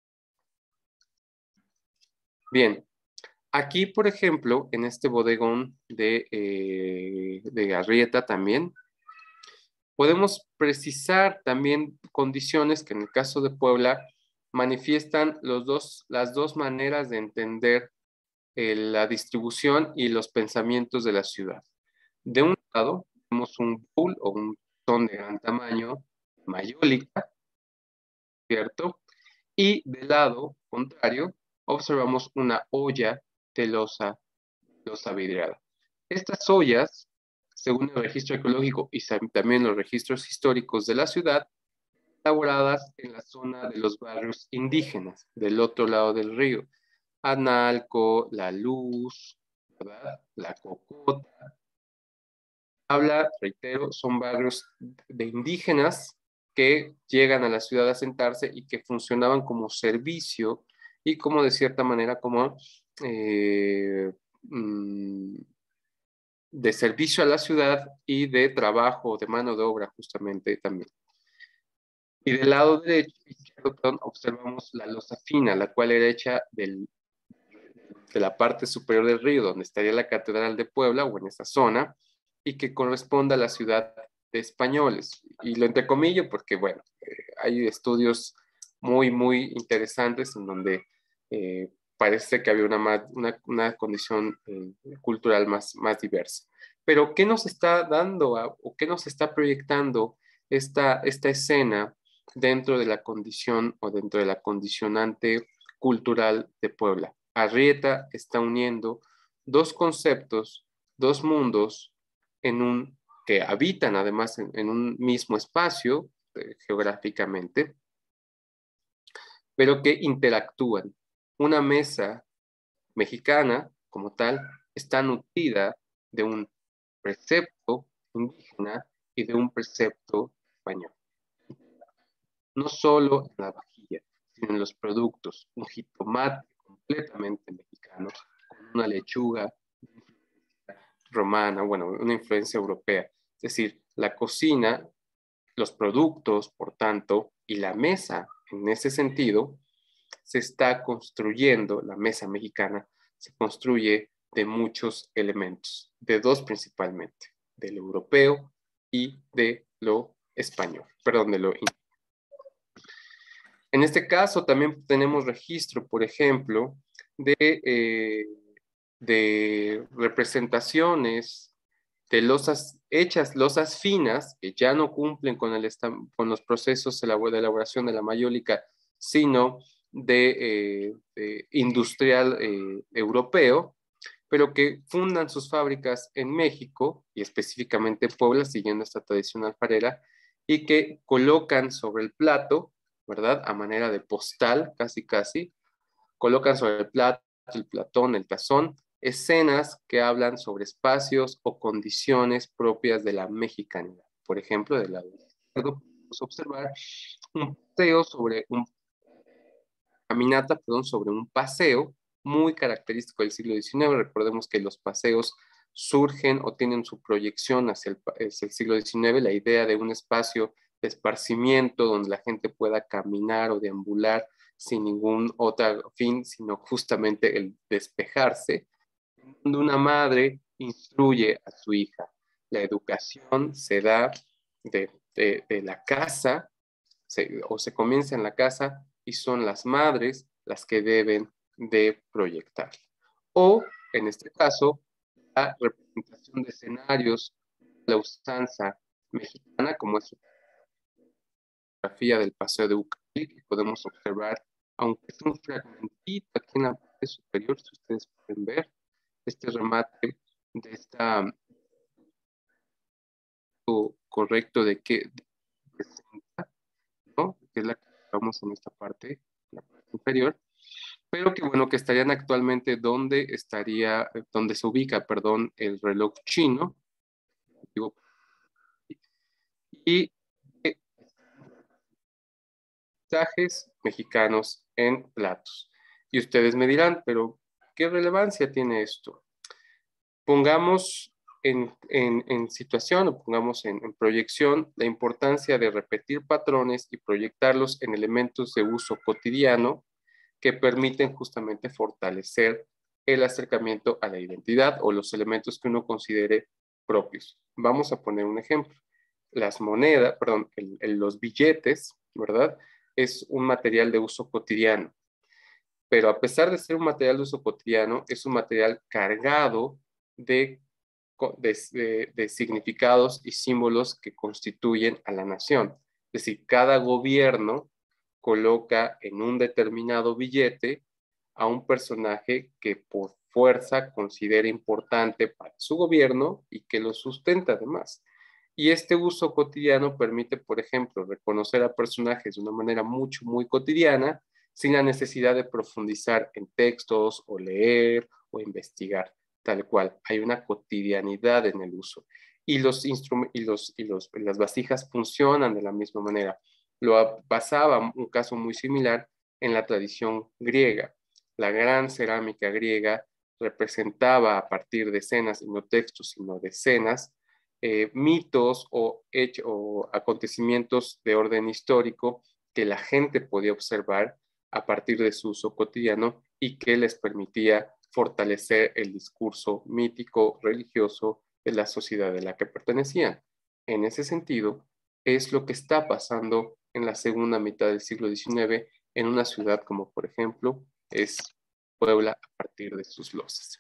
Bien, aquí, por ejemplo, en este bodegón de, eh, de Arrieta también, podemos precisar también condiciones que en el caso de Puebla manifiestan los dos, las dos maneras de entender eh, la distribución y los pensamientos de la ciudad. De un lado, tenemos un bowl o un ton de gran tamaño, mayólica, ¿cierto? Y del lado contrario, observamos una olla de losa, losa vidriada. Estas ollas, según el registro arqueológico y también los registros históricos de la ciudad, elaboradas en la zona de los barrios indígenas, del otro lado del río. Analco, La Luz, ¿verdad? La Cocota. Habla, reitero, son barrios de indígenas que llegan a la ciudad a asentarse y que funcionaban como servicio y como de cierta manera como eh, mm, de servicio a la ciudad y de trabajo, de mano de obra justamente también. Y del lado derecho, izquierdo, perdón, observamos la losa fina, la cual era hecha del, de la parte superior del río, donde estaría la Catedral de Puebla, o en esa zona, y que corresponde a la ciudad de españoles. Y lo entrecomillo porque, bueno, eh, hay estudios muy, muy interesantes en donde eh, parece que había una, más, una, una condición eh, cultural más, más diversa. Pero, ¿qué nos está dando a, o qué nos está proyectando esta, esta escena dentro de la condición o dentro de la condicionante cultural de Puebla? Arrieta está uniendo dos conceptos, dos mundos en un, que habitan además en, en un mismo espacio eh, geográficamente, pero que interactúan. Una mesa mexicana, como tal, está nutrida de un precepto indígena y de un precepto español. No solo en la vajilla, sino en los productos. Un jitomate completamente mexicano, con una lechuga romana, bueno, una influencia europea. Es decir, la cocina, los productos, por tanto, y la mesa, en ese sentido, se está construyendo, la mesa mexicana se construye de muchos elementos, de dos principalmente, del europeo y de lo español, perdón, de lo indígena. En este caso también tenemos registro, por ejemplo, de, eh, de representaciones de losas hechas, losas finas, que ya no cumplen con, el, con los procesos de elaboración de la mayólica, sino de, eh, de industrial eh, europeo, pero que fundan sus fábricas en México, y específicamente Puebla, siguiendo esta tradición alfarera, y que colocan sobre el plato, ¿verdad? A manera de postal, casi casi, colocan sobre el plato, el platón, el tazón, escenas que hablan sobre espacios o condiciones propias de la mexicanidad. Por ejemplo, del lado izquierdo podemos observar un paseo sobre un caminata, perdón, sobre un paseo muy característico del siglo diecinueve. Recordemos que los paseos surgen o tienen su proyección hacia el, hacia el siglo diecinueve, la idea de un espacio de esparcimiento donde la gente pueda caminar o deambular sin ningún otro fin, sino justamente el despejarse, donde una madre instruye a su hija. La educación se da de, de, de la casa, se, o se comienza en la casa, y son las madres las que deben de proyectar. O, en este caso, la representación de escenarios, la usanza mexicana, como es la fotografía del Paseo de Ucayali, que podemos observar, aunque es un fragmentito aquí en la parte superior, si ustedes pueden ver, este remate de esta correcto de que presenta, ¿no? Que es la que vamos en esta parte, la parte inferior, pero que bueno, que estarían actualmente donde estaría, donde se ubica, perdón, el reloj chino, digo, y mensajes mexicanos en platos. Y ustedes me dirán, pero ¿qué relevancia tiene esto? Pongamos en, en, en situación o pongamos en, en proyección la importancia de repetir patrones y proyectarlos en elementos de uso cotidiano que permiten justamente fortalecer el acercamiento a la identidad o los elementos que uno considere propios. Vamos a poner un ejemplo. Las monedas, perdón, el, el, los billetes, ¿verdad? Es un material de uso cotidiano. Pero a pesar de ser un material de uso cotidiano, es un material cargado de, de, de, de significados y símbolos que constituyen a la nación. Es decir, cada gobierno coloca en un determinado billete a un personaje que por fuerza considera importante para su gobierno y que lo sustenta además. Y este uso cotidiano permite, por ejemplo, reconocer a personajes de una manera mucho, muy cotidiana, sin la necesidad de profundizar en textos o leer o investigar, tal cual. Hay una cotidianidad en el uso. Y, los y, los, y los, las vasijas funcionan de la misma manera. Lo pasaba un caso muy similar en la tradición griega. La gran cerámica griega representaba a partir de escenas, y no textos, sino de escenas, eh, mitos o, hecho, o acontecimientos de orden histórico que la gente podía observar a partir de su uso cotidiano y que les permitía fortalecer el discurso mítico religioso de la sociedad de la que pertenecían. En ese sentido, es lo que está pasando en la segunda mitad del siglo diecinueve en una ciudad como, por ejemplo, es Puebla a partir de sus losas.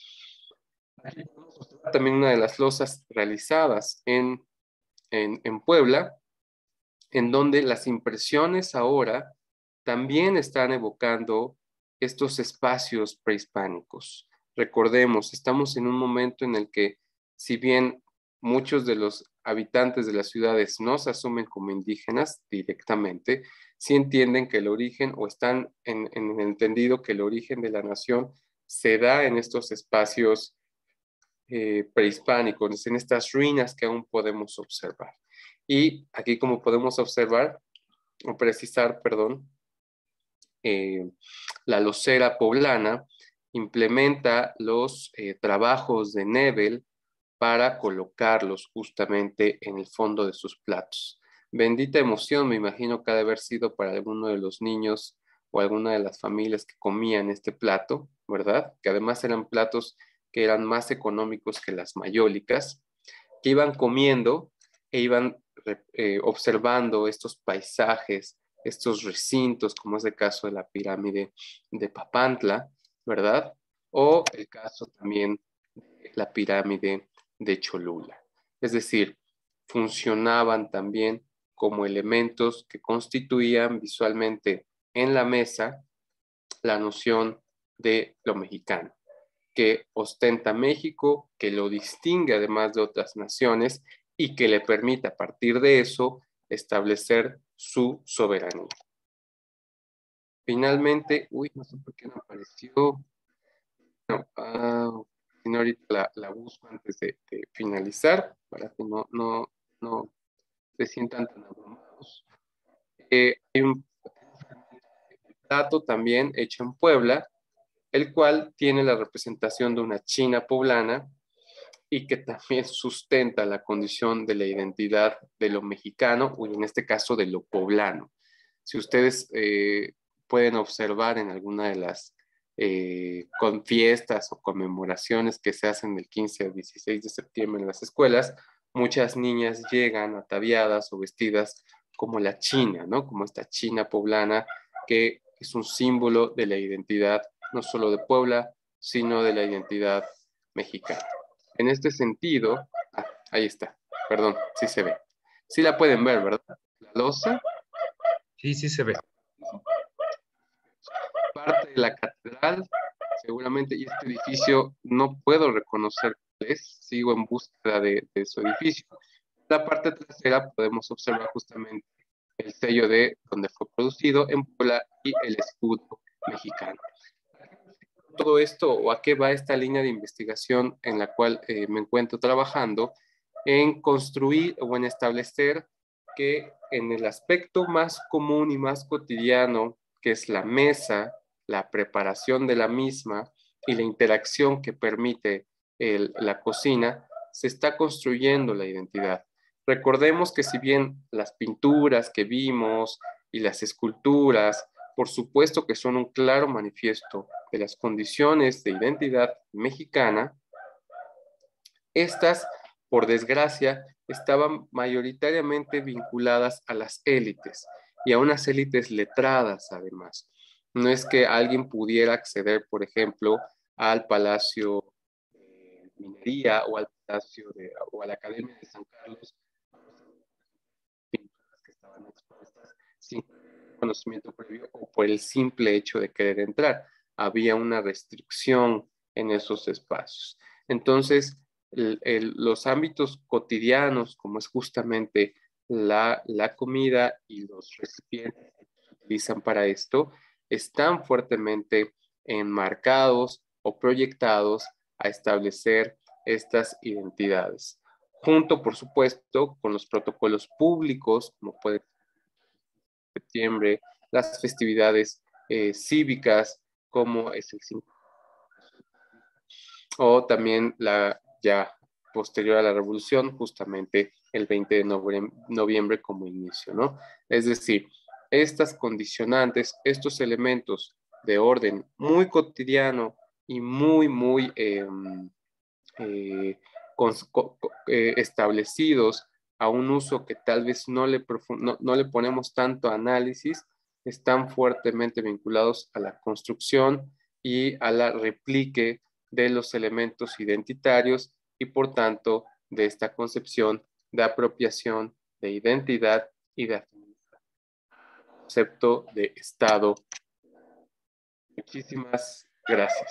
También una de las losas realizadas en, en, en Puebla, en donde las impresiones ahora también están evocando estos espacios prehispánicos. Recordemos, estamos en un momento en el que, si bien muchos de los habitantes de las ciudades no se asumen como indígenas directamente, sí entienden que el origen, o están en, en el entendido que el origen de la nación se da en estos espacios eh, prehispánicos, en estas ruinas que aún podemos observar. Y aquí, como podemos observar, o precisar, perdón, eh, la losera poblana implementa los eh, trabajos de Nebel para colocarlos justamente en el fondo de sus platos. Bendita emoción, me imagino que ha de haber sido para alguno de los niños o alguna de las familias que comían este plato, ¿verdad? Que además eran platos que eran más económicos que las mayólicas, que iban comiendo e iban eh, observando estos paisajes, estos recintos, como es el caso de la pirámide de Papantla, ¿verdad? O el caso también de la pirámide de Cholula. Es decir, funcionaban también como elementos que constituían visualmente en la mesa la noción de lo mexicano, que ostenta México, que lo distingue además de otras naciones y que le permite a partir de eso establecer su soberanía. Finalmente, uy, no sé por qué no apareció. No, uh, sino ahorita la, la busco antes de, de finalizar, para que no, no, no se sientan tan abrumados. Eh, hay un plato también hecho en Puebla, el cual tiene la representación de una china poblana y que también sustenta la condición de la identidad de lo mexicano, o en este caso de lo poblano. Si ustedes eh, pueden observar en alguna de las eh, con fiestas o conmemoraciones que se hacen del quince al dieciséis de septiembre en las escuelas, muchas niñas llegan ataviadas o vestidas como la china, ¿no? Como esta china poblana, que es un símbolo de la identidad no solo de Puebla, sino de la identidad mexicana. En este sentido, ah, ahí está, perdón, sí se ve. Sí la pueden ver, ¿verdad? La losa. Sí, sí se ve. Parte de la catedral, seguramente, y este edificio no puedo reconocer cuál es, sigo en búsqueda de, de su edificio. La parte trasera podemos observar justamente el sello de donde fue producido en Puebla y el escudo mexicano. Todo esto, o a qué va esta línea de investigación en la cual eh, me encuentro trabajando, en construir o en establecer que en el aspecto más común y más cotidiano, que es la mesa, la preparación de la misma y la interacción que permite el, la cocina, se está construyendo la identidad. Recordemos que si bien las pinturas que vimos y las esculturas, por supuesto que son un claro manifiesto de las condiciones de identidad mexicana, estas, por desgracia, estaban mayoritariamente vinculadas a las élites y a unas élites letradas, además. No es que alguien pudiera acceder, por ejemplo, al Palacio de Minería o al Palacio de, o a la Academia de San Carlos, pinturas que estaban expuestas sin conocimiento previo o por el simple hecho de querer entrar. Había una restricción en esos espacios. Entonces, el, el, los ámbitos cotidianos, como es justamente la, la comida y los recipientes que se utilizan para esto, están fuertemente enmarcados o proyectados a establecer estas identidades, junto, por supuesto, con los protocolos públicos, como puede ser septiembre, las festividades eh, cívicas, como es el cinco, o también la ya posterior a la revolución, justamente el veinte de noviembre, noviembre como inicio, ¿no? Es decir, estas condicionantes, estos elementos de orden muy cotidiano y muy, muy eh, eh, con, con, eh, establecidos a un uso que tal vez no le, no, no le ponemos tanto análisis, están fuertemente vinculados a la construcción y a la replique de los elementos identitarios y por tanto de esta concepción de apropiación, de identidad y de concepto de Estado. Muchísimas gracias.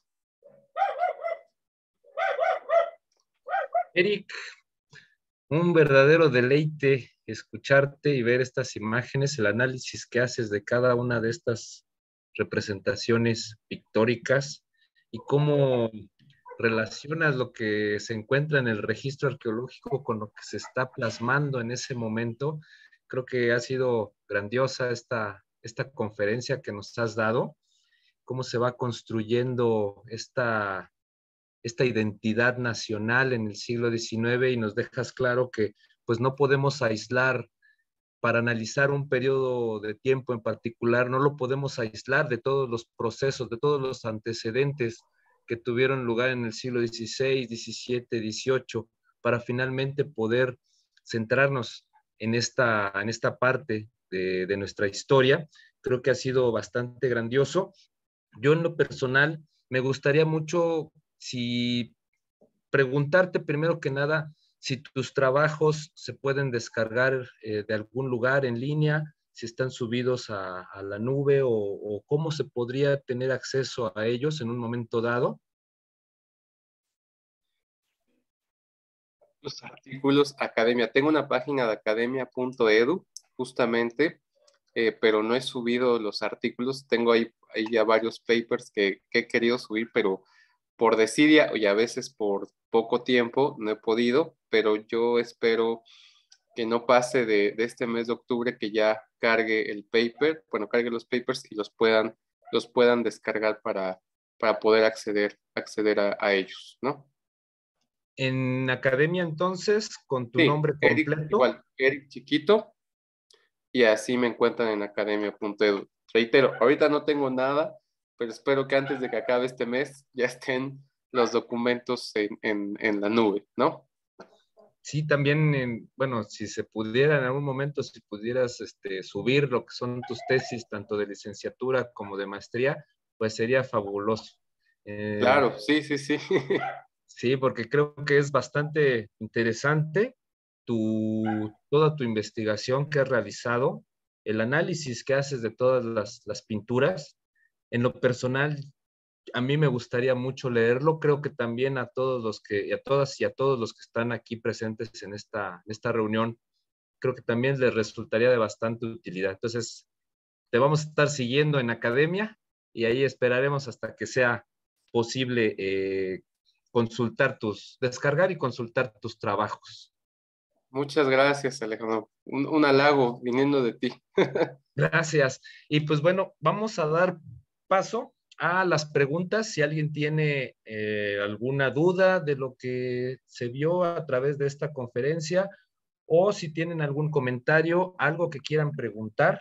Eric, un verdadero deleite escucharte y ver estas imágenes, el análisis que haces de cada una de estas representaciones pictóricas y cómo relacionas lo que se encuentra en el registro arqueológico con lo que se está plasmando en ese momento. Creo que ha sido grandiosa esta, esta conferencia que nos has dado, cómo se va construyendo esta, esta identidad nacional en el siglo diecinueve y nos dejas claro que pues no podemos aislar para analizar un periodo de tiempo en particular, no lo podemos aislar de todos los procesos, de todos los antecedentes que tuvieron lugar en el siglo dieciséis, diecisiete, dieciocho, para finalmente poder centrarnos en esta, en esta parte de, de nuestra historia. Creo que ha sido bastante grandioso. Yo en lo personal me gustaría mucho si preguntarte primero que nada si tus trabajos se pueden descargar eh, de algún lugar en línea, si están subidos a, a la nube o, o cómo se podría tener acceso a ellos en un momento dado. Los artículos Academia. Tengo una página de academia punto edu, justamente, eh, pero no he subido los artículos. Tengo ahí, ahí ya varios papers que, que he querido subir, pero por desidia y a veces por poco tiempo no he podido, pero yo espero que no pase de, de este mes de octubre que ya cargue el paper, bueno, cargue los papers y los puedan, los puedan descargar para, para poder acceder, acceder a, a ellos, ¿no? En Academia, entonces, con tu Sí, nombre Eric, completo. igual, Eric Chiquito, y así me encuentran en academia punto edu. Reitero, ahorita no tengo nada, pero espero que antes de que acabe este mes ya estén los documentos en, en, en la nube, ¿no? Sí, también, en, bueno, si se pudiera en algún momento, si pudieras este, subir lo que son tus tesis, tanto de licenciatura como de maestría, pues sería fabuloso. Eh, claro, sí, sí, sí. Sí, porque creo que es bastante interesante tu, toda tu investigación que has realizado, el análisis que haces de todas las, las pinturas. En lo personal, a mí me gustaría mucho leerlo. Creo que también a todos los que, y a todas y a todos los que están aquí presentes en esta, en esta reunión, creo que también les resultaría de bastante utilidad. Entonces, te vamos a estar siguiendo en academia y ahí esperaremos hasta que sea posible eh, consultar tus, descargar y consultar tus trabajos. Muchas gracias, Alejandro. Un, un halago viniendo de ti. Gracias. Y pues bueno, vamos a dar paso a las preguntas, si alguien tiene eh, alguna duda de lo que se vio a través de esta conferencia o si tienen algún comentario, algo que quieran preguntar.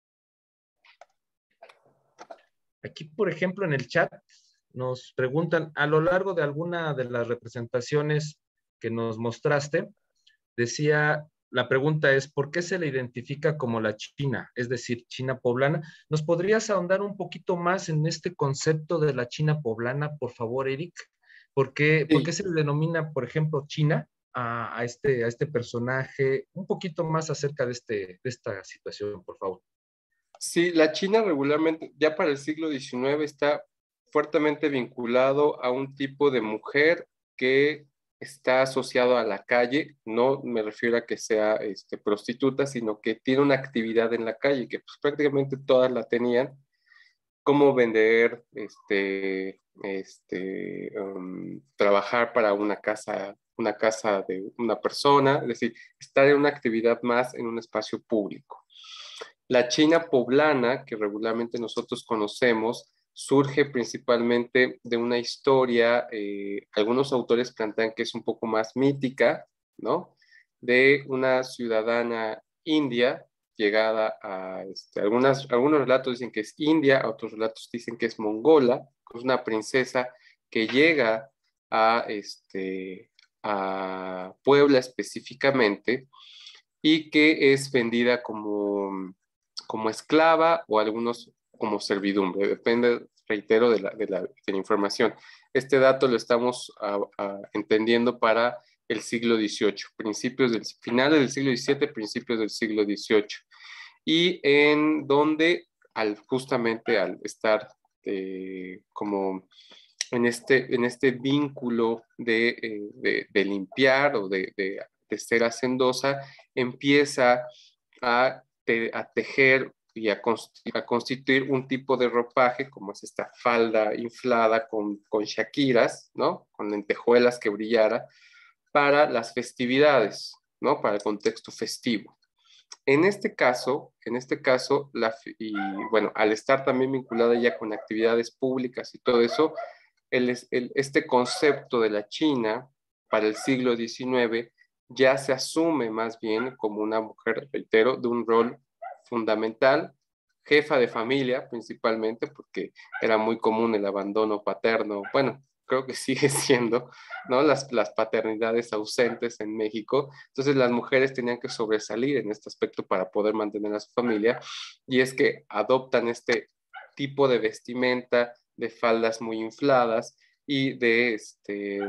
Aquí, por ejemplo, en el chat nos preguntan, a lo largo de alguna de las representaciones que nos mostraste, decía, la pregunta es, ¿por qué se le identifica como la China? Es decir, China poblana. ¿Nos podrías ahondar un poquito más en este concepto de la China poblana, por favor, Eric? ¿Por qué, por qué Sí. se le denomina, por ejemplo, China a, a, este, a este personaje? Un poquito más acerca de, este, de esta situación, por favor. Sí, la China regularmente, ya para el siglo diecinueve, está fuertemente vinculado a un tipo de mujer que está asociado a la calle. No me refiero a que sea este, prostituta, sino que tiene una actividad en la calle, que pues, prácticamente todas la tenían, como vender, este, este, um, trabajar para una casa, una casa de una persona, es decir, estar en una actividad más en un espacio público. La China poblana, que regularmente nosotros conocemos, surge principalmente de una historia, eh, algunos autores plantean que es un poco más mítica, ¿no? De una ciudadana india llegada a, este, algunas, algunos relatos dicen que es india, otros relatos dicen que es mongola, es una princesa que llega a, este, a Puebla específicamente y que es vendida como como esclava o algunos como servidumbre, depende, reitero, de la, de la, de la información. Este dato lo estamos a, a, entendiendo para el siglo dieciocho, principios del, finales del siglo diecisiete, principios del siglo dieciocho, y en donde al, justamente al estar eh, como en este, en este vínculo de, eh, de, de limpiar o de, de, de ser hacendosa, empieza a, te, a tejer y a, constitu a, constituir un tipo de ropaje, como es esta falda inflada con, con shakiras, ¿no? Con lentejuelas que brillara, para las festividades, ¿no? Para el contexto festivo. En este caso, en este caso, la, y bueno, al estar también vinculada ya con actividades públicas y todo eso, el, el, este concepto de la China para el siglo diecinueve ya se asume más bien como una mujer, reitero, de un rol fundamental, jefa de familia principalmente, porque era muy común el abandono paterno, bueno, creo que sigue siendo, ¿no? Las, las paternidades ausentes en México. Entonces las mujeres tenían que sobresalir en este aspecto para poder mantener a su familia, y es que adoptan este tipo de vestimenta, de faldas muy infladas y de este,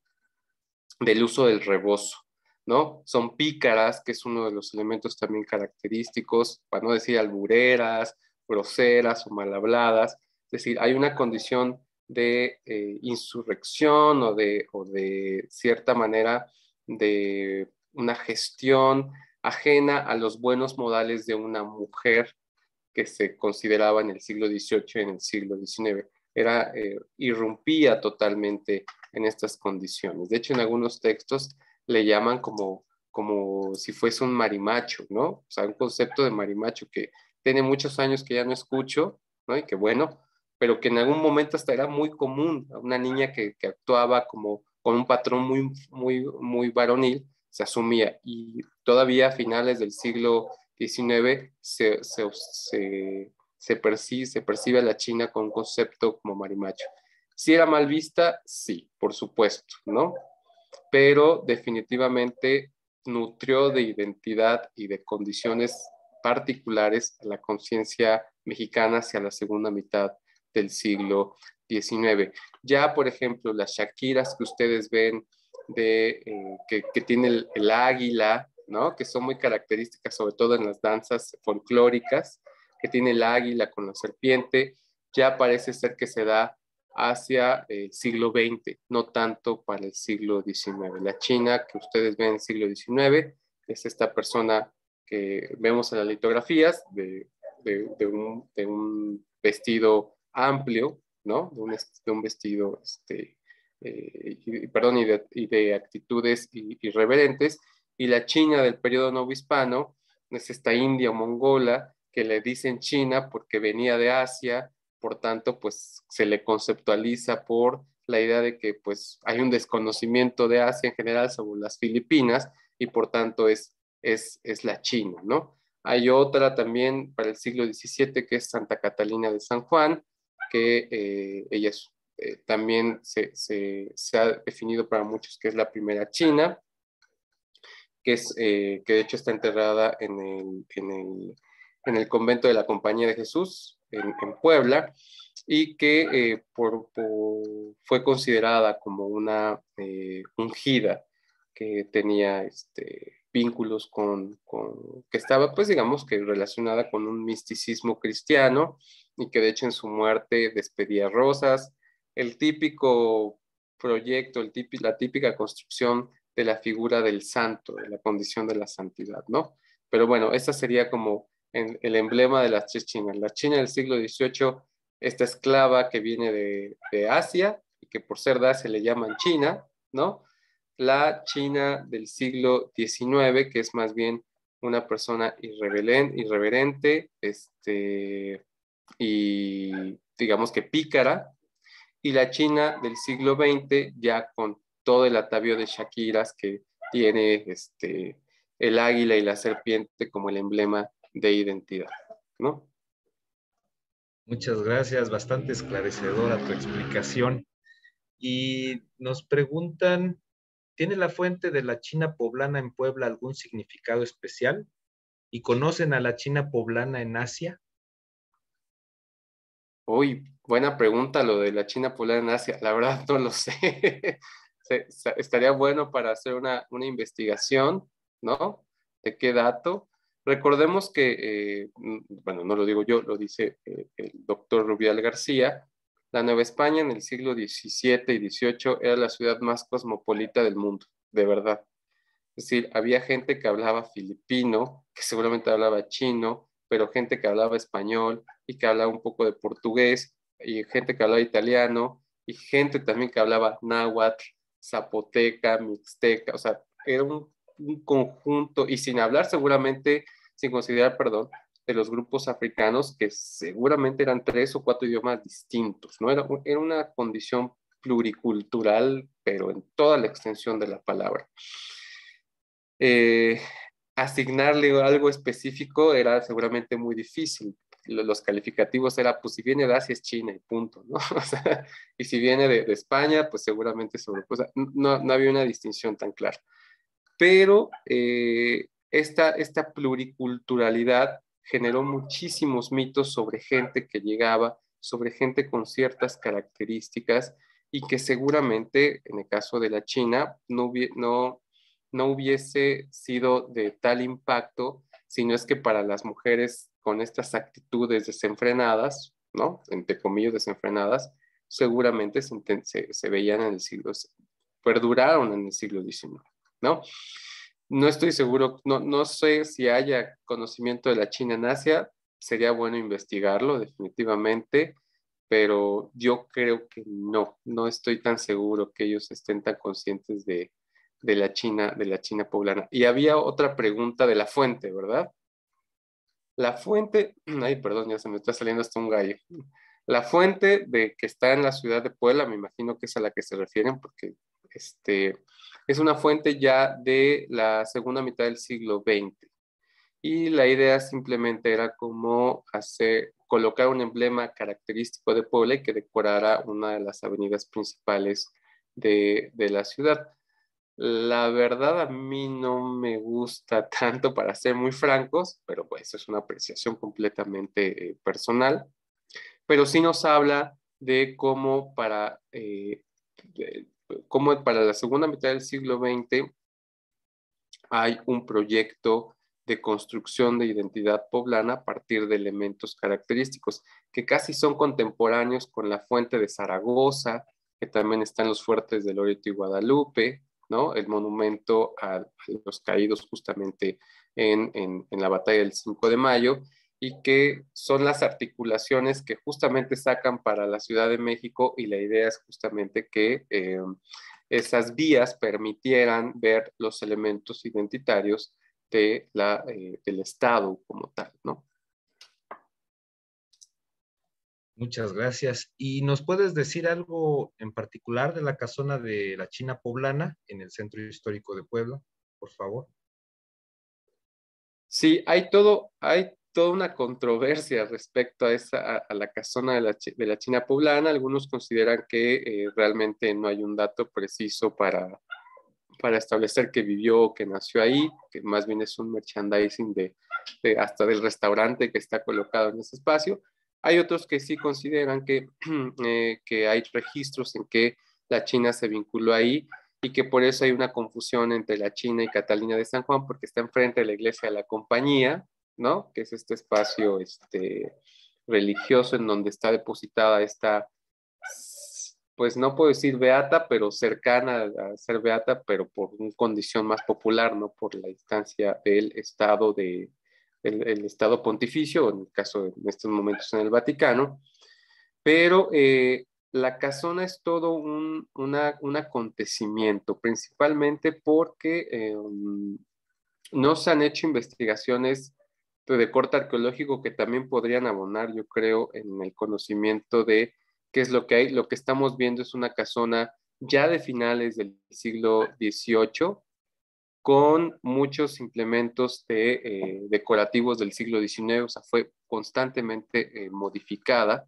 del uso del rebozo, ¿no? Son pícaras, que es uno de los elementos también característicos, para no decir albureras, groseras o mal habladas. Es decir, hay una condición de eh, insurrección o de, o de cierta manera de una gestión ajena a los buenos modales de una mujer que se consideraba en el siglo dieciocho y en el siglo diecinueve. Era, eh, irrumpía totalmente en estas condiciones. De hecho, en algunos textos le llaman como, como si fuese un marimacho, ¿no? O sea, un concepto de marimacho que tiene muchos años que ya no escucho, ¿no? Y que bueno, pero que en algún momento hasta era muy común. Una niña que, que actuaba como con un patrón muy, muy, muy varonil, se asumía. Y todavía a finales del siglo diecinueve se, se, se, se, percibe, se percibe a la China con un concepto como marimacho. Si era mal vista, sí, por supuesto, ¿no? Pero definitivamente nutrió de identidad y de condiciones particulares a la conciencia mexicana hacia la segunda mitad del siglo diecinueve. Ya, por ejemplo, las shakiras que ustedes ven, de, eh, que, que tiene el, el águila, ¿no? Que son muy características, sobre todo en las danzas folclóricas, que tiene el águila con la serpiente, ya parece ser que se da hacia el siglo veinte, no tanto para el siglo diecinueve. La China que ustedes ven en el siglo diecinueve es esta persona que vemos en las litografías de, de, de, un, de un vestido amplio, ¿no? De un, de un vestido, este, eh, y, perdón, y de, y de actitudes irreverentes. Y la China del periodo novohispano es esta india o mongola que le dicen China porque venía de Asia, por tanto, pues se le conceptualiza por la idea de que pues hay un desconocimiento de Asia en general sobre las Filipinas y por tanto es, es, es la China, ¿no? Hay otra también para el siglo diecisiete que es Santa Catalina de San Juan, que eh, ella es, eh, también se, se, se ha definido para muchos que es la primera china, que, es, eh, que de hecho está enterrada en el, en el, en el convento de la Compañía de Jesús, en, en Puebla, y que eh, por, por, fue considerada como una eh, ungida que tenía este, vínculos con, con, que estaba pues digamos que relacionada con un misticismo cristiano y que de hecho en su muerte despedía rosas, el típico proyecto, el típico, la típica construcción de la figura del santo, de la condición de la santidad, ¿no? Pero bueno, esa sería como el, el emblema de las tres Chinas. La China del siglo dieciocho, esta esclava que viene de, de Asia y que por ser de Asia le llaman China, ¿no? La China del siglo diecinueve, que es más bien una persona irreverente, este, y digamos que pícara, y la China del siglo veinte ya con todo el atavío de Shakiras que tiene este, el águila y la serpiente como el emblema de identidad, ¿no? Muchas gracias, bastante esclarecedora tu explicación. Y nos preguntan, ¿tiene la fuente de la China poblana en Puebla algún significado especial? ¿Y conocen a la China poblana en Asia? Uy, buena pregunta lo de la China poblana en Asia. La verdad no lo sé. Estaría bueno para hacer una, una investigación, ¿no? ¿De qué dato? Recordemos que, eh, bueno, no lo digo yo, lo dice eh, el doctor Rubial García, la Nueva España en el siglo diecisiete y dieciocho era la ciudad más cosmopolita del mundo, de verdad. Es decir, había gente que hablaba filipino, que seguramente hablaba chino, pero gente que hablaba español y que hablaba un poco de portugués, y gente que hablaba italiano, y gente también que hablaba náhuatl, zapoteca, mixteca, o sea, era un, un conjunto, y sin hablar seguramente, sin considerar, perdón, de los grupos africanos, que seguramente eran tres o cuatro idiomas distintos, ¿no? Era, era una condición pluricultural, pero en toda la extensión de la palabra. Eh, asignarle algo específico era seguramente muy difícil. Los calificativos era, pues si viene de Asia es China y punto, ¿no? O sea, y si viene de, de España, pues seguramente sobre, o sea, no, no había una distinción tan clara. Pero eh, esta, esta pluriculturalidad generó muchísimos mitos sobre gente que llegaba, sobre gente con ciertas características y que seguramente, en el caso de la China, no, no, no hubiese sido de tal impacto, sino es que para las mujeres con estas actitudes desenfrenadas, ¿no? Entre comillas desenfrenadas, seguramente se, se, se veían en el siglo, perduraron en el siglo diecinueve, ¿no? No estoy seguro, no, no sé si haya conocimiento de la China en Asia, sería bueno investigarlo definitivamente, pero yo creo que no, no estoy tan seguro que ellos estén tan conscientes de, de la China, de la China poblana. Y había otra pregunta de la fuente, ¿verdad? La fuente, ay, perdón, ya se me está saliendo hasta un gallo. La fuente de que está en la ciudad de Puebla, me imagino que es a la que se refieren, porque este, es una fuente ya de la segunda mitad del siglo veinte. Y la idea simplemente era como hacer, colocar un emblema característico de Puebla y que decorara una de las avenidas principales de, de la ciudad. La verdad a mí no me gusta tanto, para ser muy francos, pero pues es una apreciación completamente eh, personal, pero sí nos habla de cómo para, eh, de, cómo para la segunda mitad del siglo veinte hay un proyecto de construcción de identidad poblana a partir de elementos característicos que casi son contemporáneos con la fuente de Zaragoza, que también están los fuertes de Loreto y Guadalupe, ¿no? El monumento a, a los caídos justamente en, en, en la batalla del cinco de mayo, y que son las articulaciones que justamente sacan para la Ciudad de México, y la idea es justamente que eh, esas vías permitieran ver los elementos identitarios de la, eh, del Estado como tal, ¿no? Muchas gracias. ¿Y nos puedes decir algo en particular de la casona de la China Poblana en el Centro Histórico de Puebla, por favor? Sí, hay todo, hay toda una controversia respecto a, esa, a, a la casona de la, de la China Poblana. Algunos consideran que eh, realmente no hay un dato preciso para, para establecer que vivió o que nació ahí, que más bien es un merchandising de, de hasta del restaurante que está colocado en ese espacio. Hay otros que sí consideran que, eh, que hay registros en que la China se vinculó ahí y que por eso hay una confusión entre la China y Catalina de San Juan, porque está enfrente de la iglesia de la Compañía, ¿no? Que es este espacio este, religioso en donde está depositada esta, pues no puedo decir beata, pero cercana a ser beata, pero por una condición más popular, no por la instancia del Estado de, el, el Estado pontificio, en el caso en estos momentos en el Vaticano, pero eh, la casona es todo un, una, un acontecimiento, principalmente porque eh, no se han hecho investigaciones de corte arqueológico que también podrían abonar, yo creo, en el conocimiento de qué es lo que hay. Lo que estamos viendo es una casona ya de finales del siglo dieciocho, con muchos implementos de, eh, decorativos del siglo diecinueve, o sea, fue constantemente eh, modificada.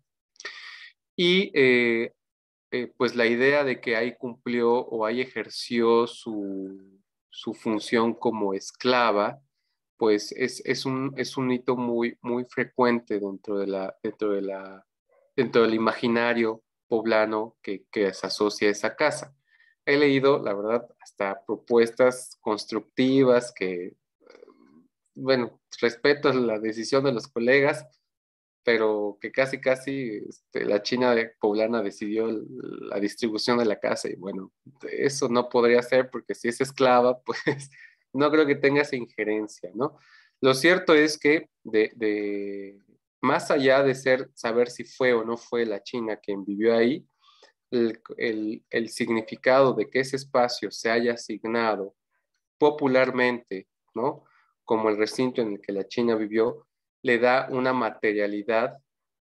Y eh, eh, pues la idea de que ahí cumplió o ahí ejerció su, su función como esclava, pues es, es, un, es un hito muy, muy frecuente dentro, de la, dentro, de la, dentro del imaginario poblano que, que se asocia a esa casa. He leído, la verdad, hasta propuestas constructivas que, bueno, respeto la decisión de los colegas, pero que casi, casi este, la China poblana decidió el, la distribución de la casa y bueno, eso no podría ser porque si es esclava, pues no creo que tenga esa injerencia, ¿no? Lo cierto es que de, de, más allá de ser, saber si fue o no fue la China quien vivió ahí, el, el, el significado de que ese espacio se haya asignado popularmente, ¿no? Como el recinto en el que la China vivió, le da una materialidad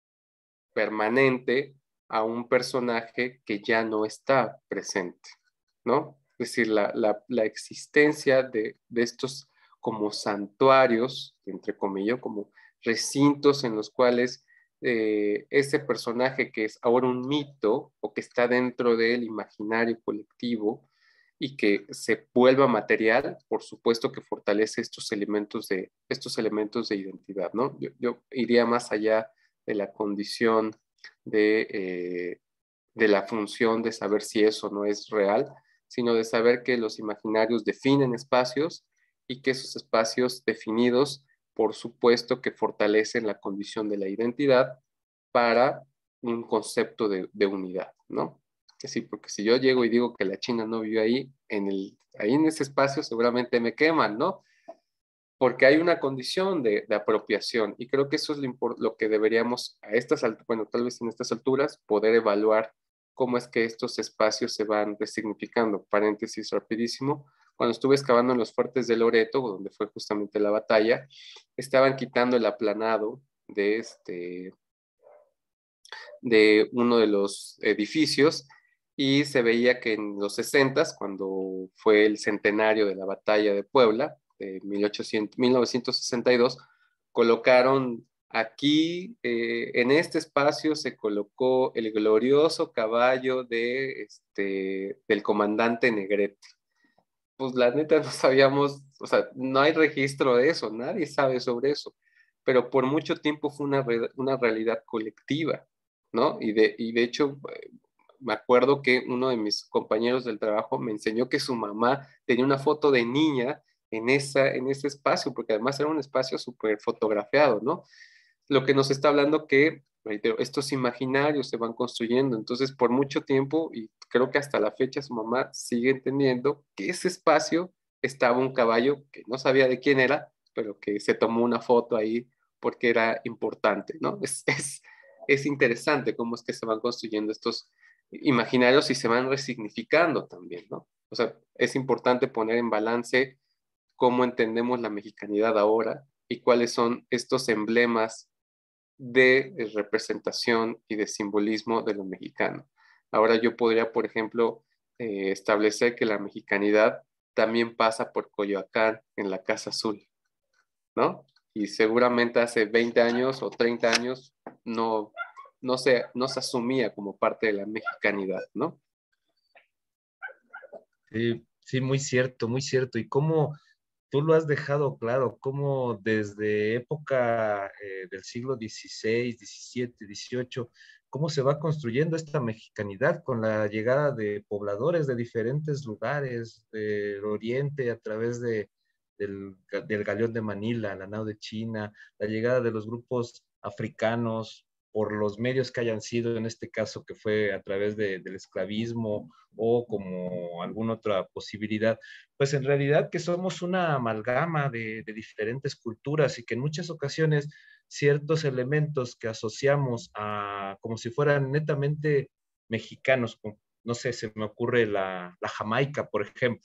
permanente a un personaje que ya no está presente, ¿no? Es decir, la, la, la existencia de, de, estos como santuarios, entre comillas, como recintos en los cuales eh, ese personaje que es ahora un mito o que está dentro del imaginario colectivo y que se vuelva material, por supuesto que fortalece estos elementos de, estos elementos de identidad, ¿no? Yo, yo iría más allá de la condición de, eh, de la función de saber si eso no es real, sino de saber que los imaginarios definen espacios y que esos espacios definidos, por supuesto que fortalecen la condición de la identidad para un concepto de, de unidad, ¿no? Es decir, porque si yo llego y digo que la China no vivió ahí, en el, ahí en ese espacio seguramente me queman, ¿no? Porque hay una condición de, de apropiación y creo que eso es lo, lo que deberíamos a estas alturas, bueno, tal vez en estas alturas, poder evaluar cómo es que estos espacios se van resignificando. Paréntesis rapidísimo, cuando estuve excavando en los fuertes de Loreto, donde fue justamente la batalla, estaban quitando el aplanado de, este, de uno de los edificios y se veía que en los sesentas, cuando fue el centenario de la batalla de Puebla, de mil ochocientos, mil novecientos sesenta y dos, colocaron aquí, eh, en este espacio se colocó el glorioso caballo de, este, del comandante Negrete. Pues la neta no sabíamos, o sea, no hay registro de eso, nadie sabe sobre eso, pero por mucho tiempo fue una, una realidad colectiva, ¿no? Y de, y de hecho, me acuerdo que uno de mis compañeros del trabajo me enseñó que su mamá tenía una foto de niña en, esa, en ese espacio, porque además era un espacio súper fotografiado, ¿no? Lo que nos está hablando que, reitero, estos imaginarios se van construyendo, entonces por mucho tiempo, y creo que hasta la fecha su mamá sigue entendiendo que ese espacio estaba un caballo que no sabía de quién era, pero que se tomó una foto ahí porque era importante, ¿no? Es, es, es interesante cómo es que se van construyendo estos imaginarios y se van resignificando también, ¿no? O sea, es importante poner en balance cómo entendemos la mexicanidad ahora y cuáles son estos emblemas de representación y de simbolismo de lo mexicano. Ahora yo podría, por ejemplo, eh, establecer que la mexicanidad también pasa por Coyoacán en la Casa Azul, ¿no? Y seguramente hace veinte años o treinta años no, no, se, no se asumía como parte de la mexicanidad, ¿no? Sí, sí, muy cierto, muy cierto. Y cómo tú lo has dejado claro, cómo desde época eh, del siglo dieciséis, diecisiete, dieciocho, cómo se va construyendo esta mexicanidad con la llegada de pobladores de diferentes lugares del oriente a través de, del, del Galeón de Manila, la nao de China, la llegada de los grupos africanos por los medios que hayan sido, en este caso que fue a través de, del esclavismo o como alguna otra posibilidad, pues en realidad que somos una amalgama de, de diferentes culturas y que en muchas ocasiones ciertos elementos que asociamos a como si fueran netamente mexicanos, como, no sé, se me ocurre la, la Jamaica, por ejemplo,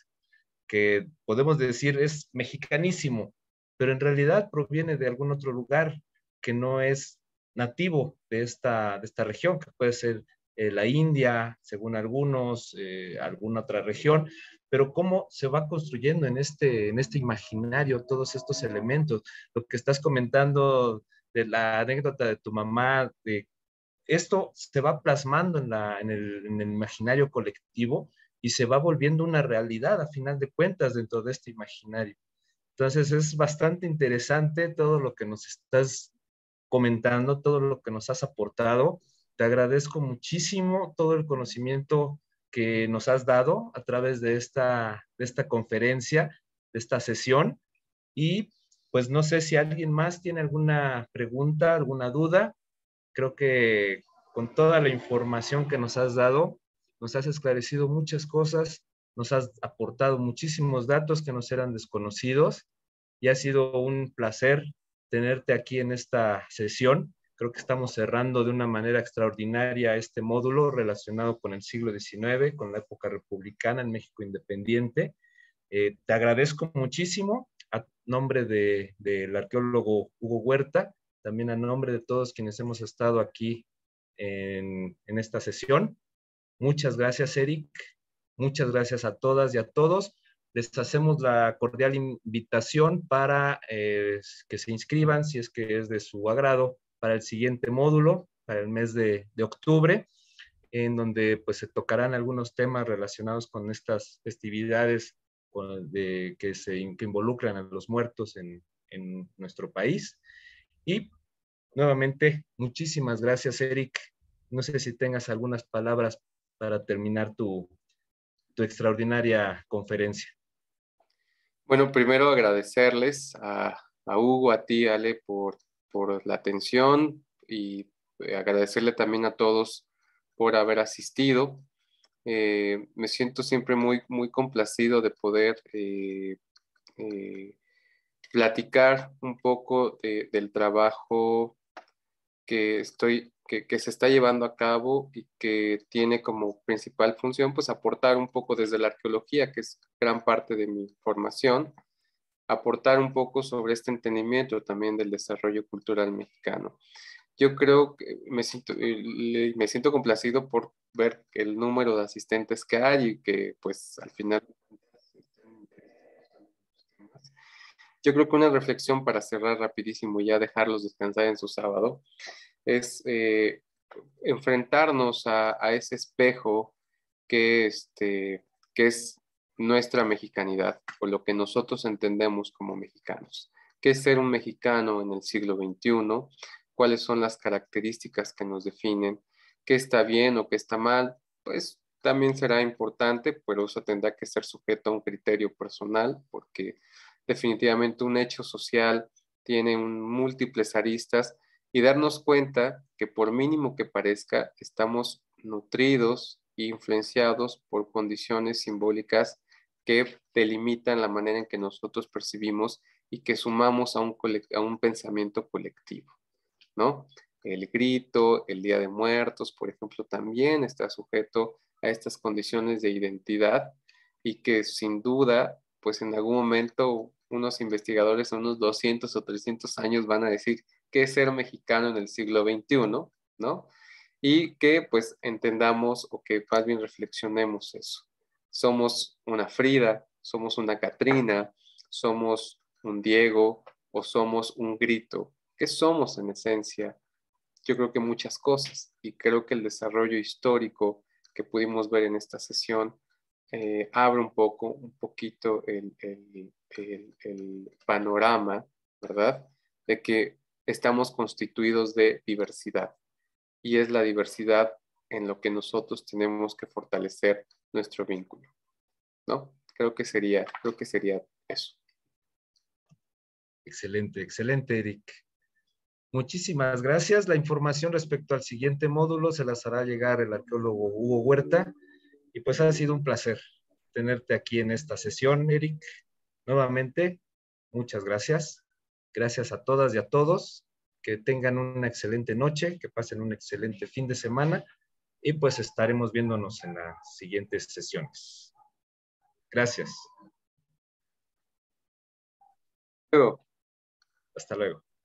que podemos decir es mexicanísimo, pero en realidad proviene de algún otro lugar que no es nativo de esta, de esta región, que puede ser eh, la India, según algunos, eh, alguna otra región, pero cómo se va construyendo en este, en este imaginario todos estos elementos. Lo que estás comentando de la anécdota de tu mamá, de esto se va plasmando en, la, en, el, en el imaginario colectivo y se va volviendo una realidad a final de cuentas dentro de este imaginario. Entonces es bastante interesante todo lo que nos estás comentando, todo lo que nos has aportado. Te agradezco muchísimo todo el conocimiento que nos has dado a través de esta, de esta conferencia, de esta sesión. Y pues no sé si alguien más tiene alguna pregunta, alguna duda. Creo que con toda la información que nos has dado, nos has esclarecido muchas cosas, nos has aportado muchísimos datos que nos eran desconocidos y ha sido un placer tenerte aquí en esta sesión. Creo que estamos cerrando de una manera extraordinaria este módulo relacionado con el siglo diecinueve, con la época republicana en México independiente. Eh, te agradezco muchísimo a nombre de, del arqueólogo Hugo Huerta, también a nombre de todos quienes hemos estado aquí en, en esta sesión. Muchas gracias, Eric. Muchas gracias a todas y a todos. Les hacemos la cordial invitación para eh, que se inscriban, si es que es de su agrado, para el siguiente módulo, para el mes de, de octubre, en donde pues se tocarán algunos temas relacionados con estas festividades con, de, que, se, que involucran a los muertos en, en nuestro país. Y nuevamente, muchísimas gracias, Eric. No sé si tengas algunas palabras para terminar tu, tu extraordinaria conferencia. Bueno, primero agradecerles a, a Hugo, a ti, Ale, por, por la atención y agradecerle también a todos por haber asistido. Eh, me siento siempre muy, muy complacido de poder eh, eh, platicar un poco de, del trabajo que, estoy, que, que se está llevando a cabo y que tiene como principal función pues aportar un poco desde la arqueología, que es gran parte de mi formación, aportar un poco sobre este entendimiento también del desarrollo cultural mexicano. Yo creo que me siento, me siento complacido por ver el número de asistentes que hay y que pues al final... Yo creo que una reflexión para cerrar rapidísimo y ya dejarlos descansar en su sábado es eh, enfrentarnos a, a, ese espejo que, este, que es nuestra mexicanidad o lo que nosotros entendemos como mexicanos. ¿Qué es ser un mexicano en el siglo veintiuno? ¿Cuáles son las características que nos definen? ¿Qué está bien o qué está mal? Pues también será importante, pero eso tendrá que ser sujeto a un criterio personal, porque definitivamente un hecho social tiene un, múltiples aristas y darnos cuenta que por mínimo que parezca, estamos nutridos e influenciados por condiciones simbólicas que delimitan la manera en que nosotros percibimos y que sumamos a un, a un pensamiento colectivo, ¿no? El grito, el Día de Muertos, por ejemplo, también está sujeto a estas condiciones de identidad y que sin duda, pues en algún momento unos investigadores en unos doscientos o trescientos años van a decir, qué es ser mexicano en el siglo veintiuno, ¿no? Y que pues entendamos o que más bien reflexionemos eso. Somos una Frida, somos una Catrina, somos un Diego o somos un Grito. ¿Qué somos en esencia? Yo creo que muchas cosas, y creo que el desarrollo histórico que pudimos ver en esta sesión eh, abre un poco, un poquito el, el, el, el panorama, ¿verdad? De que estamos constituidos de diversidad, y es la diversidad en lo que nosotros tenemos que fortalecer nuestro vínculo, ¿no? Creo que sería, creo que sería eso. Excelente, excelente, Eric. Muchísimas gracias. La información respecto al siguiente módulo se las hará llegar el arqueólogo Hugo Huerta. Y pues ha sido un placer tenerte aquí en esta sesión, Eric. Nuevamente, muchas gracias. Gracias a todas y a todos. Que tengan una excelente noche, que pasen un excelente fin de semana y pues estaremos viéndonos en las siguientes sesiones. Gracias. Luego. Hasta luego.